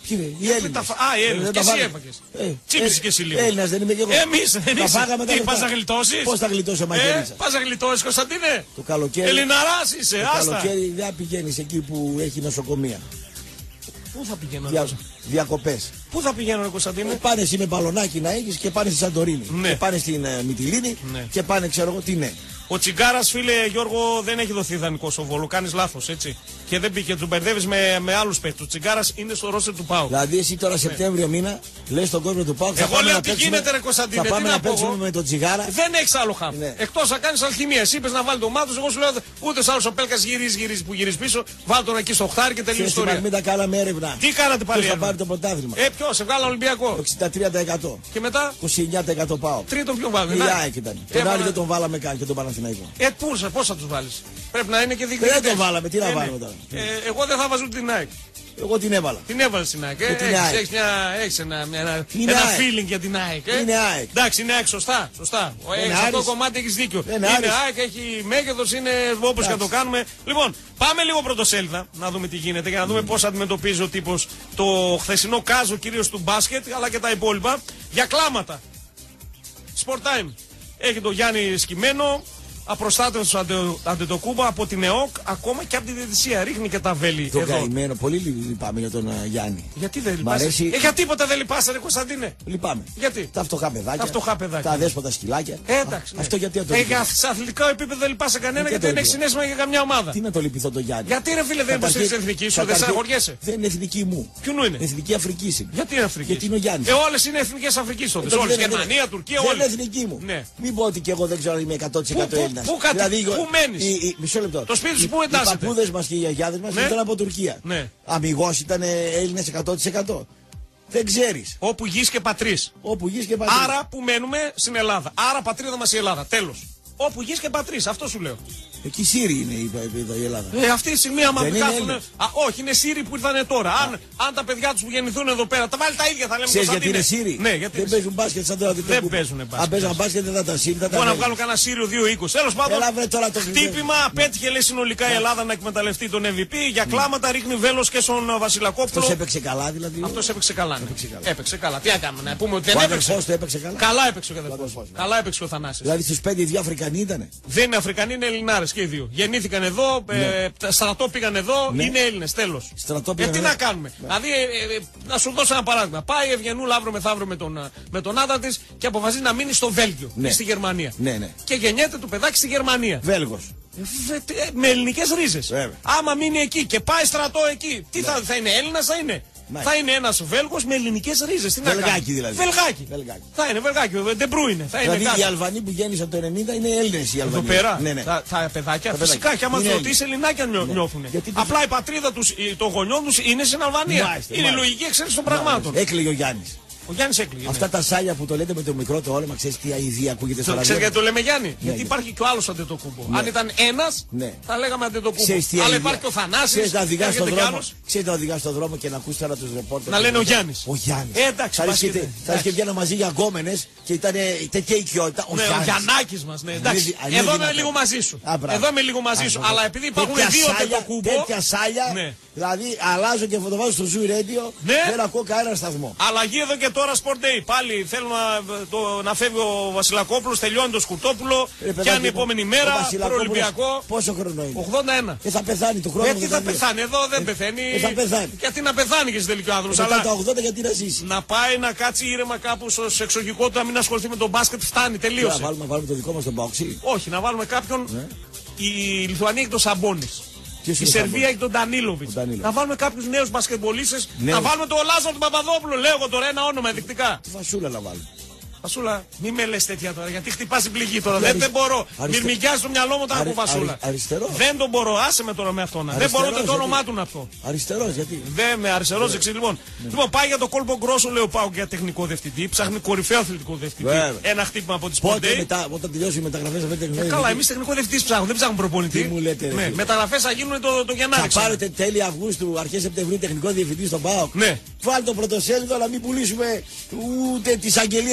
Speaker 5: Ποιοι είναι, οι Έλληνες.
Speaker 6: Α, οι Έλληνες. Και εσύ έφαγες. Τσίπησες και εσύ λίγο.
Speaker 5: Έλληνας δεν είμαι και εγώ.
Speaker 6: Εμείς δεν είσαι. Τι, πας να γλιτώσεις.
Speaker 5: Πώς θα γλιτώσει ο Μαχαίρης.
Speaker 6: Πας να γλιτώσεις, Κωνσταντίνε.
Speaker 5: Το καλοκαίρι.
Speaker 6: Ελληναράς είσαι,
Speaker 5: το
Speaker 6: άστα.
Speaker 5: καλοκαίρι δεν πηγαίνεις εκεί που έχει νοσοκομεία.
Speaker 6: Πού θα πηγαίνω,
Speaker 5: Δια, διακοπές.
Speaker 6: Πού θα πηγαίνω, Κωνσταντίνε.
Speaker 5: Πάνε εσύ με μπαλονάκι να έχεις και πάνε στη Σαντορίνη.
Speaker 6: Ναι.
Speaker 5: Και πάνε στην uh, Μυτιλήνη
Speaker 6: ναι.
Speaker 5: και πάνε, ξέρω εγώ τι είναι.
Speaker 6: Ο Τσιγκάρας, φίλε Γιώργο, δεν έχει δοθεί ιδανικό στο Βόλο. Κάνεις λάθος, έτσι. Και δεν πήγε, του μπερδεύεις με, με άλλους παίκτες. Ο Τσιγκάρας είναι στο ρόστερ του ΠΑΟΚ.
Speaker 5: Δηλαδή, εσύ τώρα Σεπτέμβριο μήνα λες στον κόσμο του ΠΑΟΚ.
Speaker 6: Εγώ λέω τι γίνεται, ρε Κωνσταντίνε.
Speaker 5: Θα πάμε
Speaker 6: να
Speaker 5: να παίξουμε με τον Τσιγάρα.
Speaker 6: Δεν έχεις άλλο χάφ.
Speaker 5: Ναι.
Speaker 6: Εκτός να κάνεις αλχημία. Εσύ είπες να βάλει το μάτος. Εγώ σου λέω ούτε σ' άλλος ο Πέλκας γυρίζει, γυρίζει που γυρίζει πίσω. Βάλ τον εκεί στο χτάρι και τελείωσε η ιστορία.
Speaker 5: Μην τα κάναμε έρευνα.
Speaker 6: Τι κάνατε πάλι.
Speaker 5: Ποιος θα πάρει το πρωτάθλημα.
Speaker 6: Ε, ποιος, σε βγάλα Ολυμπιακό.
Speaker 5: εξήντα τρία τοις εκατό.
Speaker 6: Και μετά.
Speaker 5: είκοσι εννέα τοις εκατό ΠΑΟΚ.
Speaker 6: Τρίτον ποιον βάλαμε.
Speaker 5: Η ΑΕΚ ήταν. Τον Άρη δεν τον βάλαμε καν και τον Παναθηναϊκό.
Speaker 6: Ε, πού, πώς θα τους βάλεις. Πρέπει να είναι και διεκδικητές.
Speaker 5: Δεν τον βάλαμε, τι να βάλουμε τώρα.
Speaker 6: Ε, εγώ δεν θα βάζω την ΑΕΚ.
Speaker 5: Εγώ την έβαλα.
Speaker 6: Την έβαλε στην ΑΕΚ. Ε,
Speaker 5: την
Speaker 6: έχεις,
Speaker 5: ΑΕΚ.
Speaker 6: έχεις, μια, έχεις ένα, μια, ένα,
Speaker 5: Είναι
Speaker 6: ένα
Speaker 5: ΑΕΚ.
Speaker 6: feeling για την ΑΕΚ. Ε.
Speaker 5: Είναι ΑΕΚ.
Speaker 6: Εντάξει, είναι ΑΕΚ, σωστά. σωστά.
Speaker 5: Είναι
Speaker 6: Σε αυτό το
Speaker 5: Άρης.
Speaker 6: κομμάτι έχεις δίκιο.
Speaker 5: Είναι
Speaker 6: Είναι
Speaker 5: Άρης.
Speaker 6: ΑΕΚ, έχει μέγεθος, είναι όπως και να το κάνουμε. Λοιπόν, πάμε λίγο πρωτοσέλιδα να δούμε τι γίνεται και να δούμε πώς αντιμετωπίζει ο τύπος το χθεσινό κάζο κυρίως του μπάσκετ αλλά και τα υπόλοιπα. Για κλάματα. Sport Time. Έχει το Γιάννη σκυμμένο. Απροστάτευτος του Αντετοκούμπα από την ΕΟΚ, ακόμα και από τη διαιτησία. Ρίχνει και τα βέλη
Speaker 5: Το
Speaker 6: εδώ.
Speaker 5: καημένο, πολύ λυπάμαι για τον uh, Γιάννη.
Speaker 6: Γιατί δεν
Speaker 5: Μ'
Speaker 6: λυπάσαι.
Speaker 5: αρέσει-
Speaker 6: Ε, για τίποτα δεν λυπάσαι, ρε Κωνσταντίνε.
Speaker 5: Λυπάμαι.
Speaker 6: Γιατί.
Speaker 5: Τα φτωχά παιδάκια.
Speaker 6: Τα φτωχά παιδάκια.
Speaker 5: Τα αδέσποτα σκυλάκια.
Speaker 6: Ε, εντάξει.
Speaker 5: Α,
Speaker 6: ναι.
Speaker 5: Αυτό γιατί να το
Speaker 6: ε,
Speaker 5: λυπηθώ.
Speaker 6: για σε αθλητικό επίπεδο δεν λυπάσαι κανένα
Speaker 5: Γιατί
Speaker 6: γιατί
Speaker 5: το
Speaker 6: δεν έχει
Speaker 5: λυπηθώ.
Speaker 6: συνέστημα για καμιά ομάδα.
Speaker 5: Τι να το λυπηθώ τον Γιάννη.
Speaker 6: Γιατί ρε φίλε δεν
Speaker 5: Καταρχήν-
Speaker 6: υποστηρίζει την εθνική σου, δεν
Speaker 5: καταρχήν-
Speaker 6: στεναχωριέσαι.
Speaker 5: Δεν είναι εθνική μου.
Speaker 6: Ποιουνού είναι.
Speaker 5: Εθνική Αφρική είναι.
Speaker 6: Γιατί είναι Αφρική.
Speaker 5: Γιατί είναι ο Γιάννης.
Speaker 6: Ε, όλες είναι εθνικές Αφρικής τότε.
Speaker 5: Ε,
Speaker 6: Όλες.
Speaker 5: δεν- δεν-
Speaker 6: Γερμανία, Τουρκία,
Speaker 5: δεν
Speaker 6: όλες.
Speaker 5: είναι εθνική μου.
Speaker 6: Ναι.
Speaker 5: Μην πω ότι και εγώ δεν ξέρω αν είμαι εκατό τοις εκατό
Speaker 6: Πού- πού-
Speaker 5: Έλληνας.
Speaker 6: πού κάτι- πού μένεις?
Speaker 5: οι- οι- Μισό λεπτό.
Speaker 6: Το σπίτι σου
Speaker 5: Οι-
Speaker 6: πού εντάσσεται?
Speaker 5: Οι παππούδες μας και οι γιαγιάδες μας
Speaker 6: Ναι.
Speaker 5: ήταν από Τουρκία.
Speaker 6: Ναι.
Speaker 5: Αμιγώς ήταν Έλληνες εκατό τοις εκατό. Δεν ξέρεις.
Speaker 6: Όπου γης και πατρίς.
Speaker 5: Όπου γης και πατρίδα.
Speaker 6: Άρα που μένουμε στην Ελλάδα. Άρα πατρίδα μας η Ελλάδα. Τέλος. Όπου γης και πατρίς. Αυτό σου λέω.
Speaker 5: Εκεί Σύριοι είναι η, η, η Ελλάδα.
Speaker 6: Ε, αυτή τη στιγμή άμα
Speaker 5: Δεν είναι
Speaker 6: κάθουνε.
Speaker 5: Έλληνες.
Speaker 6: Α, όχι, είναι Σύριοι που ήρθαν τώρα. Αν, αν τα παιδιά τους που γεννηθούν εδώ πέρα, τα βάλει τα ίδια θα λέμε.
Speaker 5: Ξέρεις γιατί είναι
Speaker 6: Κωνσταντίνε.
Speaker 5: Σύριοι.
Speaker 6: Ναι, γιατί
Speaker 5: δεν
Speaker 6: είναι
Speaker 5: παίζουν μπάσκετ σαν τώρα.
Speaker 6: Δεν παίζουνε μπάσκετ.
Speaker 5: Αν παίζαν μπάσκετ δεν θα ήταν Σύριοι. θα ήταν
Speaker 6: Μπορεί να
Speaker 5: Έλληνες.
Speaker 6: βγάλουν κανένα Σύριο δύο είκοσι. Τέλος πάντων,
Speaker 5: Έλα, βρε, τώρα το
Speaker 6: χτύπημα απέτυχε λέει συνολικά η Ελλάδα να εκμεταλλευτεί τον εμ βι πι. Για κλάματα ρίχνει βέλος και στον Βασιλακόπουλο.
Speaker 5: Αυτός έπαιξε καλά δηλαδή.
Speaker 6: Αυτός έπαιξε καλά. ναι.
Speaker 5: Έπαιξε καλά.
Speaker 6: Έπαιξε καλά. Τι να κάνουμε, να πούμε ότι
Speaker 5: Ο
Speaker 6: δεν έπαιξε.
Speaker 5: αδερφός του έπαιξε καλά.
Speaker 6: Καλά έπαιξε ο αδερφός.
Speaker 5: αδερφός, ναι.
Speaker 6: Καλά έπαιξε ο Θανάσης.
Speaker 5: Δηλαδή στους πέντε οι δύο Αφρικανοί ήτανε.
Speaker 6: Δεν είναι Αφρικανοί, είναι Ελληνάρες και οι δύο. Γεννήθηκαν εδώ, ε, τα στρατό πήγαν εδώ,
Speaker 5: Ναι.
Speaker 6: είναι Έλληνες. Τέλος.
Speaker 5: Στρατό
Speaker 6: Ε,
Speaker 5: πήγαν
Speaker 6: τι
Speaker 5: εδώ.
Speaker 6: να κάνουμε. Δηλαδή, ε, ε, να σου δώσω ένα παράδειγμα. Πάει η Ευγενούλα αύριο μεθαύριο με τον, με τον άντρα της και αποφασίζει να μείνει στο Βέλγιο
Speaker 5: Ναι.
Speaker 6: ή στη Γερμανία.
Speaker 5: Ναι, ναι.
Speaker 6: Και γεννιέται το παιδάκι στη Γερμανία.
Speaker 5: Βέλγος.
Speaker 6: Ε, τε- ε, με ελληνικές ρίζες.
Speaker 5: Βέβαια.
Speaker 6: Άμα μείνει εκεί και πάει στρατό εκεί, τι θα, θα είναι Έλληνας, θα είναι.
Speaker 5: Μάλιστα.
Speaker 6: Θα είναι ένας Βέλγος με ελληνικές ρίζες. Τι να
Speaker 5: Βελγάκι
Speaker 6: κάνει.
Speaker 5: δηλαδή.
Speaker 6: Βελγάκι.
Speaker 5: Βελγάκι.
Speaker 6: Θα είναι Βελγάκι. Ντεμπρούινε. Θα είναι
Speaker 5: Δηλαδή
Speaker 6: κάτι.
Speaker 5: οι Αλβανοί που γέννησαν το ενενήντα είναι Έλληνες οι
Speaker 6: Εδώ
Speaker 5: Αλβανοί.
Speaker 6: πέρα,
Speaker 5: Ναι, ναι.
Speaker 6: τα, τα παιδάκια,
Speaker 5: Τα
Speaker 6: φυσικά
Speaker 5: παιδάκια.
Speaker 6: και άμα
Speaker 5: Είναι
Speaker 6: του ρωτήσει Ελληνάκια νιώ,
Speaker 5: Ναι.
Speaker 6: νιώθουν.
Speaker 5: Γιατί τι-
Speaker 6: Απλά η πατρίδα τους, η- των γονιών τους είναι στην Αλβανία.
Speaker 5: Μάλιστα,
Speaker 6: είναι η
Speaker 5: μάλιστα.
Speaker 6: λογική εξέλιξη των πραγμάτων.
Speaker 5: Έκλαιγε ο Γιάννης.
Speaker 6: Ο Γιάννης έκλειγε.
Speaker 5: Αυτά
Speaker 6: ναι.
Speaker 5: τα σάλια που το λέτε με το μικρό το όνομα, ξέρεις τι αηδία ακούγεται στο
Speaker 6: Το- Ξέρεις γιατί
Speaker 5: ραδιόφωνο.
Speaker 6: το λέμε Γιάννη. Γιατί
Speaker 5: ναι.
Speaker 6: υπάρχει και ο άλλος Αντετοκούμπο.
Speaker 5: Ναι.
Speaker 6: Αν ήταν ένας,
Speaker 5: Ναι.
Speaker 6: θα λέγαμε Αντετοκούμπο.
Speaker 5: Ξέρεις τι
Speaker 6: Αλλά
Speaker 5: αηδία.
Speaker 6: υπάρχει και ο Θανάσης.
Speaker 5: Ξέρεις να οδηγάς στον
Speaker 6: έρχεται κι
Speaker 5: δρόμο.
Speaker 6: άλλος.
Speaker 5: Ξέρεις να οδηγάς στον δρόμο και να ακούς τώρα τους ρεπόρτερ.
Speaker 6: Να λένε ο Γιάννης.
Speaker 5: Ο Γιάννης.
Speaker 6: Ε, εντάξει,
Speaker 5: Θα
Speaker 6: πας
Speaker 5: έρχεται-
Speaker 6: και-
Speaker 5: θα έρχεται
Speaker 6: εντάξει.
Speaker 5: και βγαίνουν μαζί για γκόμενες και ήταν τέτοια οικειότητα. Ο
Speaker 6: Ναι, ο
Speaker 5: Γιάννης.
Speaker 6: Γιαννάκης μας, ναι, εντάξει.
Speaker 5: είναι- αν είναι
Speaker 6: Εδώ είμαι
Speaker 5: δυνατόν.
Speaker 6: λίγο μαζί σου.
Speaker 5: Α, μπράβο.
Speaker 6: Εδώ είμαι λίγο μαζί
Speaker 5: Α,
Speaker 6: σου.
Speaker 5: μπράβο.
Speaker 6: Αλλά επειδή υπάρχουν
Speaker 5: Τέτοια
Speaker 6: δύο
Speaker 5: σάλια-
Speaker 6: Αντετοκούμπο.
Speaker 5: Τέτοια σάλια.
Speaker 6: Ναι.
Speaker 5: Δηλαδή αλλάζω και φωτοβάζω στο Zoo Radio.
Speaker 6: Ναι.
Speaker 5: Δεν ακούω κανένα σταθμό.
Speaker 6: Αλλαγή εδώ και τώρα Sport Day. Πάλι θέλω να, το, να φεύγει ο Βασιλακόπουλος, τελειώνει το Σκουρτόπουλο.
Speaker 5: Ρε, παιδάκι
Speaker 6: Και αν η
Speaker 5: μου,
Speaker 6: επόμενη
Speaker 5: ο
Speaker 6: μέρα,
Speaker 5: Βασιλακόπουλος
Speaker 6: προολυμπιακό.
Speaker 5: Πόσο χρόνο είναι.
Speaker 6: ογδόντα ένα.
Speaker 5: Και θα πεθάνει του χρόνου.
Speaker 6: Ε, τι θα πεθάνει, εδώ δεν πεθαίνει.
Speaker 5: ε, θα πεθάνει.
Speaker 6: Γιατί να πεθάνει και στην τελική ο άνθρωπος.
Speaker 5: Μετά
Speaker 6: Αλλά
Speaker 5: τα ογδόντα γιατί να ζήσει.
Speaker 6: να πάει να κάτσει ήρεμα κάπου στο εξωγικό του, να μην ασχοληθεί με τον μπάσκετ, φτάνει,
Speaker 5: Να
Speaker 6: τελείωσε.
Speaker 5: βάλουμε, να βάλουμε το δικό μας τον Παοξή.
Speaker 6: Όχι, να βάλουμε κάποιον. Η Λιθουανία έχει τον Σαμπόνις.
Speaker 5: Ποιος
Speaker 6: Η
Speaker 5: είναι ο
Speaker 6: Σερβία
Speaker 5: Σαμπόνις?
Speaker 6: έχει τον Ντανίλοβιτς.
Speaker 5: Ο Ντανίλοβιτς.
Speaker 6: Να βάλουμε κάποιους νέους μπασκετμπολίστες.
Speaker 5: Νέους.
Speaker 6: Να βάλουμε τον Λάζαρο του Παπαδόπουλο. Λέω εγώ τώρα ένα όνομα ενδεικτικά.
Speaker 5: Τι φασούλα να βάλουμε.
Speaker 6: Φασούλα, μη με λες τέτοια τώρα, γιατί χτυπάς την πληγή τώρα.
Speaker 5: Τι
Speaker 6: Δεν,
Speaker 5: αρισ-
Speaker 6: δεν μπορώ.
Speaker 5: αριστε-
Speaker 6: Μυρμηγκιάζει στο μυαλό μου όταν
Speaker 5: Αρι-
Speaker 6: ακούω Φασούλα.
Speaker 5: αρι- αριστερό.
Speaker 6: Δεν τον μπορώ, άσε με τώρα με αυτό να. Δεν
Speaker 5: Αριστερός,
Speaker 6: μπορώ ούτε το όνομά
Speaker 5: γιατί?
Speaker 6: του να πω.
Speaker 5: Αριστερός γιατί.
Speaker 6: Δεν με αριστερό δεξί λοιπόν. Λοιπόν, πάει για το κόλπο γκρόσο, λέω πάω για τεχνικό διευθυντή. Ψάχνει κορυφαίο αθλητικό διευθυντή.
Speaker 5: Βέβαια.
Speaker 6: Ένα χτύπημα από τη
Speaker 5: Πότε
Speaker 6: Sport Day.
Speaker 5: μετά, όταν τελειώσει οι μεταγραφές θα φέρετε
Speaker 6: Ε, καλά, εμεί τεχνικό διευθυντή ψάχνουμε, δεν ψάχνουμε προπονητή.
Speaker 5: Τι μου λέτε, ρε
Speaker 6: Ναι,
Speaker 5: φίλε.
Speaker 6: μεταγραφές θα γίνουν το, το Γενάρη.
Speaker 5: Θα
Speaker 6: ξανά.
Speaker 5: πάρετε τέλη Αυγούστου, αρχές Σεπτεμβρίου τεχνικό διευθυντή στον ΠΑΟΚ.
Speaker 6: Ναι.
Speaker 5: Βάλτε το πρωτοσέλιδο να μην πουλήσουμε ούτε τις αγγελίες γάμου.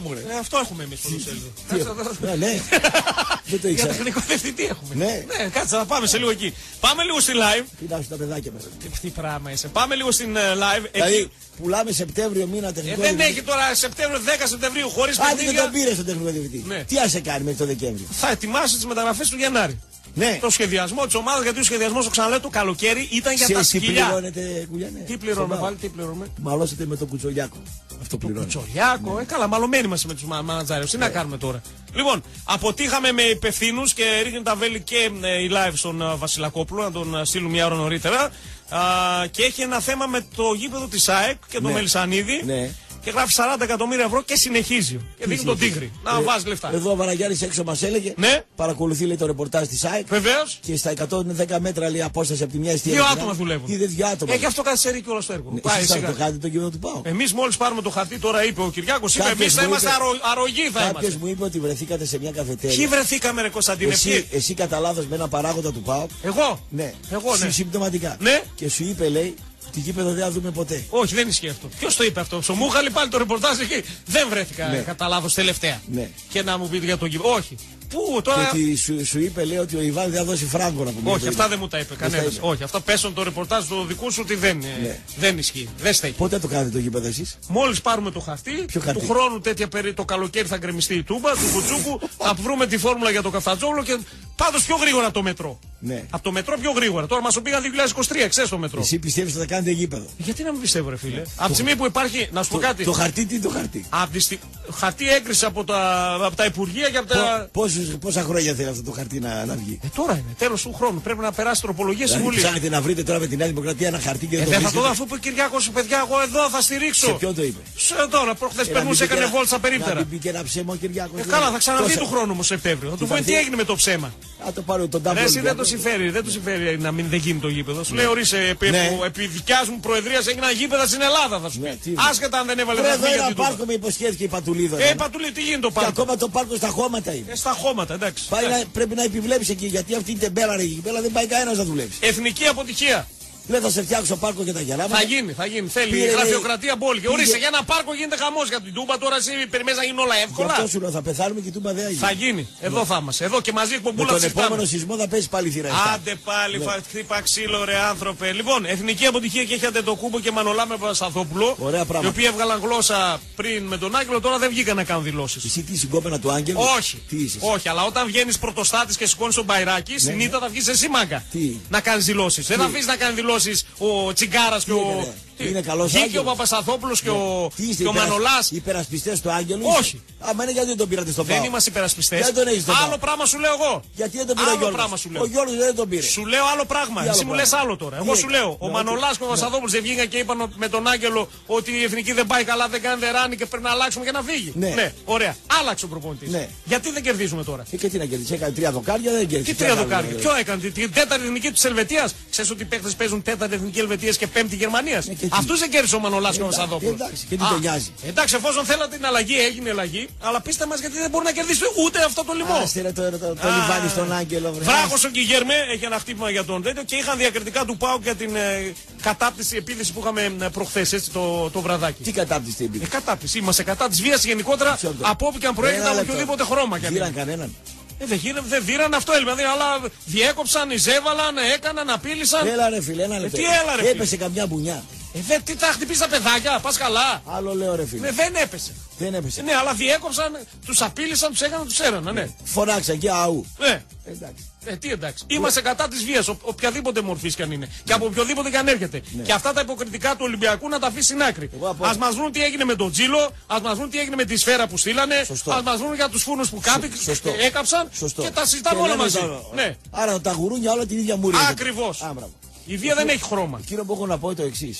Speaker 5: μου, ρε.
Speaker 6: Ε, αυτό έχουμε εμείς πρωτοσέλιδο.
Speaker 5: Ναι, ναι. Δεν το
Speaker 6: Για
Speaker 5: ήξερα.
Speaker 6: τεχνικό διευθυντή έχουμε.
Speaker 5: Ναι.
Speaker 6: Ναι, κάτσε να πάμε σε λίγο εκεί. Πάμε λίγο στη live.
Speaker 5: Κοιτάξτε τα παιδάκια μέσα.
Speaker 6: Τι, τι πράγμα είσαι. Πάμε λίγο στην ε, live.
Speaker 5: Δηλαδή,
Speaker 6: Εκεί.
Speaker 5: πουλάμε Σεπτέμβριο μήνα
Speaker 6: Ε,
Speaker 5: τεχνικό
Speaker 6: δεν
Speaker 5: διευθυντή.
Speaker 6: έχει τώρα Σεπτέμβριο, δέκα Σεπτεμβρίου χωρίς
Speaker 5: Άντε και
Speaker 6: παιχνίδια.
Speaker 5: τον πήρε στον τεχνικό διευθυντή.
Speaker 6: Ναι.
Speaker 5: Τι άσε κάνει μέχρι το Δεκέμβριο.
Speaker 6: Θα ετοιμάσει τις μεταγραφές του Γενάρη.
Speaker 5: Ναι.
Speaker 6: Το σχεδιασμό της ομάδας, γιατί ο σχεδιασμός, το ξαναλέω, το καλοκαίρι ήταν για τα
Speaker 5: Ξέρεις τι
Speaker 6: σκυλιά.
Speaker 5: πληρώνετε, Κουλιανέ.
Speaker 6: Τι πληρώνουμε
Speaker 5: Σοβαρά.
Speaker 6: πάλι, τι πληρώνουμε.
Speaker 5: Μαλώσετε με τον Κουτσολιάκο. Αυτό πληρώνει.
Speaker 6: Τσολιάκο, ε, καλά, μαλωμένοι είμαστε με τους μα- μανατζάρες. Τι να κάνουμε τώρα. Λοιπόν, αποτύχαμε με υπευθύνους και ρίχνει τα βέλη και ε, η live στον ε, Βασιλακόπουλο, να τον ε, στείλουν μια ώρα νωρίτερα. Α, και έχει ένα θέμα με το γήπεδο της ΑΕΚ και τον
Speaker 5: Ναι.
Speaker 6: Μελισσανίδη.
Speaker 5: Ναι.
Speaker 6: Και γράφει σαράντα εκατομμύρια ευρώ και συνεχίζει. Και δείχνει τον Τίγρη. Να
Speaker 5: Ε,
Speaker 6: βάζει λεφτά.
Speaker 5: Εδώ ο Βαραγιάννης έξω μας έλεγε.
Speaker 6: Ναι.
Speaker 5: Παρακολουθεί λέει το ρεπορτάζ της ΑΕΚ.
Speaker 6: Βεβαίως.
Speaker 5: Και στα εκατόν δέκα μέτρα λέει απόσταση από τη μια εστία.
Speaker 6: Δύο άτομα δουλεύουν.
Speaker 5: Είδε δύο άτομα.
Speaker 6: Έχει αυτό καθυστερεί και όλο το έργο.
Speaker 5: Ναι,
Speaker 6: Πάει
Speaker 5: εσείς θα
Speaker 6: σιγά.
Speaker 5: το κάνετε το κείμενο του ΠΑΟΚ.
Speaker 6: Εμείς μόλις πάρουμε το χαρτί, τώρα είπε ο Κυριάκος, είπε
Speaker 5: Κάποιος
Speaker 6: εμείς θα
Speaker 5: μου
Speaker 6: είμαστε
Speaker 5: είπε-
Speaker 6: αρο, αρρωγοί θα
Speaker 5: Κάποιος
Speaker 6: είμαστε.
Speaker 5: μου είπε ότι βρεθήκατε σε μια καφετέρια.
Speaker 6: Ποιοι βρεθήκαμε ρε Κωνσταντίνε,
Speaker 5: Εσύ,
Speaker 6: ποιοι?
Speaker 5: εσύ κατά λάθος με ένα παράγοντα του ΠΑΟΚ.
Speaker 6: Εγώ.
Speaker 5: Ναι.
Speaker 6: Εγώ, ναι.
Speaker 5: Συ- Συμπτωματικά.
Speaker 6: Ναι.
Speaker 5: Και σου είπε λέει ότι γήπεδο δεν θα δούμε ποτέ.
Speaker 6: Όχι, δεν ισχύει αυτό. Ποιο το είπε αυτό? Στο Μούχαλη πάλι το ρεπορτάζ εκεί. Δεν βρέθηκα
Speaker 5: Ναι.
Speaker 6: κατά λάθος τελευταία.
Speaker 5: Ναι.
Speaker 6: Και να μου πείτε για τον γήπεδο. Όχι. Πού τώρα.
Speaker 5: Και ότι σου, σου είπε λέει ότι ο Ιβάν δεν θα δώσει φράγκο να πούμε.
Speaker 6: Όχι,
Speaker 5: το
Speaker 6: αυτά
Speaker 5: είπε.
Speaker 6: δεν μου τα είπε
Speaker 5: Δεν στα
Speaker 6: κανένα.
Speaker 5: είπε.
Speaker 6: Όχι, αυτά πέσουν το ρεπορτάζ το δικού σου ότι δεν, ε,
Speaker 5: Ναι.
Speaker 6: δεν ισχύει. Δεν στέκει.
Speaker 5: Πότε το κάνετε το γήπεδο εσείς.
Speaker 6: Μόλι πάρουμε το χαρτί,
Speaker 5: Ποιο χαρτί?
Speaker 6: του χρόνου τέτοια περί το καλοκαίρι θα γκρεμιστεί η τούμπα του Κουτσούκου, θα βρούμε τη φόρμουλα για το Καφτατζόγλο και πάντως πιο γρήγορα από το μετρό.
Speaker 5: Ναι.
Speaker 6: Από το μετρό πιο γρήγορα. Τώρα μα το πήγαν δύο χιλιάδες είκοσι τρία, ξέρει το μετρό.
Speaker 5: Εσύ πιστεύεις ότι θα κάνετε γήπεδο.
Speaker 6: Γιατί να μην πιστεύω, ρε φίλε. Από τη στιγμή που υπάρχει, να σου πω
Speaker 5: Το,
Speaker 6: κάτι.
Speaker 5: το χαρτί τι είναι το χαρτί.
Speaker 6: Από τη στι... Χαρτί έγκριση από τα, από τα Υπουργεία και από τα.
Speaker 5: Πο- πόσους- πόσα χρόνια θέλει αυτό το χαρτί να, να βγει.
Speaker 6: Ε, τώρα είναι, τέλο του χρόνου. Πρέπει να περάσει τροπολογία στη
Speaker 5: Δηλαδή,
Speaker 6: Βουλή.
Speaker 5: ψάχνετε να βρείτε τώρα με τη Νέα Δημοκρατία ένα χαρτί και
Speaker 6: Ε,
Speaker 5: δεν
Speaker 6: δεν
Speaker 5: το
Speaker 6: θα το δω
Speaker 5: βρίσκετε.
Speaker 6: αφού είπε ο Κυριάκος, παιδιά, εγώ εδώ θα στηρίξω.
Speaker 5: Σε ποιον το είπε.
Speaker 6: Σε τώρα, προχθέ
Speaker 5: Ε, να
Speaker 6: περνούσε,
Speaker 5: μην πει
Speaker 6: έκανε
Speaker 5: και
Speaker 6: βόλτα
Speaker 5: ένα-
Speaker 6: περίπτερα.
Speaker 5: Να μην πει και ένα ψέμα ο Κυριάκος.
Speaker 6: Ε,
Speaker 5: δηλαδή.
Speaker 6: καλά, θα ξαναδεί
Speaker 5: Τόσα-
Speaker 6: του χρόνου μου Σεπτέμβριο. Θα του
Speaker 5: θα
Speaker 6: πούμε τι
Speaker 5: έρθει-
Speaker 6: έγινε με το ψέμα.
Speaker 5: Α, το πάρω τον
Speaker 6: Ρε,
Speaker 5: τάμπο.
Speaker 6: εσύ δεν το συμφέρει, δεν του συμφέρει να μην δεν γίνει το γήπεδο. Σου λέει ορίστε, επί,
Speaker 5: Ναι.
Speaker 6: που- επί δικιά μου προεδρία έγιναν γήπεδα στην Ελλάδα, θα σου
Speaker 5: Ναι,
Speaker 6: πει.
Speaker 5: τι είναι.
Speaker 6: Άσχετα αν δεν έβαλε
Speaker 5: Βρε,
Speaker 6: τα
Speaker 5: εδώ
Speaker 6: για
Speaker 5: ένα
Speaker 6: την τούμπα.
Speaker 5: πάρκο με υποσχέθηκε η Πατουλίδα.
Speaker 6: Ε, Πατουλή, τι γίνεται το
Speaker 5: Και
Speaker 6: πάρκο.
Speaker 5: ακόμα το πάρκο στα χώματα είναι.
Speaker 6: Ε, στα χώματα, εντάξει.
Speaker 5: Πάει να, πρέπει να επιβλέψει εκεί γιατί αυτή η τεμπέλα ρε, η τεμπέλα δεν πάει κανένα να δουλέψει.
Speaker 6: Εθνική αποτυχία.
Speaker 5: Λέει θα σε φτιάξω πάρκο για τα γεράματα.
Speaker 6: Θα γίνει, θα γίνει. Θέλει
Speaker 5: Πήρε,
Speaker 6: γραφειοκρατία μπόλικη.
Speaker 5: πήγε-
Speaker 6: Ορίστε, για ένα πάρκο γίνεται χαμό για την τούμπα. Τώρα εσύ περιμένει να γίνουν όλα
Speaker 5: Γι'
Speaker 6: εύκολα.
Speaker 5: αυτό σου λέω θα πεθάνουμε και η τούμπα δεν θα γίνει.
Speaker 6: Θα γίνει. Εδώ θα είμαστε. Εδώ και μαζί
Speaker 5: Με
Speaker 6: εκπομπούλα
Speaker 5: τον
Speaker 6: συζητάμε.
Speaker 5: επόμενο σεισμό θα πέσει πάλι θύρα. επτά.
Speaker 6: Άντε πάλι, θα χτύπα ξύλο, ρε άνθρωπε. Λοιπόν, εθνική αποτυχία και έχετε το κούμπο και Μανολά με Παπασταθόπουλο.
Speaker 5: Ωραία
Speaker 6: Οι
Speaker 5: πράγματα.
Speaker 6: οποίοι έβγαλαν γλώσσα πριν με τον Άγγελο, τώρα δεν βγήκαν να κάνουν δηλώσει.
Speaker 5: Εσύ τι συγκόμενα του Άγγελου.
Speaker 6: Όχι.
Speaker 5: Τι είσαι.
Speaker 6: Όχι, αλλά όταν βγαίνει πρωτοστάτη και σηκώνει τον μπαϊράκι, συνήθω θα βγει εσύ μάγκα.
Speaker 5: Τι?
Speaker 6: Να κάνει δηλώσει. Δεν θα αφήσει να κάνει δηλώσει ο Τσιγκάρα και
Speaker 5: είναι,
Speaker 6: ο.
Speaker 5: ρε? Είναι καλός
Speaker 6: Βγήκε ο
Speaker 5: Άγγελος.
Speaker 6: Παπασταθόπουλο και ο,
Speaker 5: Τι είστε,
Speaker 6: και ο
Speaker 5: υπερασ-
Speaker 6: Μανολάς.
Speaker 5: υπερασπιστές του Άγγελου.
Speaker 6: Όχι.
Speaker 5: Άμα είναι γιατί δεν τον πήρατε στο
Speaker 6: Δεν
Speaker 5: ΠΑΟΚ.
Speaker 6: είμαστε υπερασπιστέ.
Speaker 5: Δεν τον έχεις στον
Speaker 6: Άλλο
Speaker 5: ΠΑΟΚ.
Speaker 6: πράγμα σου λέω εγώ.
Speaker 5: Γιατί δεν τον πήρε ο
Speaker 6: Άλλο
Speaker 5: Γιώργος.
Speaker 6: πράγμα σου λέω.
Speaker 5: Ο Γιώργος δεν τον πήρε.
Speaker 6: Σου λέω άλλο πράγμα.
Speaker 5: Τι
Speaker 6: Εσύ
Speaker 5: άλλο
Speaker 6: μου λε
Speaker 5: πράγμα?
Speaker 6: άλλο τώρα.
Speaker 5: Τι
Speaker 6: Εγώ σου
Speaker 5: έκανε?
Speaker 6: λέω. Ο
Speaker 5: Ναι,
Speaker 6: Μανολά και ο
Speaker 5: ναι.
Speaker 6: Παπασταθόπουλο δεν βγήκαν και είπαν με τον Άγγελο ότι η εθνική δεν πάει καλά, δεν κάνει δεράνι και πρέπει να αλλάξουμε και να φύγει.
Speaker 5: Ναι.
Speaker 6: Ωραία. Άλλαξε ο προπονητή.
Speaker 5: Ναι.
Speaker 6: Γιατί δεν κερδίζουμε τώρα.
Speaker 5: Ε, και τι να κερδίσει, έκανε τρία δοκάρια, δεν κερδίσει.
Speaker 6: Τι τρία δοκάρια. Ποιο έκανε, την- την τέταρτη εθνική τη Ελβετία. Ξέρει ότι οι παίχτε παίζουν τέταρτη εθνική Ελβετία και πέμπτη Γερμανία.
Speaker 5: Ναι, και τι?
Speaker 6: Αυτού δεν κέρδισε ο Μανολά και ο
Speaker 5: Εντάξει,
Speaker 6: Παπασταθόπουλο.
Speaker 5: εντάξει, και τι τον νοιάζει.
Speaker 6: Εντάξει, εφόσον θέλατε την αλλαγή, έγινε αλλαγή. Αλλά πείστε μα γιατί δεν μπορεί να κερδίσει ούτε αυτό το λιμό.
Speaker 5: Άστε ρε το, το, το, το
Speaker 6: Α,
Speaker 5: λιβάνι στον Άγγελο. βρε.
Speaker 6: Βράχος ο Κιγέρμε έχει ένα χτύπημα για τον τέτοιο και είχαν διακριτικά του ΠΑΟΚ για την ε, κατάπτυση επίθεση που είχαμε ε, προχθές έτσι, το, το βραδάκι.
Speaker 5: Τι κατάπτυση την
Speaker 6: Ε,
Speaker 5: πήγε.
Speaker 6: κατάπτυση. Είμαστε κατά τη βία γενικότερα
Speaker 5: Μισό λεπτό.
Speaker 6: από όπου και αν προέρχεται
Speaker 5: Ένα
Speaker 6: από
Speaker 5: λεπτό.
Speaker 6: οποιοδήποτε χρώμα. κι αν
Speaker 5: Γύραν
Speaker 6: είναι.
Speaker 5: κανέναν.
Speaker 6: Ε, δεν, γύραν, δεν δίραν αυτό έλμα. Δηλαδή, αλλά διέκοψαν, εισέβαλαν, έκαναν, απείλησαν.
Speaker 5: Έλα ρε φίλε, ένα λεπτό.
Speaker 6: τι έλα, ρε, φίλε.
Speaker 5: Έπεσε καμιά μπουνιά.
Speaker 6: Ε, δε, τι τα χτυπήσει τα παιδάκια, πα καλά.
Speaker 5: Άλλο λέω ρε φίλε.
Speaker 6: Ναι, δεν έπεσε.
Speaker 5: Δεν έπεσε.
Speaker 6: Ε, ναι, αλλά διέκοψαν, του απείλησαν, του έκαναν, του έραναν. Ναι.
Speaker 5: Φωνάξαν και αού.
Speaker 6: ναι.
Speaker 5: Εντάξει.
Speaker 6: Ε, τι εντάξει. Είμαστε κατά τη βία, οποιαδήποτε μορφή κι αν είναι. Και από οποιοδήποτε κι αν έρχεται. Και αυτά τα υποκριτικά του Ολυμπιακού να τα αφήσει στην άκρη.
Speaker 5: Εγώ από-
Speaker 6: Α μα βρουν τι έγινε με τον Τζίλο, α μα βρουν τι έγινε με τη σφαίρα που στείλανε,
Speaker 5: Σωστό.
Speaker 6: α μα βρουν για του φούρνου που κάπη,
Speaker 5: Σωστό.
Speaker 6: έκαψαν
Speaker 5: Σωστό.
Speaker 6: και τα συζητάμε
Speaker 5: Και
Speaker 6: όλα
Speaker 5: λένε
Speaker 6: μαζί.
Speaker 5: τα-
Speaker 6: Ναι.
Speaker 5: Άρα τα γουρούνια όλα την ίδια μουρή.
Speaker 6: Ακριβώς.
Speaker 5: Α, μπράβο.
Speaker 6: Η βία δεν έχει χρώμα.
Speaker 5: Εκείνο που έχω να πω είναι το εξή.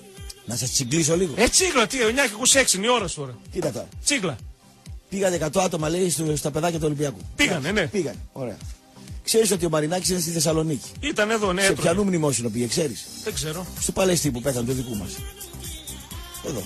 Speaker 5: Να σα τσιγκλίσω λίγο.
Speaker 6: Ε, τσίγκλα, τι, εννιά και είκοσι έξι είναι η ώρα τώρα.
Speaker 5: Κοίτα τώρα.
Speaker 6: Τσίγκλα.
Speaker 5: Πήγαν εκατό άτομα λέει στο- στα παιδάκια του Ολυμπιακού.
Speaker 6: Πήγανε, ναι.
Speaker 5: Πήγαν. Ωραία. Ξέρει ότι ο Μαρινάκης είναι στη Θεσσαλονίκη.
Speaker 6: Ήταν εδώ, ναι,
Speaker 5: Σε
Speaker 6: έτρωγε.
Speaker 5: ποιανού μνημόσυνο πήγε, ξέρει.
Speaker 6: Δεν ξέρω.
Speaker 5: Στο Παλαιστή που πέθανε το δικού μα. Εδώ.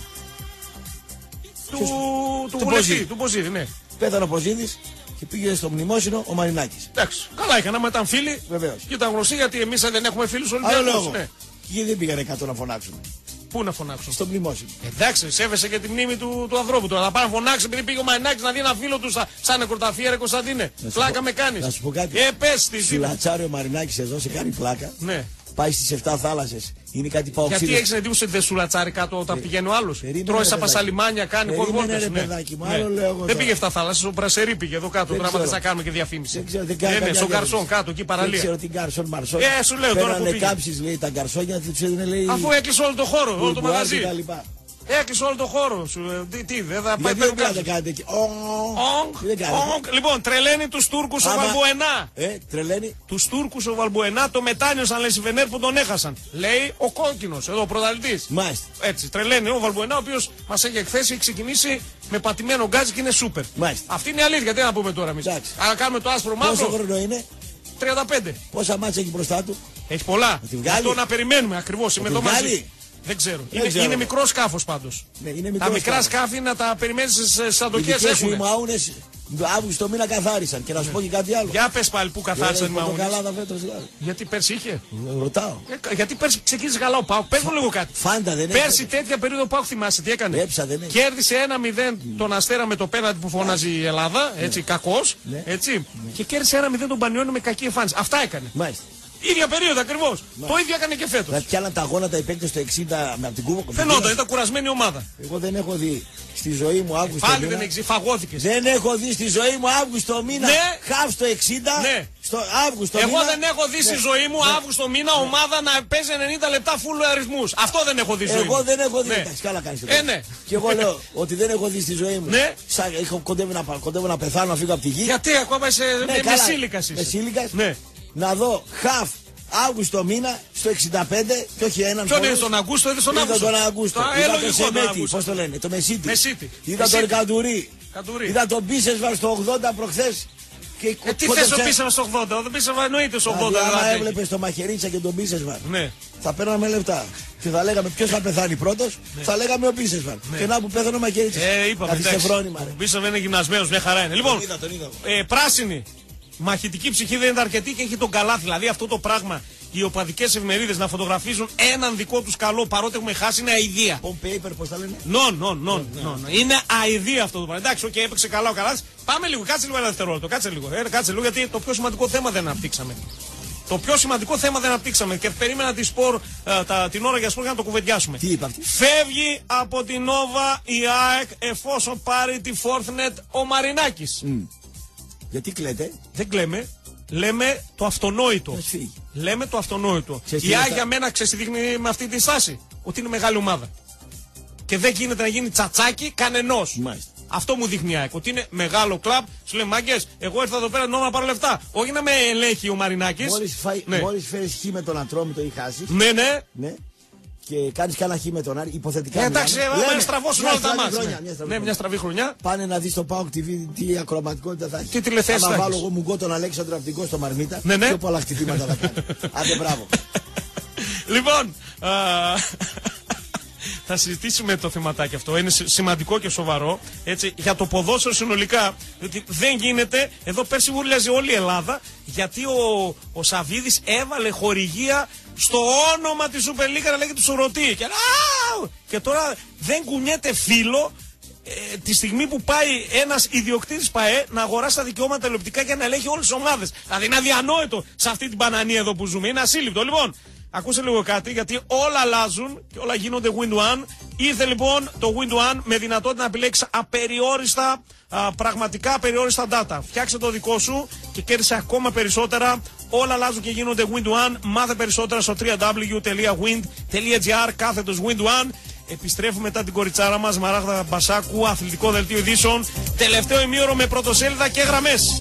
Speaker 6: Του, του
Speaker 5: Του
Speaker 6: βουλευτή,
Speaker 5: Ποζίδη.
Speaker 6: του Ποζίδη, ναι.
Speaker 5: Πέθανε ο Ποζίδης και πήγε στο μνημόσυνο ο Μαρινάκης.
Speaker 6: Εντάξει. Καλά είχαν, άμα ήταν φίλοι.
Speaker 5: Βεβαίως.
Speaker 6: Και ήταν γνωστοί γιατί εμεί δεν έχουμε φίλου
Speaker 5: Άλλο
Speaker 6: Ολυμπιακού.
Speaker 5: λόγο.
Speaker 6: Ναι.
Speaker 5: Και δεν πήγαν εκατό να φωνάξουν.
Speaker 6: Πού να φωνάξουν?
Speaker 5: Στο μνημόσυνο.
Speaker 6: Εντάξει, σέβεσαι και τη μνήμη του, του ανθρώπου. Τώρα θα πάνε να φωνάξει επειδή πήγε ο Μαρινάκης να δει ένα φίλο του σα, σαν νεκροταφεία, ρε Κωνσταντίνε. Πλάκα με κάνει.
Speaker 5: Να σου πω κάτι.
Speaker 6: Ε, πες τι.
Speaker 5: Σουλατσάρει ο Μαρινάκης εδώ, σε κάνει πλάκα.
Speaker 6: Ναι.
Speaker 5: Πάει στις επτά θάλασσες. Είναι κάτι παοξίδες.
Speaker 6: Γιατί έχεις εντύπωση ότι δεν σουλατσάρει κάτω όταν πηγαίνει ο άλλος? Τρώει σαν πασαλιμάνια, κάνει κοβόρτες.
Speaker 5: Ναι. Δεν
Speaker 6: πήγε επτά θάλασσες, ο Πρασερή πήγε εδώ κάτω. Τώρα θες να κάνουμε και διαφήμιση.
Speaker 5: Δεν ξέρω, δεν κάνει.
Speaker 6: Ναι, στον Καρσόν κάτω, εκεί παραλία.
Speaker 5: Δεν ξέρω τι Καρσόν Μαρσόν.
Speaker 6: Ε, σου λέω τώρα που πήγε.
Speaker 5: Κάψεις, λέει, τα Καρσόνια, τους έδινε, λέει.
Speaker 6: Αφού έκλεισε όλο το χώρο, όλο το μαγαζί. Έκλεισε όλο το χώρο σου. Τι, τι δεν θα πάει
Speaker 5: πέρα. Δεν κάνετε εκεί.
Speaker 6: Λοιπόν, τρελαίνει τους Τούρκους ο Βαλμπουενά.
Speaker 5: Ε, τρελαίνει.
Speaker 6: Τους Τούρκους ο Βαλμπουενά το μετάνιωσαν, λέει, στη Φενέρ που τον έχασαν. Λέει ο κόκκινος, εδώ ο πρωταθλητής.
Speaker 5: Μάλιστα.
Speaker 6: Έτσι, τρελαίνει ο Βαλμπουενά, ο οποίος μας έχει εκθέσει, έχει ξεκινήσει με πατημένο γκάζι και είναι σούπερ.
Speaker 5: Μάλιστα.
Speaker 6: Αυτή είναι η αλήθεια, τι να πούμε τώρα εμείς. Αν κάνουμε το άσπρο μαύρο.
Speaker 5: Πόσο χρόνο είναι?
Speaker 6: τριάντα πέντε.
Speaker 5: Πόσα μάτια έχει μπροστά του?
Speaker 6: Έχει πολλά. Αυτό να περιμένουμε ακριβώς. Είμαι εδώ μαζί. Δεν ξέρω.
Speaker 5: Δεν
Speaker 6: είναι,
Speaker 5: ξέρω.
Speaker 6: είναι μικρό σκάφος πάντως.
Speaker 5: Ναι, είναι μικρό
Speaker 6: τα μικρά
Speaker 5: σκάφος.
Speaker 6: σκάφη να τα περιμένεις στις αντοχές
Speaker 5: έχουν. Οι
Speaker 6: έχουν.
Speaker 5: δικές σου οι μαούνες Αύγουστο μήνα καθάρισαν. Και να σου
Speaker 6: Ναι.
Speaker 5: πω και κάτι άλλο.
Speaker 6: Για πες πάλι που καθάρισαν οι μαούνες.
Speaker 5: Πορτοκαλάδα φέτος δηλαδή.
Speaker 6: Γιατί πέρσι είχε.
Speaker 5: Ρωτάω.
Speaker 6: Ε, γιατί πέρσι ξεκίνησε καλά ο Πάουκ. Πες μου λίγο κάτι.
Speaker 5: Φάντα δεν
Speaker 6: Πέρσι τέτοια περίοδο ο Πάουκ θυμάσαι τι έκανε.
Speaker 5: Έψα δεν έχει.
Speaker 6: Κέρδισε ένα μηδέν τον Αστέρα με το πέναντι που φωνάζει η Ελλάδα. Έτσι,
Speaker 5: ναι.
Speaker 6: κακός.
Speaker 5: Ναι.
Speaker 6: Έτσι. Ναι. Και κέρδισε ένα μηδέν τον Πανιόνιο με κακή εμφάνιση. Αυτά έκανε.
Speaker 5: Μάλιστα.
Speaker 6: ίδια περίοδο ακριβώς. Το ίδιο έκανε και φέτος.
Speaker 5: Δηλαδή πιάναν τα γόνατα οι παίκτες το εξήντα με από την Κούβα.
Speaker 6: Φαινόταν, ήταν κουρασμένη ομάδα.
Speaker 5: Εγώ δεν έχω δει στη ζωή μου Αύγουστο
Speaker 6: Πάλι
Speaker 5: μήνα.
Speaker 6: δεν έχει, φαγώθηκες.
Speaker 5: Δεν έχω δει στη ζωή μου Αύγουστο μήνα.
Speaker 6: Ναι.
Speaker 5: Χαφ στο εξήντα.
Speaker 6: Ναι.
Speaker 5: Στο Αύγουστο
Speaker 6: Εγώ
Speaker 5: μήνα.
Speaker 6: δεν έχω δει στη
Speaker 5: Ναι.
Speaker 6: ζωή μου
Speaker 5: Ναι.
Speaker 6: Αύγουστο μήνα ομάδα να παίζει ενενήντα λεπτά φουλ αριθμούς. Αυτό δεν έχω δει στη ζωή μου.
Speaker 5: Εγώ δεν έχω δει.
Speaker 6: Ναι.
Speaker 5: Εντάξει, καλά κάνεις.
Speaker 6: Ε, ναι.
Speaker 5: Και εγώ λέω ότι δεν έχω δει στη ζωή μου.
Speaker 6: Ναι.
Speaker 5: Σαν, έχω, κοντεύω, να, κοντεύω να πεθάνω να φύγω από τη γη.
Speaker 6: Γιατί ακόμα είσαι
Speaker 5: Ναι,
Speaker 6: με
Speaker 5: καλά.
Speaker 6: μεσήλικας είσαι.
Speaker 5: Μεσήλικας.
Speaker 6: Ναι.
Speaker 5: Να δω χαφ Αύγουστο μήνα στο εξήντα πέντε και όχι έναν.
Speaker 6: Ποιον είναι στον Αγκούστο, είδε στον
Speaker 5: Είδα
Speaker 6: Αύγουστο.
Speaker 5: τον Αγκούστο.
Speaker 6: Το
Speaker 5: Είδα
Speaker 6: έλογο
Speaker 5: τον
Speaker 6: τον
Speaker 5: Σεμέτη.
Speaker 6: Αύγουστο.
Speaker 5: Πώς το λένε, το Μεσίτη.
Speaker 6: Μεσίτη.
Speaker 5: Είδα τον Καντουρί.
Speaker 6: Καντουρί.
Speaker 5: Είδα τον Μπίσεσβαρ στο ογδόντα προχθές. Και
Speaker 6: Ε, τι
Speaker 5: κόντεψε-
Speaker 6: θες ο Πίσεβα στο ογδόντα, ο Πίσεβα εννοείται στο
Speaker 5: Δηλαδή,
Speaker 6: ογδόντα.
Speaker 5: άμα
Speaker 6: δηλαδή.
Speaker 5: έβλεπε το Μαχαιρίτσα και τον Μπίσεσβαρ,
Speaker 6: Ναι.
Speaker 5: θα παίρναμε λεπτά. Και θα λέγαμε ποιο θα πεθάνει πρώτο, θα λέγαμε ο Μπίσεσβαρ. Και να που πέθανε ο Μαχαιρίτσα.
Speaker 6: Ε, είπαμε.
Speaker 5: Καθίστε φρόνημα.
Speaker 6: Ο Πίσεβα είναι γυμνασμένος, μια χαρά είναι. Λοιπόν,
Speaker 5: Τον είδα, τον είδα.
Speaker 6: ε, πράσινη. Μαχητική ψυχή δεν είναι αρκετή και έχει τον καλάθι. Δηλαδή αυτό το πράγμα οι οπαδικές εφημερίδες να φωτογραφίζουν έναν δικό τους καλό παρότι έχουμε χάσει είναι αηδία.
Speaker 5: On paper, πώς τα λένε.
Speaker 6: Νον, νον, νον. Είναι αηδία αυτό το πράγμα. Εντάξει, okay, έπαιξε καλά ο Καλάθης. Πάμε λίγο, κάτσε λίγο ένα δευτερόλεπτο. Κάτσε λίγο. Ε, κάτσε λίγο γιατί το πιο σημαντικό θέμα δεν αναπτύξαμε. Το πιο σημαντικό θέμα δεν αναπτύξαμε και περίμενα τη σπορ, ε, τα, την ώρα για σπορ για να το κουβεντιάσουμε.
Speaker 5: Τι είπα αυτή.
Speaker 6: Φεύγει από την Νόβα η ΑΕΚ εφόσον πάρει τη Forthnet ο Μαρινάκης.
Speaker 5: Mm. Γιατί κλαίτε.
Speaker 6: Δεν κλαίμε. Λέμε το αυτονόητο.
Speaker 5: Ας φύγει.
Speaker 6: Λέμε το αυτονόητο.
Speaker 5: Ξέρεις
Speaker 6: Η
Speaker 5: τι
Speaker 6: ΑΕΚ
Speaker 5: είναι
Speaker 6: για
Speaker 5: αυτά.
Speaker 6: μένα ξεσυδείχνει με αυτή τη στάση ότι είναι μεγάλη ομάδα. Και δεν γίνεται να γίνει τσατσάκι κανενός.
Speaker 5: Μάλιστα.
Speaker 6: Αυτό μου δείχνει η ΑΕΚ. Ότι είναι μεγάλο κλαμπ. Σου λέει μάγκες, εγώ ήρθα εδώ πέρα νόμιμα να πάρω λεφτά. Όχι να με ελέγχει ο Μαρινάκης.
Speaker 5: Μόλις, φάει,
Speaker 6: Ναι.
Speaker 5: μόλις φέρεις χ με τον Ατρόμητο ή χάσεις.
Speaker 6: Ναι, ναι.
Speaker 5: Ναι. Και κάνεις κανένα χ με τον Άρη, υποθετικά.
Speaker 6: Ε, εντάξει,
Speaker 5: μιλάμε.
Speaker 6: άμα
Speaker 5: Λέμε,
Speaker 6: στραβώσουν
Speaker 5: μια
Speaker 6: όλα τα
Speaker 5: στραβή
Speaker 6: μάτια.
Speaker 5: χρονιά,
Speaker 6: Ναι.
Speaker 5: μια στραβή
Speaker 6: Ναι, μια
Speaker 5: χρονιά.
Speaker 6: στραβή χρονιά.
Speaker 5: Πάνε να δεις στο Πάοκ τι βι, τι ακροματικότητα θα έχει.
Speaker 6: Τι τηλεθέσεις
Speaker 5: Άμα
Speaker 6: θα
Speaker 5: βάλω
Speaker 6: έχεις.
Speaker 5: εγώ μουγκό τον Αλέξανδρο από την Κώστα Μαρμίτα,
Speaker 6: Ναι, ναι.
Speaker 5: πιο πολλά χτυπήματα θα κάνει. Άντε μπράβο.
Speaker 6: Λοιπόν, α, θα συζητήσουμε το θεματάκι αυτό. Είναι σι- σημαντικό και σοβαρό. Έτσι, για το ποδόσφαιρο συνολικά. Διότι δεν γίνεται. Εδώ πέρσι βούλιαζε όλη η Ελλάδα. Γιατί ο, ο Σαββίδης έβαλε χορηγία στο όνομα της Super League να λέγεται Σουρωτή. Και, α, και τώρα δεν κουνιέται φίλο. Ε, τη στιγμή που πάει ένας ιδιοκτήτης ΠΑΕ να αγοράσει τα δικαιώματα τηλεοπτικά και να ελέγχει όλες τις ομάδες. Δηλαδή είναι αδιανόητο σε αυτή την πανανία εδώ που ζούμε. Είναι ασύλληπτο. Λοιπόν, ακούσε λίγο κάτι γιατί όλα αλλάζουν και όλα γίνονται win one. Ήρθε λοιπόν το win one με δυνατότητα να επιλέξει απεριόριστα, α, πραγματικά απεριόριστα data. Φτιάξε το δικό σου και κέρδισε ακόμα περισσότερα. Όλα αλλάζουν και γίνονται win one. Μάθε περισσότερα στο double-u double-u double-u τελεία wind τελεία gr κάθετος win one. Επιστρέφουμε μετά την κοριτσάρα μας, Μαράγδα Μπασάκου, αθλητικό δελτίο ειδήσεων. Τελευταίο ημίωρο με πρωτοσέλιδα και γραμμές.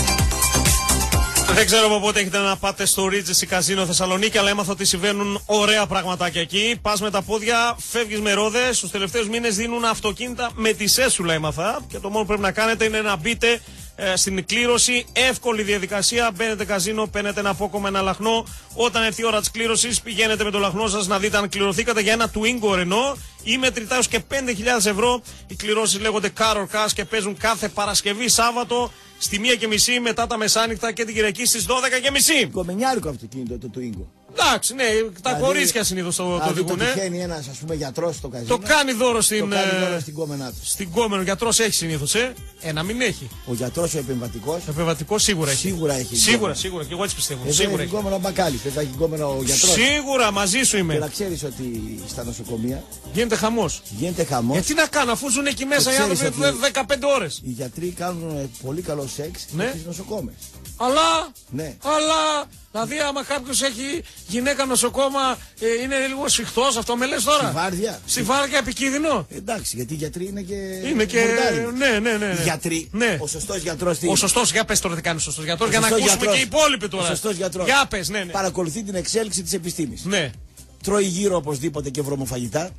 Speaker 6: Δεν ξέρω από πότε έχετε να πάτε στο Regency Casino Θεσσαλονίκη, αλλά έμαθα ότι συμβαίνουν ωραία πραγματάκια εκεί. Πας με τα πόδια, φεύγεις με ρόδες. Στους τελευταίους μήνες δίνουν αυτοκίνητα με τη σέσουλα, έμαθα. Και το μόνο που πρέπει να κάνετε είναι να μπείτε ε, στην κλήρωση. Εύκολη διαδικασία. Μπαίνετε καζίνο, παίρνετε ένα απόκομμα, ένα λαχνό. Όταν έρθει η ώρα της κλήρωσης, πηγαίνετε με το λαχνό σας να δείτε αν κληρωθήκατε για ένα Twingo Renault ή μετρητά έως και πέντε χιλιάδες ευρώ. Οι κληρώσεις λέγονται Car or Cash και παίζουν κάθε Παρασκευή, Σάββατο στη μία και μισή μετά τα μεσάνυχτα και την Κυριακή στις δώδεκα και μισή.
Speaker 5: Κομμενιάρικο αυτοκίνητο το Twingo.
Speaker 6: Εντάξει, ναι, τα
Speaker 5: Δηλαδή,
Speaker 6: κορίτσια συνήθως το, το
Speaker 5: δηλαδή,
Speaker 6: δικούν.
Speaker 5: το τυχαίνει ένας, ας πούμε, γιατρός στο καζίνο.
Speaker 6: Το κάνει δώρο στην.
Speaker 5: Το κάνει
Speaker 6: ε,
Speaker 5: δώρο στην κόμενά του.
Speaker 6: Στην κόμενο. Ο γιατρός έχει συνήθως, ε. Ε, να μην έχει.
Speaker 5: Ο γιατρός ο επεμβατικός.
Speaker 6: Επεμβατικό σίγουρα έχει.
Speaker 5: Σίγουρα έχει.
Speaker 6: Σίγουρα,
Speaker 5: κόμενο.
Speaker 6: σίγουρα. Και εγώ έτσι πιστεύω.
Speaker 5: Εδώ
Speaker 6: Σίγουρα
Speaker 5: έχει
Speaker 6: έχει.
Speaker 5: κόμενο μπακάλι. Θε να έχει κόμενο ο γιατρός.
Speaker 6: Σίγουρα μαζί σου
Speaker 5: Και
Speaker 6: είμαι.
Speaker 5: να ξέρεις ότι στα νοσοκομεία
Speaker 6: Γίνεται χαμός.
Speaker 5: γίνεται χαμός.
Speaker 6: Ε, τι να κάνω, αφού ζουν εκεί μέσα οι
Speaker 5: ξέρεις
Speaker 6: άνθρωποι
Speaker 5: ότι-
Speaker 6: δεκαπέντε ώρες.
Speaker 5: Οι γιατροί κάνουν ε, πολύ καλό σεξ
Speaker 6: Ναι.
Speaker 5: με τις νοσοκόμες.
Speaker 6: Αλλά,
Speaker 5: Ναι.
Speaker 6: αλλά, δηλαδή άμα κάποιος έχει γυναίκα νοσοκόμα, ε, είναι λίγο σφιχτός, αυτό με λες τώρα.
Speaker 5: Στη βάρδια.
Speaker 6: Στη βάρδια επικίνδυνο.
Speaker 5: Εντάξει, γιατί οι γιατροί είναι και.
Speaker 6: Είναι και.
Speaker 5: μορτάρι.
Speaker 6: Ναι, ναι, ναι.
Speaker 5: Οι
Speaker 6: ναι.
Speaker 5: γιατροί.
Speaker 6: Ναι.
Speaker 5: Ο σωστός γιατρός τι
Speaker 6: Ο
Speaker 5: είναι?
Speaker 6: σωστός, για πες τώρα τι κάνει ο σωστός γιατρός,
Speaker 5: Ο
Speaker 6: για να
Speaker 5: σωστός
Speaker 6: ακούσουμε
Speaker 5: γιατρός.
Speaker 6: και οι υπόλοιποι τώρα.
Speaker 5: Ο σωστός γιατρός.
Speaker 6: Για πες, ναι, ναι.
Speaker 5: Παρακολουθεί την εξέλιξη της επιστήμης.
Speaker 6: Ναι.
Speaker 5: Τρώει γύρω οπωσδήποτε και βρωμοφαγητά.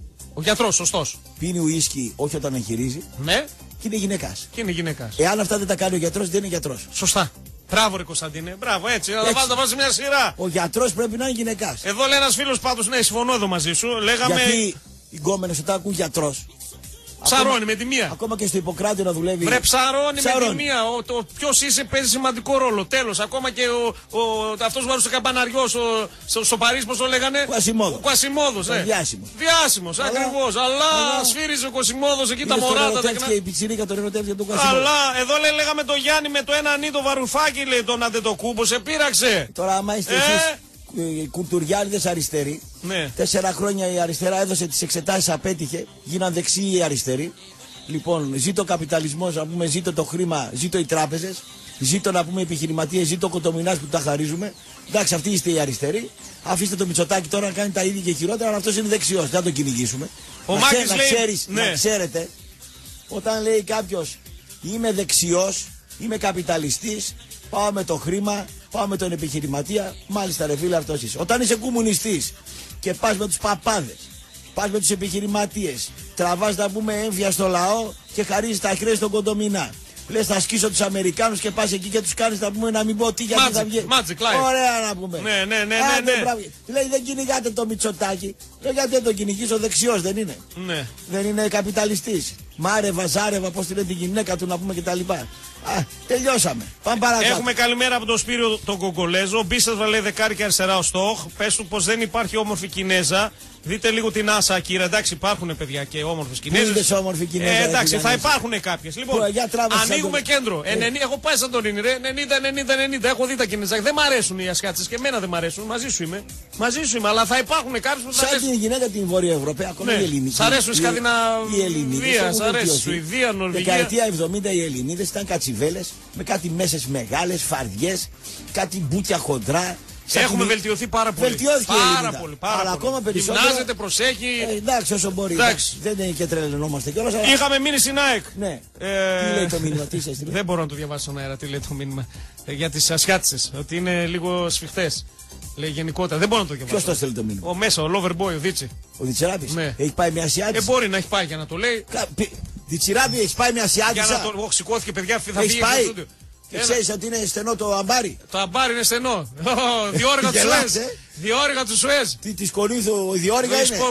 Speaker 6: Ο γιατρός, σωστός.
Speaker 5: Πίνει ουίσκι όχι όταν εγχειρίζει.
Speaker 6: Ναι,
Speaker 5: Και είναι γυναικάς.
Speaker 6: και είναι γυναίκα.
Speaker 5: Εάν αυτά δεν τα κάνει ο γιατρός, δεν είναι γιατρός.
Speaker 6: Σωστά. Μπράβο, ρε Κωνσταντίνε. Μπράβο, έτσι. Να τα
Speaker 5: Έτσι.
Speaker 6: βάλω, τα βάλω σε μια σειρά.
Speaker 5: Ο γιατρός πρέπει να είναι γυναικάς.
Speaker 6: Εδώ λέει ένα φίλο πάντως, ναι, συμφωνώ εδώ μαζί σου. Λέγαμε.
Speaker 5: Γιατί οι γκόμενες όταν ακούν γιατρός.
Speaker 6: Ψαρώνει με τη μία.
Speaker 5: Ακόμα και στο Ιπποκράτιο να δουλεύει.
Speaker 6: Βρε ψαρώνει με
Speaker 5: Ψαρώνει.
Speaker 6: τη μία. Ο, το ποιο είσαι παίζει σημαντικό ρόλο. Τέλος. Ακόμα και ο, ο, αυτός που στο καμπαναριό στο, στο, στο Παρίσι, πώς το λέγανε.
Speaker 5: Κουασιμόδος.
Speaker 6: Ο Κουασιμόδος,
Speaker 5: Ο
Speaker 6: ναι.
Speaker 5: διάσημος.
Speaker 6: Διάσημος,
Speaker 5: Αλλά-
Speaker 6: ακριβώς. Αλλά,
Speaker 5: αλλά-
Speaker 6: σφύριζε ο Κουασιμόδος εκεί τα
Speaker 5: Είδες τον
Speaker 6: μωρά τα
Speaker 5: ερωτεύτηκε
Speaker 6: τεκνά.
Speaker 5: η πιτσιρίκα τον ερωτεύτηκε τον Κουασιμόδο.
Speaker 6: Αλλά εδώ λέει, λέγαμε το Γιάννη με το ένα νι το βαρουφάκι, λέει τον Αντετοκούμπο, σε πείραξε.
Speaker 5: Τώρα, άμα είστε
Speaker 6: Ε.
Speaker 5: εσείς ε, κουλτουριάριδες αριστεροί,
Speaker 6: Ναι.
Speaker 5: τέσσερα χρόνια η αριστερά έδωσε τις εξετάσεις, απέτυχε, γίναν δεξιοί οι αριστεροί. Λοιπόν, ζήτω ο καπιταλισμός, να πούμε, ζήτω το χρήμα, ζήτω οι τράπεζες, ζήτω να πούμε επιχειρηματίες, ζήτω ο κοτομινάς που τα χαρίζουμε. Εντάξει, αυτοί είστε οι αριστεροί. Αφήστε το Μητσοτάκη τώρα να κάνει τα ίδια και χειρότερα, αλλά αυτός είναι δεξιός. Δεν θα τον κυνηγήσουμε.
Speaker 6: Ο
Speaker 5: να,
Speaker 6: Μάκης
Speaker 5: να,
Speaker 6: λέει-
Speaker 5: ξέρεις,
Speaker 6: ναι.
Speaker 5: να ξέρετε, όταν λέει κάποιος είμαι δεξιός, είμαι καπιταλιστής, πάω με το χρήμα, πάω με τον επιχειρηματία, μάλιστα ρε φίλε αυτός είσαι. Όταν είσαι κομμουνιστής και πας με τους παπάδες, πας με τους επιχειρηματίες, τραβάς να πούμε έμφυα στο λαό και χαρίζεις τα χρέη στον κοντομινά. Λες θα σκίσω τους Αμερικάνους και πας εκεί και τους κάνεις να πούμε να μην πω τι γιατί
Speaker 6: Magic,
Speaker 5: θα βγει.
Speaker 6: magic life.
Speaker 5: Ωραία να πούμε.
Speaker 6: Ναι, ναι, ναι,
Speaker 5: Άντε,
Speaker 6: ναι, ναι.
Speaker 5: μπράβο. Λέει δεν κυνηγάτε το Μητσοτάκη. Λέω γιατί δεν το κυνηγείς, ο δεξιός δεν είναι.
Speaker 6: Ναι.
Speaker 5: Δεν είναι καπιταλιστής. Μάρεβα, Ζάρεβα, πώς τη λένε τη γυναίκα του να πούμε κτλ. Α, τελειώσαμε. Πάμε παρακάτω.
Speaker 6: Έχουμε καλημέρα από τον Σπύριο τον Κογκολέζο. Ο Μπίστας λέει δεκάρι και αριστερά ο Στόχ. Πες του πως δεν υπάρχει όμορφη Κινέζα. Δείτε λίγο την Άσα Ακύρα. Εντάξει, υπάρχουν παιδιά και όμορφες Κινέζες.
Speaker 5: είδες όμορφη Κινέζα,
Speaker 6: Ε,
Speaker 5: ρε,
Speaker 6: εντάξει,
Speaker 5: την
Speaker 6: θα
Speaker 5: Κινέζα.
Speaker 6: υπάρχουν κάποιες. Λοιπόν,
Speaker 5: Πού, για τράβηξε
Speaker 6: ανοίγουμε
Speaker 5: σαν τον-
Speaker 6: κέντρο.
Speaker 5: Ε.
Speaker 6: ενενήντα, έχω πάει σαν τον Ίνι, ρε. ενενήντα ενενήντα ενενήντα. Έχω δει τα Κινέζα. Δεν μ' αρέσουν οι Ασιάτες και εμένα δεν μ' αρέσουν. Μαζί σου είμαι. Μαζί σου είμαι, αλλά θα υπάρχουν κάποιες που θα
Speaker 5: Σαν
Speaker 6: αρέσουν.
Speaker 5: την γυναίκα την Βόρεια Ευρωπαία, ακόμα
Speaker 6: Ναι.
Speaker 5: η ελληνική.
Speaker 6: Σ' αρέσουν οι
Speaker 5: Οι-
Speaker 6: Σκανδιναβία,
Speaker 5: οι Ελληνίδες έχουν
Speaker 6: σ' αρέσει
Speaker 5: βελτιωθεί.
Speaker 6: Σουηδία, Νορβηγία.
Speaker 5: Δεκαετία εβδομήντα οι Ελληνίδες ήταν κατσιβέλες με κάτι μέσες μεγάλες, φαρδιές, κάτι μπούκια χοντρά. σαν
Speaker 6: Έχουμε
Speaker 5: την-
Speaker 6: βελτιωθεί πάρα πολύ.
Speaker 5: Βελτιώθηκε η
Speaker 6: πάρα
Speaker 5: Ελληνίδα.
Speaker 6: πολύ. Πάρα
Speaker 5: Αλλά
Speaker 6: πολύ.
Speaker 5: ακόμα περισσότερο.
Speaker 6: Γυμνάζεται, προσέχει.
Speaker 5: Ε, εντάξει, όσο μπορεί.
Speaker 6: Εντάξει.
Speaker 5: Δεν είναι και τρελαινόμαστε κιόλας. Αλλά...
Speaker 6: Είχαμε μείνει στην ΑΕΚ.
Speaker 5: Ναι.
Speaker 6: Ε,
Speaker 5: Τι λέει το μήνυμα, τι είσαι
Speaker 6: Δεν μπορώ να το διαβάσω στον αέρα τι λέει το μήνυμα. Ε, για τις Ασιάτισες. Ότι είναι λίγο σφιχτές. Λέει γενικότερα. Δεν μπορώ να το διαβάσω.
Speaker 5: Ποιος το στέλνει το μήνυμα.
Speaker 6: Ο μέσα, ο Lover Boy, ο Δίτσι.
Speaker 5: Ο Διτσιράπης.
Speaker 6: Ναι.
Speaker 5: Έχει πάει μια
Speaker 6: Ε,
Speaker 5: Ασιάτισσα.
Speaker 6: μπορεί να έχει πάει για να το λέει.
Speaker 5: Κα... πι- Διτσιράπη, έχει πάει μια
Speaker 6: Για
Speaker 5: Ασιάτισσα.
Speaker 6: να το. Εγώ σηκώθηκε, παιδιά, θα
Speaker 5: Έχεις
Speaker 6: βγει από το
Speaker 5: πάει.
Speaker 6: στούντιο.
Speaker 5: Και
Speaker 6: Ένα-
Speaker 5: ξέρεις ότι είναι στενό το αμπάρι.
Speaker 6: Το αμπάρι είναι στενό. Διόρυγα του
Speaker 5: Γελάς,
Speaker 6: Σουέζ.
Speaker 5: ε.
Speaker 6: Διόρυγα του Σουέζ.
Speaker 5: Τι της Κορίνθου, η διόρυγα είναι.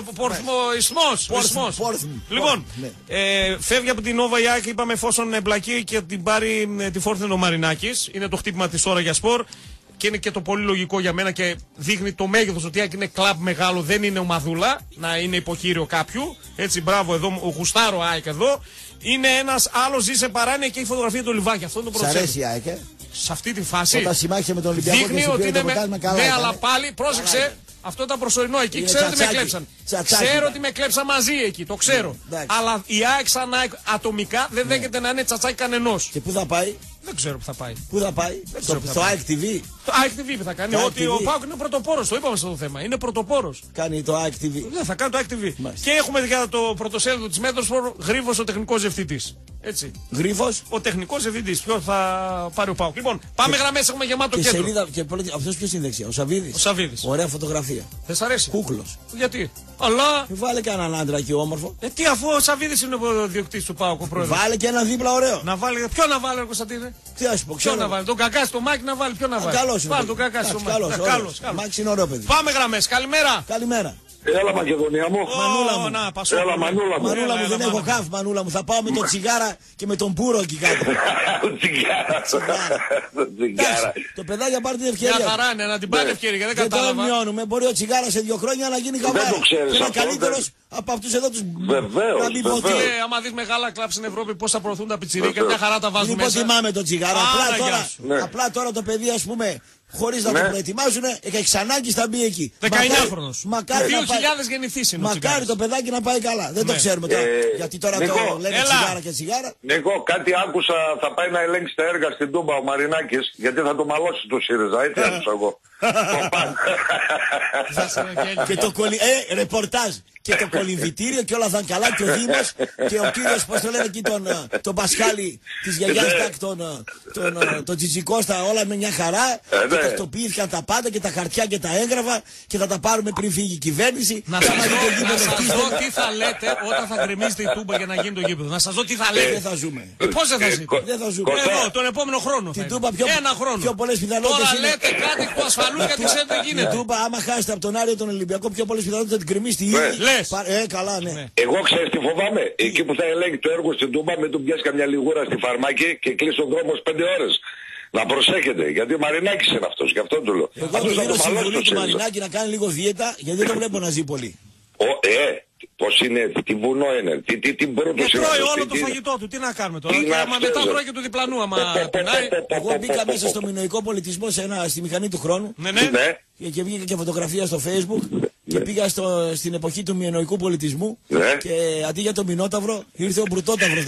Speaker 6: Ισμός.
Speaker 5: Πόρθμ, Πόρθμ.
Speaker 6: Λοιπόν,
Speaker 5: Ναι.
Speaker 6: ε, φεύγει από την Νόβα Ιάκ, είπαμε εφόσον εμπλακεί και την πάρει ε, τη Φόρθεν ο Μαρινάκης. Είναι το χτύπημα της ώρα για σπορ. Και είναι και το πολύ λογικό για μένα και δείχνει το μέγεθος ότι η ΑΕΚ είναι κλαμπ μεγάλο, δεν είναι ομαδούλα, να είναι υποχείριο κάποιου. Έτσι, μπράβο εδώ, ο Γουστάρο ΑΕΚ εδώ. Είναι ένας άλλος ζει σε παράνοια και έχει φωτογραφία του Λιβάκη. Αυτό είναι το
Speaker 5: Σ'
Speaker 6: πρωτοσέλιδο.
Speaker 5: αρέσει η ΑΕΚ, ε?
Speaker 6: Σε αυτή τη φάση.
Speaker 5: Όταν συμμάχισε με τον Ολυμπιακό και
Speaker 6: Δείχνει
Speaker 5: σου
Speaker 6: ότι
Speaker 5: πήρε
Speaker 6: είναι
Speaker 5: το
Speaker 6: με...
Speaker 5: πρωτάθλημα, καλά
Speaker 6: Ναι,
Speaker 5: έκανε.
Speaker 6: αλλά πάλι πρόσεξε. Αυτό ήταν προσωρινό εκεί.
Speaker 5: Είναι
Speaker 6: Ξέρω ότι με
Speaker 5: τσατσάκι.
Speaker 6: κλέψαν.
Speaker 5: Τσατσάκι
Speaker 6: Ξέρω
Speaker 5: ήταν.
Speaker 6: ότι με κλέψαν μαζί εκεί. Το ξέρω.
Speaker 5: εντάξει.
Speaker 6: Αλλά η ΑΕΚ σαν ΑΕΚ ατομικά δεν δέχεται να είναι τσατσάκι κανενός.
Speaker 5: Και πού θα πάει,
Speaker 6: Δεν ξέρω που θα πάει.
Speaker 5: πού θα πάει,
Speaker 6: ξέρω
Speaker 5: στο,
Speaker 6: που θα
Speaker 5: στο
Speaker 6: πάει.
Speaker 5: ΑΕΚ τι βι.
Speaker 6: Το ΑΕΚ τι βι θα κάνει.
Speaker 5: Το
Speaker 6: Ότι
Speaker 5: ΑΕΚ τι βι.
Speaker 6: ο Πάουκ είναι πρωτοπόρος. Το είπαμε στο θέμα. Είναι πρωτοπόρος.
Speaker 5: Κάνει το ΑΕΚ τι βι.
Speaker 6: Δεν θα κάνει το ΑΕΚ τι βι.
Speaker 5: Μάλιστα.
Speaker 6: Και έχουμε για το πρωτοσέλιδο της Μέτροσπορ Γρίβος ο τεχνικός διευθυντής. Έτσι.
Speaker 5: Γρίφος
Speaker 6: Ο τεχνικός διευθυντής. Ποιο θα πάρει ο Πάουκ. Λοιπόν, πάμε γραμμές. Έχουμε γεμάτο
Speaker 5: και
Speaker 6: κέντρο.
Speaker 5: σελίδα. Και πρώτη- αυτός ποιος είναι δεξιά, ο Σαββίδης.
Speaker 6: Ο Σαββίδης.
Speaker 5: Ωραία φωτογραφία.
Speaker 6: Δεν σ' αρέσει.
Speaker 5: Κούκλος.
Speaker 6: Γιατί. Αλλά.
Speaker 5: Βάλε και έναν άντρα εκεί όμορφο.
Speaker 6: Ε, τι αφού ο Σαββίδης είναι ο διοκτήτης του Πάουκ, ο πρόεδρος.
Speaker 5: Βάλε και έναν δίπλα ωραίο.
Speaker 6: Να βάλει. Ποιο να βάλει, ο Κωνσταντίνε.
Speaker 5: Τι να σου πω,
Speaker 6: Ποιο
Speaker 5: ξέρω.
Speaker 6: να βάλει. Τον κακά στο μάκι να βάλει. Ποιο να βάλει.
Speaker 5: Καλός είναι.
Speaker 6: Βάλει τον κακά στο μάκι.
Speaker 5: Καλός,
Speaker 6: Ε,
Speaker 5: ωραίος.
Speaker 6: καλός, καλός.
Speaker 5: Μάξι είναι ωραίο παιδί.
Speaker 6: Πάμε γραμμές. Καλημέρα.
Speaker 5: Καλημέρα.
Speaker 7: Έλα Μακεδονία μου.
Speaker 5: Μανούλα μου.
Speaker 6: Να, πασώ.
Speaker 7: Έλα Μανούλα μου.
Speaker 5: Μανούλα μου, δεν έχω χαφ, Μανούλα μου. Θα πάω με τον τσιγάρα και με τον πουρο εκεί κάτω.
Speaker 7: Τσιγάρα.
Speaker 5: Το παιδάκι θα πάρει την ευκαιρία.
Speaker 6: Μια χαρά είναι, να την πάρει ευκαιρία, δεν
Speaker 5: Δεν το
Speaker 6: κατάλαβα.
Speaker 5: μειώνουμε. Μπορεί ο τσιγάρα σε δύο χρόνια να γίνει
Speaker 7: Δεν
Speaker 5: χαβάρι.
Speaker 7: το ξέρεις
Speaker 5: Και είναι
Speaker 7: αυτό,
Speaker 5: καλύτερο
Speaker 7: δεν-
Speaker 5: από αυτού εδώ του.
Speaker 7: Βεβαίως,
Speaker 5: Να μην πω
Speaker 7: βεβαίως.
Speaker 5: ότι-
Speaker 6: Ε, άμα δεις μεγάλα κλαμπ στην Ευρώπη πώς θα προωθούν τα πιτσιρίκα,
Speaker 7: Βεβαίως.
Speaker 6: μια χαρά τα βάζουν
Speaker 5: Λοιπόν,
Speaker 6: μέσα.
Speaker 5: τιμάμε τον τσιγάρα.
Speaker 6: Άρα,
Speaker 5: Απλά
Speaker 6: γεια
Speaker 5: τώρα,
Speaker 6: σου.
Speaker 7: Ναι.
Speaker 5: απλά τώρα το παιδί, α πούμε, χωρίς να
Speaker 7: Ναι.
Speaker 5: το προετοιμάσουν, έχει ξανάγκη θα μπει εκεί.
Speaker 6: δεκαεννιάχρονος.
Speaker 5: Μακάρι, μακάρι,
Speaker 6: δύο
Speaker 5: να πάει-
Speaker 6: χιλιάδες γεννηθείς είναι ο
Speaker 5: μακάρι
Speaker 6: Τσιγάρας.
Speaker 5: το παιδάκι να πάει καλά. Δεν το
Speaker 6: Ναι.
Speaker 5: ξέρουμε τώρα.
Speaker 7: Ε,
Speaker 5: Γιατί τώρα
Speaker 7: Νίκο,
Speaker 5: το λένε
Speaker 6: έλα.
Speaker 5: τσιγάρα και τσιγάρα.
Speaker 7: Νίκο, κάτι άκουσα, θα πάει να ελέγξει τα έργα στην Τούμπα ο Μαρινάκης, γιατί θα το μαλώσει το ΣΥΡΙΖΑ, έτσι άκουσα εγώ. Το παν.
Speaker 5: Και το κολυ... Ε, ρεπορτάζ. Και το κολυμβητήριο και όλα θα είναι καλά. Και ο Δήμος και ο κύριος, πώς το λένε εκεί, τον, ε, τον Πασχάλη της γιαγιάς
Speaker 7: Ναι.
Speaker 5: Ντάκ, τον, ε, τον, ε, τον Τζιτζικώστα, όλα με μια χαρά.
Speaker 7: Ε,
Speaker 5: Και
Speaker 7: ναι.
Speaker 5: τακτοποιήθηκαν τα πάντα και τα χαρτιά και τα έγγραφα και θα τα πάρουμε πριν φύγει η κυβέρνηση.
Speaker 6: Να
Speaker 5: Και
Speaker 6: σας
Speaker 5: άμα
Speaker 6: δω,
Speaker 5: δει το
Speaker 6: να
Speaker 5: γήπεδο
Speaker 6: σας
Speaker 5: χτίστε,
Speaker 6: δω τι θα λέτε όταν θα γκρεμίζετε η Τούμπα για να γίνει το γήπεδο. Να σας δω τι θα
Speaker 5: δεν
Speaker 6: λέτε.
Speaker 5: θα ζούμε.
Speaker 6: Ε, Πώς δεν θα ζείτε.
Speaker 7: Κο-
Speaker 5: Δεν θα ζούμε.
Speaker 7: Κωστά.
Speaker 6: Εδώ, τον επόμενο χρόνο. θα
Speaker 5: Την
Speaker 6: είναι.
Speaker 5: Τούμπα πιο,
Speaker 6: Ένα χρόνο.
Speaker 5: πιο πολλές πιθανότητες
Speaker 6: Τώρα
Speaker 5: είναι.
Speaker 6: λέτε κάτι που ασφαλούν γιατί ξέρετε τι
Speaker 5: Η
Speaker 6: γίνεται.
Speaker 5: Τούμπα, άμα χάσετε από τον Άριο τον Ολυμπιακό, πιο πολλές πιθανότητες θα την κρεμίσει τη
Speaker 7: Ναι.
Speaker 5: ίδια.
Speaker 6: Λες.
Speaker 5: Πα- Ε, καλά, ναι.
Speaker 6: Ναι.
Speaker 7: Εγώ ξέρεις τι φοβάμαι. Εκεί που θα ελέγχει το έργο στην Τούμπα, μην του πιάσει καμιά λιγούρα στη φαρμάκη και κλείσει τον δρόμο πέντε ώρες. Να προσέχετε, γιατί ο Μαρινάκης είναι αυτός, γι' αυτό του λέω.
Speaker 5: Εγώ
Speaker 7: Αυτός
Speaker 5: του
Speaker 7: θα
Speaker 5: δίνω
Speaker 7: το μαλώσει
Speaker 5: συμβουλή
Speaker 7: το
Speaker 5: του
Speaker 7: ΣΥΡΙΖΑ.
Speaker 5: Μαρινάκη να κάνει λίγο δίαιτα, γιατί δεν το βλέπω να ζει πολύ.
Speaker 7: Ο, ε, πώς είναι, τι βουνό είναι, τι, τι, τι πρώτος
Speaker 6: Και
Speaker 7: είναι
Speaker 6: τρώει
Speaker 7: αυτός,
Speaker 6: όλο
Speaker 7: τι-
Speaker 6: το
Speaker 7: τι-
Speaker 6: φαγητό του. Τι να κάνουμε τώρα.
Speaker 7: Τι
Speaker 6: Και
Speaker 7: να
Speaker 6: άμα
Speaker 7: αυτός,
Speaker 6: μετά
Speaker 7: ε.
Speaker 6: τρώει και του διπλανού, άμα
Speaker 7: Πο, πο,
Speaker 6: πεινάει.
Speaker 7: πο, πο,
Speaker 5: Εγώ
Speaker 7: πο,
Speaker 5: μπήκα
Speaker 7: πο,
Speaker 5: μέσα
Speaker 7: πο,
Speaker 5: στο μηνοϊκό πολιτισμό σε ένα, στη μηχανή του χρόνου
Speaker 6: Ναι, ναι.
Speaker 7: Ναι,
Speaker 5: και, και βγήκα και φωτογραφία στο Facebook και πήγα στο, στην εποχή του μηνοϊκού πολιτισμού
Speaker 7: Ναι.
Speaker 5: και αντί για το μηνόταυρο ήρθε ο Μπρουτόταυρος.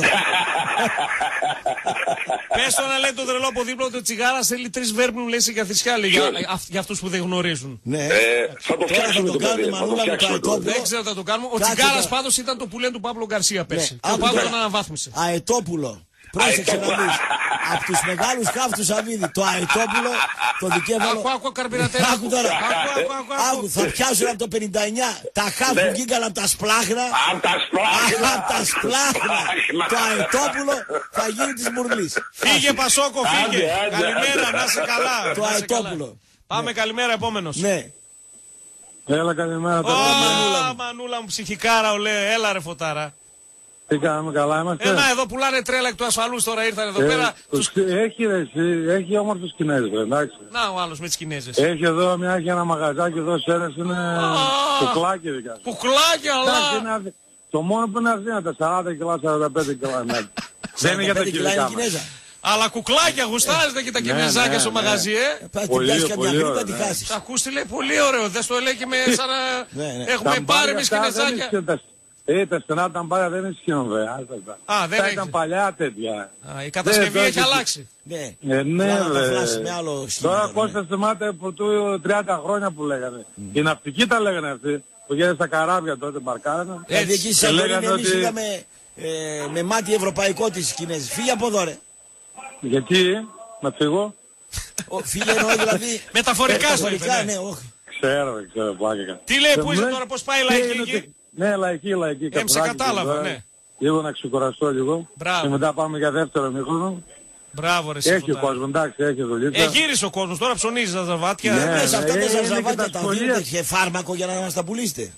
Speaker 6: Πες το να λέει το τρελό από δίπλα ότι ο Τσιγάρας θέλει τρεις βέρμπνου λέει σε καθισιά λέει, για,
Speaker 7: Ποιος?
Speaker 6: α- για αυτούς που δεν γνωρίζουν.
Speaker 5: Ναι.
Speaker 7: ε, θα το
Speaker 5: Τώρα θα
Speaker 7: φτιάξουμε
Speaker 5: το
Speaker 7: το
Speaker 5: κάνουμε,
Speaker 7: παιδί, θα το
Speaker 5: Μανούλα μου, το
Speaker 7: φτιάξουμε το
Speaker 5: αετόπουλο.
Speaker 6: Δεν ξέρω τι θα το κάνουμε. Ο
Speaker 5: Κάτσε
Speaker 6: Τσιγάρας
Speaker 5: τώρα.
Speaker 6: πάντως ήταν το που λένε του Παύλο Γκαρσία πέρσι. Και ο
Speaker 5: Άκου
Speaker 6: Παύλο
Speaker 5: τώρα.
Speaker 6: τον αναβάθμισε.
Speaker 5: Αετόπουλο. Πρόσεξε να
Speaker 7: Αετόπουλο.
Speaker 5: δεις. Από τους μεγάλους χάφτους Σαββίδη, το Αετόπουλο, το δικέφαλο.
Speaker 6: Άκου, άκου, καρπινατέρα.
Speaker 5: Άκου τώρα.
Speaker 6: Άκου, άκου, άκου, άκου.
Speaker 5: Άκου, θα πιάσουν από το πενήντα εννιά τα χάφ
Speaker 7: Ναι.
Speaker 5: που βγήκαν από τα σπλάχνα.
Speaker 7: Απ' τα σπλάχνα.
Speaker 5: Απ' τα σπλάχνα. Το Αετόπουλο θα γίνει της Μουρλής.
Speaker 6: Φύγε Πασόκο, φύγε.
Speaker 7: Άντε, άντε,
Speaker 6: Καλημέρα,
Speaker 7: άντε.
Speaker 6: να είσαι καλά.
Speaker 5: Το
Speaker 6: να είσαι καλά.
Speaker 5: Αετόπουλο.
Speaker 6: Πάμε καλημέρα επόμενος.
Speaker 5: Ναι.
Speaker 8: Έλα καλημέρα
Speaker 6: Ω,
Speaker 8: τώρα.
Speaker 6: Μανούλα μου, ψυχικάρα, λέει. Έλα ρε φωτάρα.
Speaker 8: Τι κάνουμε, καλά είμαστε.
Speaker 6: Ε, να, εδώ πουλάνε τρέλα εκ του ασφαλούς τώρα ήρθαν εδώ
Speaker 8: Ε,
Speaker 6: πέρα.
Speaker 8: το
Speaker 6: Τους...
Speaker 8: σκι- Έχει ρε, εσύ, έχει όμορφους Κινέζους, ρε, εντάξει.
Speaker 6: Να ο άλλος με τις Κινέζες.
Speaker 8: Έχει εδώ μια, έχει ένα μαγαζάκι εδώ, σέρες είναι κουκλάκι δικά σου.
Speaker 6: Κουκλάκια,
Speaker 8: Εντάξει,
Speaker 6: αλλά.
Speaker 8: είναι αδύ- το μόνο που είναι αδύνατα, σαράντα κιλά, σαράντα πέντε κιλά. ναι. Δεν είναι για τα
Speaker 5: σαράντα πέντε κιλά είναι
Speaker 8: κιλικά μας.
Speaker 5: Κινέζα.
Speaker 6: Αλλά κουκλάκια γουστάζετε και τα
Speaker 8: Ναι,
Speaker 6: κινέζάκια
Speaker 8: ναι,
Speaker 6: στο
Speaker 8: ναι.
Speaker 6: μαγαζί, ε.
Speaker 5: Θα την
Speaker 8: Πολύ,
Speaker 5: πιάσει καμιά
Speaker 8: πολύ
Speaker 5: γρήπα,
Speaker 8: ωραία,
Speaker 5: τη
Speaker 8: ναι.
Speaker 5: χάσεις.
Speaker 6: Τα ακούς τι λέει, πολύ ωραίο. Δεν στο λέει και με σαν να
Speaker 5: Ναι, ναι.
Speaker 6: έχουμε
Speaker 8: Τα
Speaker 6: πάρει
Speaker 8: μπάρια
Speaker 6: εμείς
Speaker 8: αυτά δεν
Speaker 6: κινέζάκια.
Speaker 8: ισχύουν, τα- Ε, τα στενά τα μπάρια δεν ισχύουν, βέβαια. άστα τα.
Speaker 6: Α, δεν
Speaker 8: Τα
Speaker 6: έχει.
Speaker 8: ήταν παλιά τέτοια.
Speaker 6: Α, η κατασκευή
Speaker 8: Δεν,
Speaker 6: έχει
Speaker 8: δεν,
Speaker 6: αλλάξει.
Speaker 5: Ναι.
Speaker 8: Ε, ναι,
Speaker 5: Τώρα να τα
Speaker 8: ρε.
Speaker 5: φλάσει με άλλο σχήμα.
Speaker 8: Τώρα
Speaker 5: ναι.
Speaker 8: Κώστα θυμάται πρωτού τριάντα χρόνια που λέγανε. Οι ναυτικοί τα λέγανε αυτοί. Που γίνανε στα καράβια τότε μπαρκάρανε.
Speaker 5: Δηλαδή εκεί στη
Speaker 8: Και
Speaker 5: Σαντορίνη
Speaker 8: λέγανε
Speaker 5: εμείς
Speaker 8: ότι-
Speaker 5: είδαμε ε, με μάτι ευρωπαϊκό τις Κινέζες. Φύγε από εδώ ρε.
Speaker 8: Γιατί, να φύγω.
Speaker 5: Ο, φύγε εννοώ δηλαδή.
Speaker 6: Μεταφορικά στο είπε,
Speaker 5: Μεταφορικά,
Speaker 6: ναι.
Speaker 5: ναι, όχι.
Speaker 8: Ξέρω, δεν ξέρω, πλάκα.
Speaker 6: Τι λέει,
Speaker 8: Και
Speaker 6: πού
Speaker 8: μου
Speaker 6: είσαι
Speaker 8: λέει,
Speaker 6: τώρα, πώς πάει η
Speaker 8: τι
Speaker 6: λαϊκή
Speaker 8: είναι
Speaker 6: εκεί.
Speaker 8: ότι- Ναι, λαϊκή, λαϊκή.
Speaker 6: Ε, σε
Speaker 8: καπνάκι
Speaker 6: κατάλαβα,
Speaker 8: τώρα.
Speaker 6: ναι.
Speaker 8: Λίγο να ξεκουραστώ λίγο.
Speaker 6: Μπράβο.
Speaker 8: Και μετά πάμε για δεύτερο μήχρονο.
Speaker 6: Μπράβο, ρε
Speaker 8: Έχει ο
Speaker 6: Σιφωτάρα.
Speaker 8: κόσμο, εντάξει, έχει δουλειά.
Speaker 6: Ε, γύρισε ο κόσμος, τώρα ψωνίζει τα ζαβάτια.
Speaker 8: Ναι.
Speaker 5: Μέσα αυτά
Speaker 8: ε,
Speaker 5: τα
Speaker 8: είναι και
Speaker 5: ζαρζαβάτια
Speaker 8: τα
Speaker 5: τα
Speaker 8: σχολεία.
Speaker 5: δίνετε και φάρμακο για να μας τα πουλήσετε.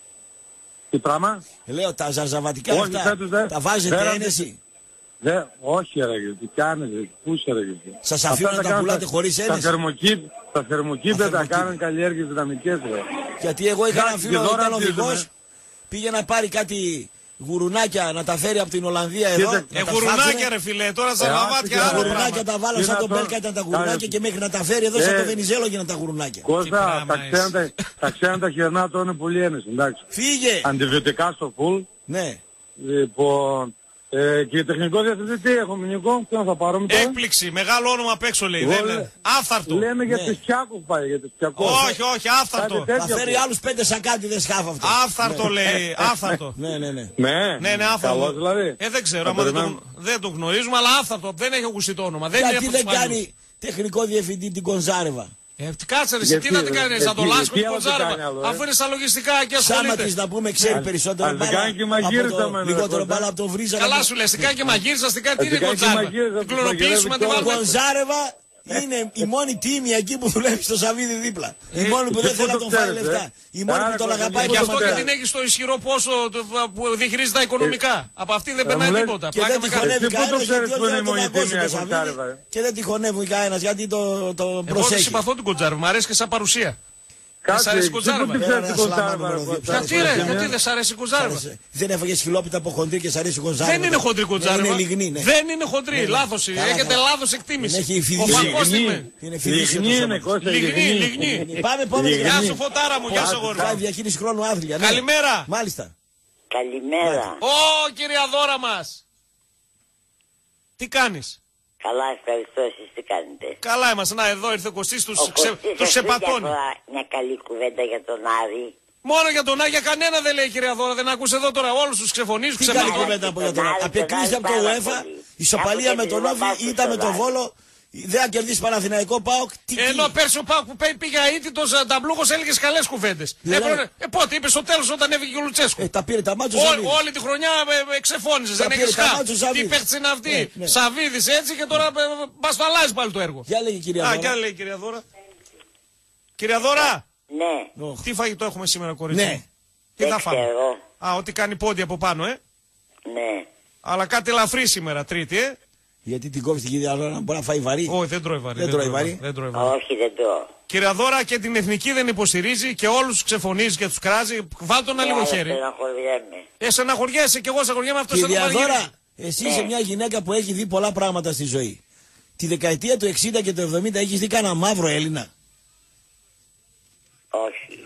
Speaker 8: Τι πράγμα.
Speaker 5: Ε, Λέω τα ζαρζαβατικά
Speaker 8: Όχι,
Speaker 5: αυτά
Speaker 8: φέτος δεν-
Speaker 5: τα βάζετε
Speaker 8: δεν-
Speaker 5: ένεση.
Speaker 8: Δε, όχι ρε, τι κάνεις, ρε, πού είσαι ρε. γιατί.
Speaker 5: Σας
Speaker 8: Αυτά
Speaker 5: αφήνω να τα
Speaker 8: κάνουν
Speaker 5: πουλάτε
Speaker 8: τα-
Speaker 5: χωρίς
Speaker 8: Τα
Speaker 5: ένεση.
Speaker 8: θερμοκήπ, τα θερμοκήπια τα
Speaker 5: θερμοκήπια.
Speaker 8: κάνουν καλλιέργειες δυναμικές ρε.
Speaker 5: Γιατί εγώ είχα ένα
Speaker 8: Εντάξει,
Speaker 5: φίλο
Speaker 8: και
Speaker 5: που
Speaker 8: τώρα
Speaker 5: ήταν
Speaker 8: αρχίζουμε.
Speaker 5: οδηγός, πήγε να πάρει κάτι γουρουνάκια να τα φέρει από την Ολλανδία εδώ.
Speaker 8: Κοίτα,
Speaker 5: να
Speaker 6: Ε,
Speaker 5: τα
Speaker 6: γουρουνάκια
Speaker 5: σφάξουνε.
Speaker 6: ρε φίλε, τώρα στα
Speaker 8: Ε,
Speaker 6: ζαβάτια
Speaker 8: άσε
Speaker 5: Τα
Speaker 6: άλλο
Speaker 8: και
Speaker 5: γουρουνάκια
Speaker 6: πράγμα.
Speaker 5: τα βάλα
Speaker 8: Τι
Speaker 5: σαν
Speaker 8: να
Speaker 5: τον
Speaker 8: το-
Speaker 5: Μπέλκα ήταν τα γουρουνάκια
Speaker 8: Κάνε-
Speaker 5: και μέχρι να τα φέρει εδώ σαν
Speaker 8: Ε.
Speaker 5: το Βενιζέλο γίναν τα γουρουνάκια.
Speaker 8: Κώστα,
Speaker 6: πράγμα
Speaker 8: τα
Speaker 6: είσαι.
Speaker 8: ξένα τα- τα ξένα τα χερνά τρώνε πολύ ένεση, εντάξει.
Speaker 5: Φύγε!
Speaker 8: Αντιβιωτικά στο φουλ.
Speaker 5: Ναι.
Speaker 8: Λοιπόν, ε, και τεχνικό διευθυντή τι έχω μηνικό, ποιον θα πάρουμε τώρα.
Speaker 6: Έκπληξη, μεγάλο όνομα απ' έξω λέει.
Speaker 8: Εγώ
Speaker 6: Δεν
Speaker 8: λέ-
Speaker 6: είναι. Άφθαρτο.
Speaker 8: Λέμε για
Speaker 5: Ναι.
Speaker 8: τις Τσιάκου πάει, για τις Τσιάκου.
Speaker 6: Όχι, όχι, άφθαρτο.
Speaker 8: Κάτι τέτοιο.
Speaker 5: Θα φέρει άλλους πέντε σακάτιδες χάφ αυτό.
Speaker 6: Άφθαρτο λέει, άφθαρτο.
Speaker 5: Ναι, ναι, ναι.
Speaker 8: Ναι,
Speaker 6: Ναι, ναι, άφθαρτο.
Speaker 8: Καλός δηλαδή.
Speaker 6: Ε, δεν ξέρω,
Speaker 8: Θα
Speaker 6: άμα δεν το,
Speaker 8: περιμένουμε.
Speaker 6: δεν το γνωρίζουμε, αλλά άφθαρτο. Δεν έχει ακουστεί το όνομα. Δεν είναι
Speaker 5: Γιατί
Speaker 6: από τους
Speaker 5: δεν
Speaker 6: παλιούς.
Speaker 5: κάνει τεχνικό διευθυντή την Κονζάρεβα.
Speaker 6: Ε, τι κάτσε ρε, εσύ,
Speaker 8: Γιατί,
Speaker 6: τι να την
Speaker 8: ρε,
Speaker 6: κάνει,
Speaker 8: γιατί,
Speaker 6: σαν το Λάσκο
Speaker 8: τι
Speaker 6: την
Speaker 8: άλλο τι κάνει
Speaker 6: Κοντζάρεβα.
Speaker 8: άλλο, ε?
Speaker 6: Αφού είναι στα λογιστικά και
Speaker 5: Σάμα
Speaker 6: ασχολείται.
Speaker 5: της να πούμε ξέρει
Speaker 8: Ας-
Speaker 5: περισσότερο
Speaker 8: ας
Speaker 5: μπάλα
Speaker 8: κάνει και
Speaker 5: από
Speaker 8: μαγείριζα
Speaker 5: το
Speaker 8: με
Speaker 5: λιγότερο
Speaker 8: κοντά.
Speaker 5: μπάλα από το βρίζα.
Speaker 6: Καλά σου λες, τι κάνει και μαγείριζα, τι κάνει, τι είναι
Speaker 8: Αντικά και
Speaker 6: Κοντζάρεβα.
Speaker 8: μαγείριζα,
Speaker 6: Την κλωνοποιήσουμε, να τη
Speaker 8: μαγειρεύει
Speaker 6: βάλουμε.
Speaker 5: Κονζάρεβα είναι η μόνη τίμια εκεί που δουλεύει στο Σαββίδι δίπλα. Η μόνη που δεν θέλει να τον φάει λεφτά. Η μόνη που τον αγαπάει.
Speaker 6: Γι' αυτό και την έχει το ισχυρό πόσο που διαχειρίζει τα οικονομικά. Από αυτή δεν περνάει τίποτα.
Speaker 5: Και δεν τυχονεύει κανένας γιατί όλοι να τον ακούσει το Σαββίδι. Και δεν τυχονεύει κανένας γιατί το προσέχει.
Speaker 6: Εγώ δεν συμπαθώ την Κοντζάρβα, μου αρέσει και σαν παρουσία.
Speaker 8: Κάτσε,
Speaker 6: σ' αρέσει η Κοντζάρβα.
Speaker 5: Γιατί
Speaker 6: ρε, γιατί δεν σ' αρέσει η Κοντζάρβα.
Speaker 5: Δεν έφαγε χιλόπιτα από χοντρή και σ' αρέσει η Κοντζάρβα.
Speaker 6: Δεν είναι χοντρή Κοντζάρβα.
Speaker 5: Είναι λιγνή, ναι.
Speaker 6: Δεν είναι χοντρή, λάθος. Έχετε λάθος εκτίμηση. Ο Πακός είναι.
Speaker 5: Λιγνή είναι,
Speaker 8: Κώστα.
Speaker 6: Λιγνή, λιγνή.
Speaker 5: Πάμε, πάμε.
Speaker 6: Γεια σου φωτάρα μου, γεια σου αγόρι.
Speaker 5: Πάει διαχείριση χρόνου άθλια.
Speaker 6: Καλημέρα.
Speaker 5: Μάλιστα.
Speaker 9: Καλημέρα.
Speaker 6: Ω, κυρία Δώρα μας. Τι κάνεις?
Speaker 9: Καλά, ευχαριστώ. Εσείς τι κάνετε?
Speaker 6: Καλά είμαστε. Να, εδώ ήρθε ο Κωστής, τους,
Speaker 9: Ο
Speaker 6: ξε,
Speaker 9: Κωστής
Speaker 6: τους
Speaker 9: αυτή
Speaker 6: ξεπατώνει.
Speaker 9: διαφορά μια καλή κουβέντα για τον Άρη.
Speaker 6: Μόνο για τον Άγια κανένα δεν λέει, κυρία Δώρα. Δεν ακούσε εδώ τώρα όλους τους ξεφωνείς,
Speaker 5: Τι καλή
Speaker 6: ξεπατώνει.
Speaker 5: κουβέντα από για τον Άρη. Απεκρίθηκε από το UEFA, ισοπαλία με τον Όφη, ήταν με τον Βόλο. Δεν θα κερδίσει Παναθηναϊκό ΠΑΟΚ.
Speaker 6: Ενώ πέρσι ο ΠΑΟΚ που πήγε αίτητος Ταμπλούχος έλεγε καλές κουβέντες. Ε, ε, πότε είπε στο τέλος όταν έφυγε ο Λουτσέσκου.
Speaker 5: Ε, τα πήρε τα μάτσο.
Speaker 6: Όλη τη χρονιά ε, ε, ξεφώνησες. Δεν έχεις χά. Τι παίχτης είναι αυτή. Ναι, ναι. Σαβίδης έτσι και τώρα ε, μας το αλλάζει πάλι το έργο.
Speaker 5: Για λέγει κυρία Δώρα.
Speaker 6: Α, για λέει κυρία Δώρα. Κυρία Δώρα.
Speaker 9: Ναι.
Speaker 6: Oh. Τι φαγητό έχουμε σήμερα, κορίτσι?
Speaker 5: Ναι.
Speaker 6: Τι θα φάμε? Α, ότι κάνει πόντι από πάνω, ε.
Speaker 9: Ναι.
Speaker 6: Αλλά κάτι ελαφρύ σήμερα, Τρίτη, ε.
Speaker 5: Γιατί την κόβει την κυρία Δώρα, μπορεί να φάει βαρύ.
Speaker 6: Όχι, δεν τρώει βαρύ.
Speaker 5: Δεν, δεν, τρώει βαρύ.
Speaker 6: δεν τρώει βαρύ.
Speaker 9: Όχι, δεν τρώω.
Speaker 6: Κυρία Δώρα, και την εθνική δεν υποστηρίζει και όλους τους ξεφωνίζει και τους κράζει. Βάλτε ένα λίγο χέρι. Ε, στεναχωριέσαι και εγώ στεναχωριέμαι αυτό.
Speaker 5: Κυρία Δώρα, εσύ είσαι μια γυναίκα που έχει δει πολλά πράγματα στη ζωή. Τη δεκαετία του εξήντα και του εβδομήντα έχεις δει κανένα μαύρο Έλληνα?
Speaker 9: Όχι.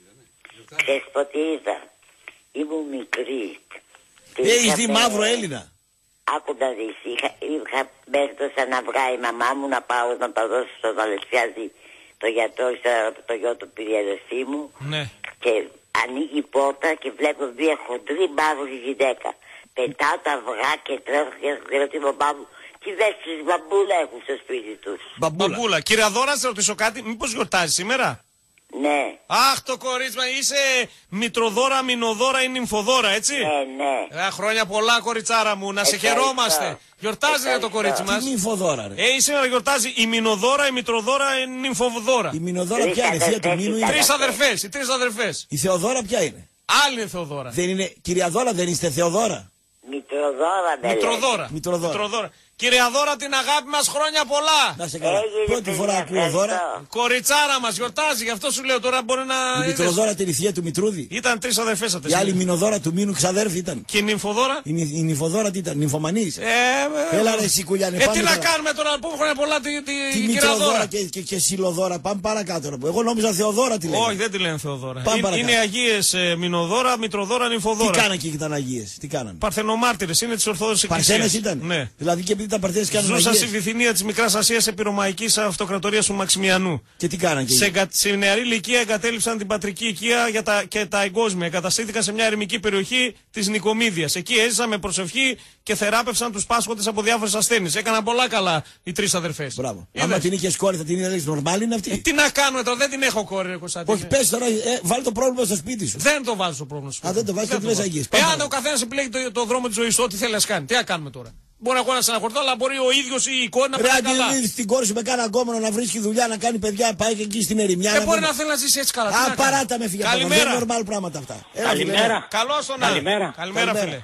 Speaker 9: Ξέρεις πότε είδα? Ήμουν μικρή.
Speaker 5: Έχεις δει μαύρο Έλληνα?
Speaker 9: Άκου να δεις, είχα, είχα μέχρι το σαν να βγάει η μαμά μου να πάω να τα δώσω στον Αλεσιάδη το γιατρό, το γιο του πυριαδευτή μου.
Speaker 6: Ναι.
Speaker 9: Και ανοίγει η πόρτα και βλέπω μια χοντρή μαύρη γυναίκα. Πετάω τα αυγά και τρέχω και λέω τη μαμά μου, τι βέστης μπαμπούλα έχουν στο σπίτι τους.
Speaker 6: Μπαμπούλα. Μπαμπούλα. Κύριε Δώρα, να σε ρωτήσω κάτι, μήπως γιορτάζει σήμερα?
Speaker 9: Ναι.
Speaker 6: Αχ, το κορίτσι, είσαι μητροδόρα, μηνοδόρα ή νυμφοδόρα, έτσι?
Speaker 9: Ναι, ναι.
Speaker 6: Ε, χρόνια πολλά, κοριτσάρα μου, να σε χαιρόμαστε. Γιορτάζει ρε, το κορίτσι μας.
Speaker 5: Τι νυμφοδόρα, ρε?
Speaker 6: Ε, σήμερα γιορτάζει η μηνοδόρα, η μητροδόρα, η νυμφοδόρα.
Speaker 5: Η μηνοδόρα ποια είναι? Θεία του Μήνου είναι?
Speaker 6: Τρεις αδερφές, οι τρεις αδερφές.
Speaker 5: Η Θεοδόρα ποια είναι?
Speaker 6: Άλλη είναι Θεοδόρα.
Speaker 5: Δεν είναι, κυρία Δώρα, δεν είστε Θεοδόρα?
Speaker 9: Μητροδόρα, δεν
Speaker 6: Μητροδόρα.
Speaker 5: Μητροδόρα.
Speaker 6: Μητροδόρα. Κυρία Δώρα, την αγάπη μας χρόνια πολλά.
Speaker 5: Να σε καλά. Πρώτη φορά ακούω Δώρα.
Speaker 6: Κοριτσάρα μας γιορτάζει, γι' αυτό σου λέω τώρα μπορεί να.
Speaker 5: Η Μητροδόρα την ηθεία του Μητρούδη.
Speaker 6: Ήταν τρεις αδερφές αυτές.
Speaker 5: Η άλλη Μηνοδόρα του Μήνου ξαδέρφη ήταν.
Speaker 6: Και η νυμφοδόρα.
Speaker 5: Η, η νυμφοδόρα τι ήταν, νυμφωμανής.
Speaker 6: Ε, ε,
Speaker 5: Έλα ρε εσύ κουλιάνε.
Speaker 6: Ε, τι να κάνουμε τώρα, να πούμε χρόνια πολλά τη, τη,
Speaker 5: τη
Speaker 6: η κυρία Δώρα.
Speaker 5: Και, και, και Σιλοδόρα, πάμε παρακάτω. Εγώ νόμιζα Θεοδόρα τη λένε.
Speaker 6: Όχι, δεν τη λένε Θεοδόρα.
Speaker 5: Είναι,
Speaker 6: είναι αγίες ε, Μηνοδόρα, Μητροδόρα, Νυμφοδόρα.
Speaker 5: Τι κάνανε εκεί και ήταν αγίες, τι κάνανε?
Speaker 6: Παρθενομάρτυρες, είναι της Ορθόδοξης Εκκλησίας.
Speaker 5: Παρθένες ήταν.
Speaker 6: Ναι.
Speaker 5: Δηλαδή και επειδή τα Παρθένες κάνουν αγίες.
Speaker 6: Ζούσαν στη Βυθινία της Μικράς Ασίας επί Ρωμαϊκής Αυτοκρατορίας του Μαξιμιανού.
Speaker 5: Και τι κάνανε εκεί?
Speaker 6: Σε, σε νεαρή ηλικία εγκατέλειψαν την πατρική οικία για τα, και τα εγκόσμια. Εγκαταστήθηκαν σε μια ερημική περιοχή της Νικομίδειας. Εκεί έζησαν με προσευχή και θεράπευσαν τους πάσχοντες από διάφορες ασθένειες. Έκαναν πολλά καλά οι τρεις αδερφές.
Speaker 5: Μπράβο. Άμα την είχες κόρη θα την είδες νορμάλ είναι αυτή.
Speaker 6: Ε, τι να κάνουμε τώρα, δεν την έχω κόρη, ρε Κωνσταντίνε.
Speaker 5: Όχι, πες τώρα, ε, βάλει το πρόβλημα στο σπίτι σου.
Speaker 6: Δεν το βάζω το πρόβλημα στο σπίτι.
Speaker 5: Α, δεν το βάζεις και λες αγίες.
Speaker 6: Εάν ο καθένας επιλέγει το, το δρόμο της ζωής του, ό,τι θέλει να κάνει. Τι να κάνουμε τώρα? Μπορεί εγώ να στεναχωρηθώ, αλλά μπορεί ο ίδιος ή η εικόνα να πάει καλά.
Speaker 5: Αν την κόρη σου με κάνα γκόμενο να βρίσκει δουλειά, να κάνει παιδιά, πάει και εκεί στην ερημιά.
Speaker 6: Δεν μπορεί να θέλει να ζήσει έτσι καλά.
Speaker 5: Α, παράτα με φύγε.
Speaker 6: Καλημέρα.
Speaker 5: Δεν είναι normal πράγματα αυτά.
Speaker 10: Καλημέρα.
Speaker 6: Καλώς τον
Speaker 10: Καλημέρα.
Speaker 6: Καλημέρα, φίλε.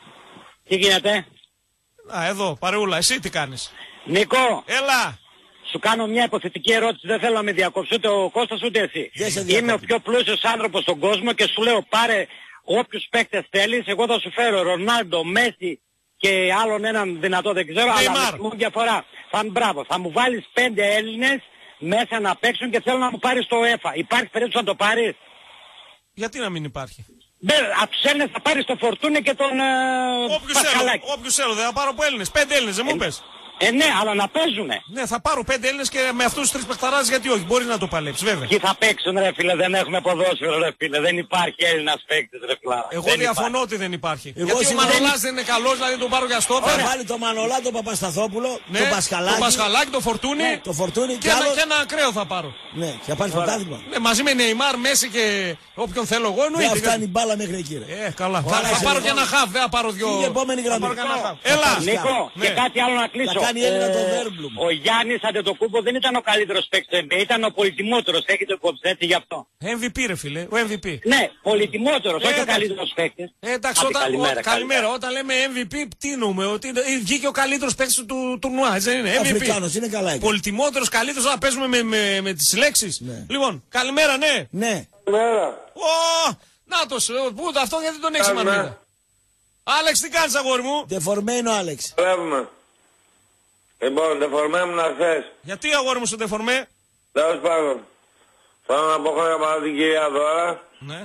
Speaker 10: Τι γίνεται?
Speaker 6: Α, εδώ, παρεούλα, εσύ τι κάνεις?
Speaker 10: Νίκο.
Speaker 6: Έλα.
Speaker 10: Σου κάνω μια υποθετική ερώτηση, δεν θέλω να με διακόψει ούτε ο Κώστας ούτε εσύ. Είμαι ο πιο πλούσιος άνθρωπος στον κόσμο και σου λέω πάρε όποιους παίκτες θέλεις, εγώ θα σου φέρω Ρονάλντο, Μέση και άλλον έναν δυνατό δεν ξέρω,
Speaker 6: Neymar.
Speaker 10: αλλά με μου διαφορά. Θα, μπράβο, θα μου βάλεις πέντε Έλληνες μέσα να παίξουν και θέλω να μου πάρεις το ΕΦΑ. Υπάρχει περίπτωση να το πάρεις?
Speaker 6: Γιατί να μην υπάρχει?
Speaker 10: Ναι, από τους Έλληνες θα πάρεις το Φορτούνι και τον ε, Πασχαλάκη.
Speaker 6: Όποιους θέλω, δεν θα πάρω από Έλληνες. Πέντε Έλληνες, δεν μου πες?
Speaker 10: Ε, ναι, αλλά να παίζουνε.
Speaker 6: Ναι, θα πάρω πέντε Έλληνες και με αυτούς τους τρεις παιχταράδες, γιατί όχι, μπορεί να το παλέψει, βέβαια.
Speaker 10: Τι θα παίξουν ρε φίλε, δεν έχουμε ποδόσφαιρο ρε φίλε, δεν υπάρχει Έλληνας παίκτης ρε φίλε.
Speaker 6: Εγώ
Speaker 10: δεν
Speaker 6: διαφωνώ
Speaker 10: υπάρχει.
Speaker 6: ότι δεν υπάρχει.
Speaker 5: Εγώ
Speaker 6: γιατί ο
Speaker 5: σίγουρα
Speaker 6: Μανολάς δεν είναι καλός, δηλαδή τον πάρω για στόπερ.
Speaker 5: Θα βάλει το Μανολά, τον Παπασταθόπουλο,
Speaker 6: Ναι,
Speaker 5: τον Πασχαλάκη.
Speaker 6: τον Πασχαλάκη, τον Φορτούνι.
Speaker 5: Ναι, το Φορτούνι
Speaker 6: και,
Speaker 5: και,
Speaker 6: ένα,
Speaker 5: άλλο...
Speaker 6: και ένα ακραίο θα πάρω.
Speaker 5: Ναι, και θα πάρει πρωτάθλημα.
Speaker 6: Ναι, μαζί με Νεϊμάρ, Μέση και όποιον θέλω εγώ εννοείται.
Speaker 5: Δεν φτάνει μπάλα μέχρι εκεί ρε.
Speaker 6: Ε, καλά. Θα,
Speaker 5: Ωραία,
Speaker 6: θα
Speaker 5: σε
Speaker 6: πάρω
Speaker 5: λοιπόν.
Speaker 6: και ένα χαφ, δεν θα πάρω δυο.
Speaker 5: Η επόμενη γραμμή.
Speaker 6: Έλα.
Speaker 10: Νίκο,
Speaker 6: Ναι.
Speaker 10: και κάτι άλλο να κλείσω.
Speaker 5: κάνει Έλληνα το Βέρμπλουμ.
Speaker 10: Ο Γιάννης Αντετοκούμπο δεν ήταν ο καλύτερος παίκτης του N B A, ήταν ο πολυτιμότερος. Έχετε υπόψη, έτσι γι' αυτό.
Speaker 6: εμ βι πι ρε φίλε, ο εμ βι πι.
Speaker 10: Ναι, πολυτιμότερος,
Speaker 6: ε,
Speaker 10: όχι ο καλύτερος παίκτης.
Speaker 6: Ε, εντάξει, όταν,
Speaker 10: καλημέρα,
Speaker 6: ο, καλημέρα. καλημέρα. Όταν λέμε εμ βι πι, τι εννοούμε, ότι βγήκε ο καλύτερος παίκτης του τουρνουά, έτσι δεν είναι. εμ βι πι.
Speaker 5: Αφρικάνος, είναι καλά.
Speaker 6: Πολυτιμότερος, καλύτερος, να παίζουμε με, με, με τις λέξεις.
Speaker 5: Ναι.
Speaker 6: Λοιπόν, καλημέρα, ναι.
Speaker 5: Ναι.
Speaker 1: Καλημέρα.
Speaker 6: Ω, νάτος, πού αυτό γιατί τον έχεις μανίδα. Άλεξ, τι κάνεις αγόρι μου.
Speaker 5: Δεφορμένο Άλεξ.
Speaker 11: Βλέπουμε. Λοιπόν, δεφορμέ μου να θες.
Speaker 6: Γιατί αγόρι μου σου δεφορμέ.
Speaker 11: Τέλος πάντων. Θέλω να πω χρόνια πάνω την κυρία Δώρα.
Speaker 6: Ναι.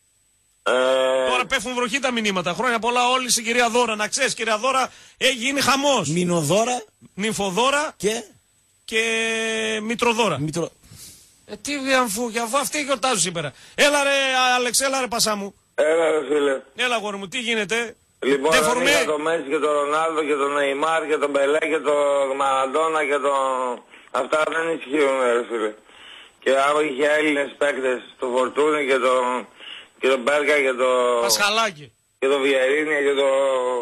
Speaker 11: Ε...
Speaker 6: Τώρα πέφτουν βροχή τα μηνύματα. Χρόνια πολλά όλοι στην κυρία Δώρα. Να ξέρεις, κυρία Δώρα, έχει γίνει χαμός.
Speaker 5: Μηνοδώρα.
Speaker 6: Νυμφοδώρα.
Speaker 5: Και.
Speaker 6: Και Μητροδώρα.
Speaker 5: Μητρο...
Speaker 6: Ε, τι αφού, αφού αυτοί γιορτάζουν σήμερα. Έλα ρε Άλεξ, έλα ρε πασά μου.
Speaker 11: Έλα ρε φίλε.
Speaker 6: Έλα αγόρι μου, τι γίνεται.
Speaker 11: Λοιπόν,
Speaker 6: Δεφορμέ.
Speaker 11: είχα τον Μέση και τον Ρονάλδο και τον Νεϊμάρ και τον Μπελέ και τον Μαραντόνα και τον... Αυτά δεν ισχύουν ρε φίλε. Και άμα είχε Έλληνες παίκτες, τον Φορτούνι και τον... και τον Μπέρκα και τον...
Speaker 6: Πασχαλάκη.
Speaker 11: Και τον Βιερίνια και τον...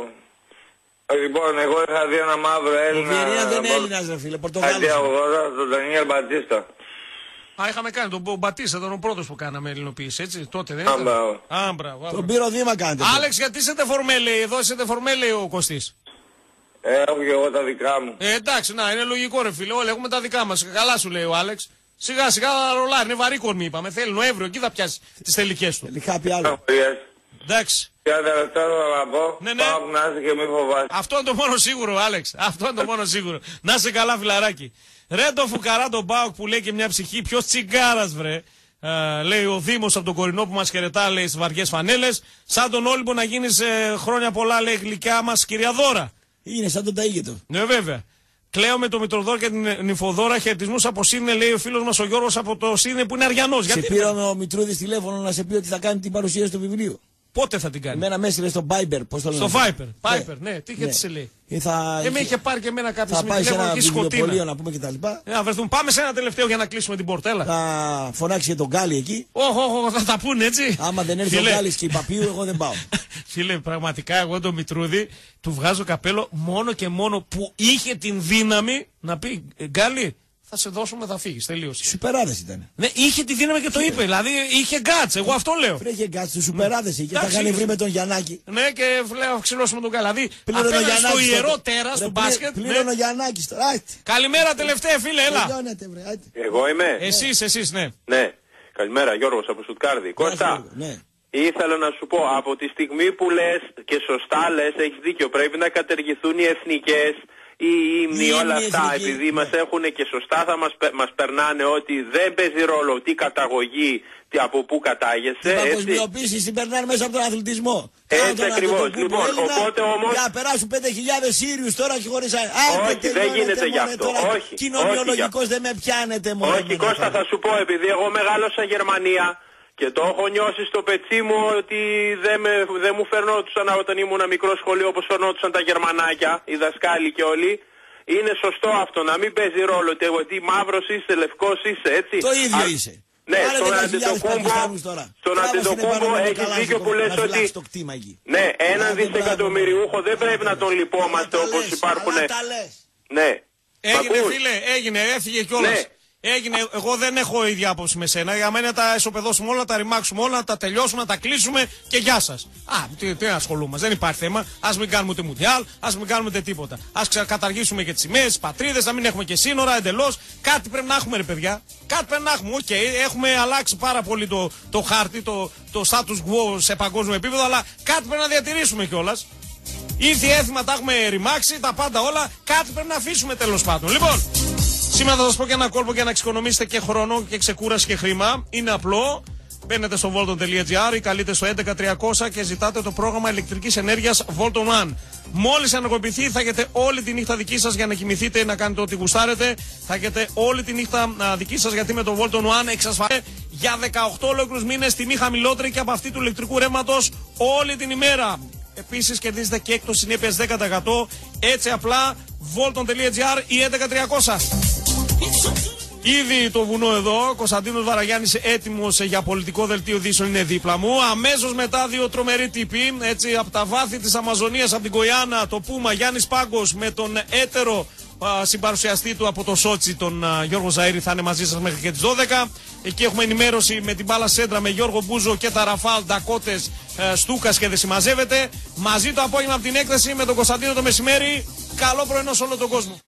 Speaker 11: Λοιπόν, εγώ είχα δει ένα μαύρο Έλληνα...
Speaker 5: Ο Βιερίνια δεν είναι Έλληνας ρε φίλε, Πορτογάλος.
Speaker 11: Τον Ντανιέλ Μπατίστα.
Speaker 6: Α, είχαμε κάνει τον Μπατίστα, ήταν ο πρώτος που κάναμε ελληνοποίηση, έτσι, τότε δεν ήταν. Α, μπράβο.
Speaker 5: Τον πήρε ο Δήμα κάνετε.
Speaker 6: Άλεξ, γιατί είσαι δεφορμέ, λέει, εδώ είσαι δεφορμέ, λέει ο Κωστής.
Speaker 11: Ε, έχω και εγώ τα δικά μου.
Speaker 6: Ε, εντάξει, να, είναι λογικό ρε φίλε, όλοι έχουμε τα δικά μας. Καλά σου λέει ο Άλεξ. Σιγά σιγά ρολάρι, είναι βαρύ κορμί, είπαμε. Θέλει Νοέμβριο, εκεί θα πιάσει τις τελικές του.
Speaker 5: Θέλει κάτι άλλο.
Speaker 6: Εντάξει.
Speaker 11: Και τελευταίο θα πω,
Speaker 6: ναι, ναι.
Speaker 11: πάω να είσαι και μη φοβάσαι.
Speaker 6: Αυτό είναι το μόνο σίγουρο, Άλεξ. Αυτό είναι το μόνο σίγουρο. Να είσαι καλά, φιλαράκι. Ρε το φουκαρά τον Μπάουκ που λέει και μια ψυχή, ποιος τσιγκάρας βρε. Uh, λέει ο Δήμος από τον Κορινό που μας χαιρετά, λέει στις βαριές φανέλες. Σαν τον Όλυμπο να γίνεις ε, χρόνια πολλά, λέει γλυκιά μας κυρία Δώρα.
Speaker 5: Είναι σαν τον Ταΐγετο.
Speaker 6: Ναι, βέβαια. Κλαίω με το Μητροδόρα και την Νυμφοδόρα. Χαιρετισμούς από Σύνε, λέει ο φίλος μας ο Γιώργος από το Σύνε που είναι Αριανός.
Speaker 5: Σε πήρε ο Μητρούδης τηλέφωνο να σε πει ότι θα κάνει την παρουσίαση του βιβλίου.
Speaker 6: Πότε θα την κάνει.
Speaker 5: Εμένα με έστειλε στο Viber, πώς το λένε.
Speaker 6: Στο Viber, Viber, ναι, τι είχε σε λέει.
Speaker 5: Θα...
Speaker 6: Ε, με είχε πάρει και εμένα κάποια
Speaker 5: στιγμή τηλέφωνο
Speaker 6: εκεί σκοτεινά.
Speaker 5: Να πούμε και τα λοιπά.
Speaker 6: Ε, να βρεθούν. Πάμε σε ένα τελευταίο για να κλείσουμε την πορτέλα.
Speaker 5: Θα φωνάξει και τον Γκάλι εκεί.
Speaker 6: Όχι, όχι, θα τα πούνε έτσι.
Speaker 5: Άμα δεν έρθει ο Γκάλης και η Παπίου, εγώ δεν πάω.
Speaker 6: Φίλε, πραγματικά εγώ τον Μητρούδη του βγάζω καπέλο μόνο και μόνο που είχε την δύναμη να πει Γκάλι. Θα σε δώσουμε, θα φύγει. Τελείωσε.
Speaker 5: Σουπεράδες ήταν.
Speaker 6: Ναι, είχε τη δύναμη και το είπε. Δηλαδή είχε γκάτς. Εγώ αυτό λέω.
Speaker 5: Είχε γκάτς, του σουπεράδες είχε. Και θα κάνει βρει με τον Γιαννάκη.
Speaker 6: Ναι, και λέω ξυλώσουμε τον καλά. Δηλαδή απέναντι στο ιερό τέρας του μπάσκετ.
Speaker 5: Πλήρωνε ο Γιαννάκης τώρα.
Speaker 6: Καλημέρα τελευταία φίλε, έλα.
Speaker 11: Εγώ είμαι.
Speaker 6: Εσείς, εσείς, ναι.
Speaker 11: Ναι. Καλημέρα, Γιώργος από Στουτκάρδη. Κώστα.
Speaker 5: Ναι.
Speaker 11: Ήθελα να σου πω, από τη στιγμή που λες και σωστά λες, έχεις δίκιο, πρέπει να καταργηθούν οι εθνικές. Οι ύμνοι, όλα αυτά, εθνική, επειδή ναι. μας έχουν και σωστά θα μας, μας περνάνε ότι δεν παίζει ρόλο τι καταγωγή, τι, από πού κατάγεσαι.
Speaker 5: Την παγκοσμιοποίηση την περνάνε μέσα από τον αθλητισμό.
Speaker 11: Έτσι ακριβώς. Λοιπόν, Έλληνα, οπότε όμως...
Speaker 5: Για να περάσουν πέντε χιλιάδες Σύριους τώρα και χωρίς...
Speaker 11: Όχι, δεν γίνεται γι' αυτό. Όχι,
Speaker 5: κοινωνιολογικός δεν με πιάνετε μόνο.
Speaker 11: Όχι, Κώστα, θα σου πω, επειδή εγώ μεγάλωσα Γερμανία. Και το έχω νιώσει στο πετσί μου ότι δεν, με, δεν μου φερνόντουσαν όταν ήμουν μικρό σχολείο όπως φερνόντουσαν τα γερμανάκια, οι δασκάλοι και όλοι. Είναι σωστό αυτό, να μην παίζει ρόλο ότι μαύρος είσαι, λευκός είσαι, έτσι.
Speaker 5: Το ίδιο
Speaker 11: Α,
Speaker 5: είσαι.
Speaker 11: Ναι, στον Αντετοκούμπο, στον Αντετοκούμπο έχεις δίκιο που λες ότι ναι, έναν δισεκατομμυριούχο δεν πρέπει να τον λυπόμαστε όπως υπάρχουν. Ναι.
Speaker 6: Έγινε φίλε, έγινε, έφυγε κιόλας. Έγινε, εγώ δεν έχω ίδια άποψη με σένα. Για μένα τα ισοπεδώσουμε όλα, τα ρημάξουμε όλα, να τα τελειώσουμε, να τα κλείσουμε και γεια σας. Α, τι, τι ασχολούμαστε, δεν υπάρχει θέμα. Ας μην κάνουμε ούτε μουντιάλ, ας μην κάνουμε ούτε τίποτα. Ας καταργήσουμε και τις σημαίες, τις πατρίδες, να μην έχουμε και σύνορα εντελώς. Κάτι πρέπει να έχουμε, ρε παιδιά. Κάτι πρέπει να έχουμε. Οκ, okay, έχουμε αλλάξει πάρα πολύ το, το χάρτη, το, το status quo σε παγκόσμιο επίπεδο, αλλά κάτι πρέπει να διατηρήσουμε κιόλας. Ήρθε έθιμα, τα έχουμε ρημάξει, τα πάντα όλα. Κάτι πρέπει να αφήσουμε τέλος πάντων. Λοιπόν. Σήμερα θα σας πω και ένα κόλπο για να εξοικονομήσετε και χρόνο και ξεκούραση και χρήμα. Είναι απλό. Μπαίνετε στο volton τελεία gr ή καλείτε στο έντεκα τριακόσια και ζητάτε το πρόγραμμα ηλεκτρικής ενέργειας Volton One. Μόλις ενεργοποιηθεί θα έχετε όλη τη νύχτα δική σας για να κοιμηθείτε, να κάνετε ό,τι γουστάρετε. Θα έχετε όλη τη νύχτα α, δική σας γιατί με το Volton One εξασφαλίζετε για δεκαοκτώ ολόκληρους μήνες τιμή χαμηλότερη και από αυτή του ηλεκτρικού ρεύματος όλη την ημέρα. Επίσης κερδίζετε και έκπτωση συνέπειας δέκα τοις εκατό. Έτσι απλά volton τελεία gr ή έντεκα τριακόσια. Ήδη το βουνό εδώ, Κωνσταντίνος Βαραγιάννης έτοιμος για πολιτικό δελτίο ειδήσεων είναι δίπλα μου. Αμέσως μετά δύο τρομεροί τύποι, έτσι από τα βάθη της Αμαζονίας, από την Κοϊάννα, το Πούμα, Γιάννης Πάγκος με τον έτερο συμπαρουσιαστή του από το Σότσι, τον α, Γιώργο Ζαΐρη, θα είναι μαζί σας μέχρι και τις δώδεκα. Εκεί έχουμε ενημέρωση με την μπάλα σέντρα με Γιώργο Μπούζο και τα Ραφάλ, Ντακότες, ε, Στούκας και δεν συμμαζεύεται. Μαζί το απόγευμα από την έκθεση με τον Κωνσταντίνο το μεσημέρι. Καλό πρωινό σε όλο τον κόσμο.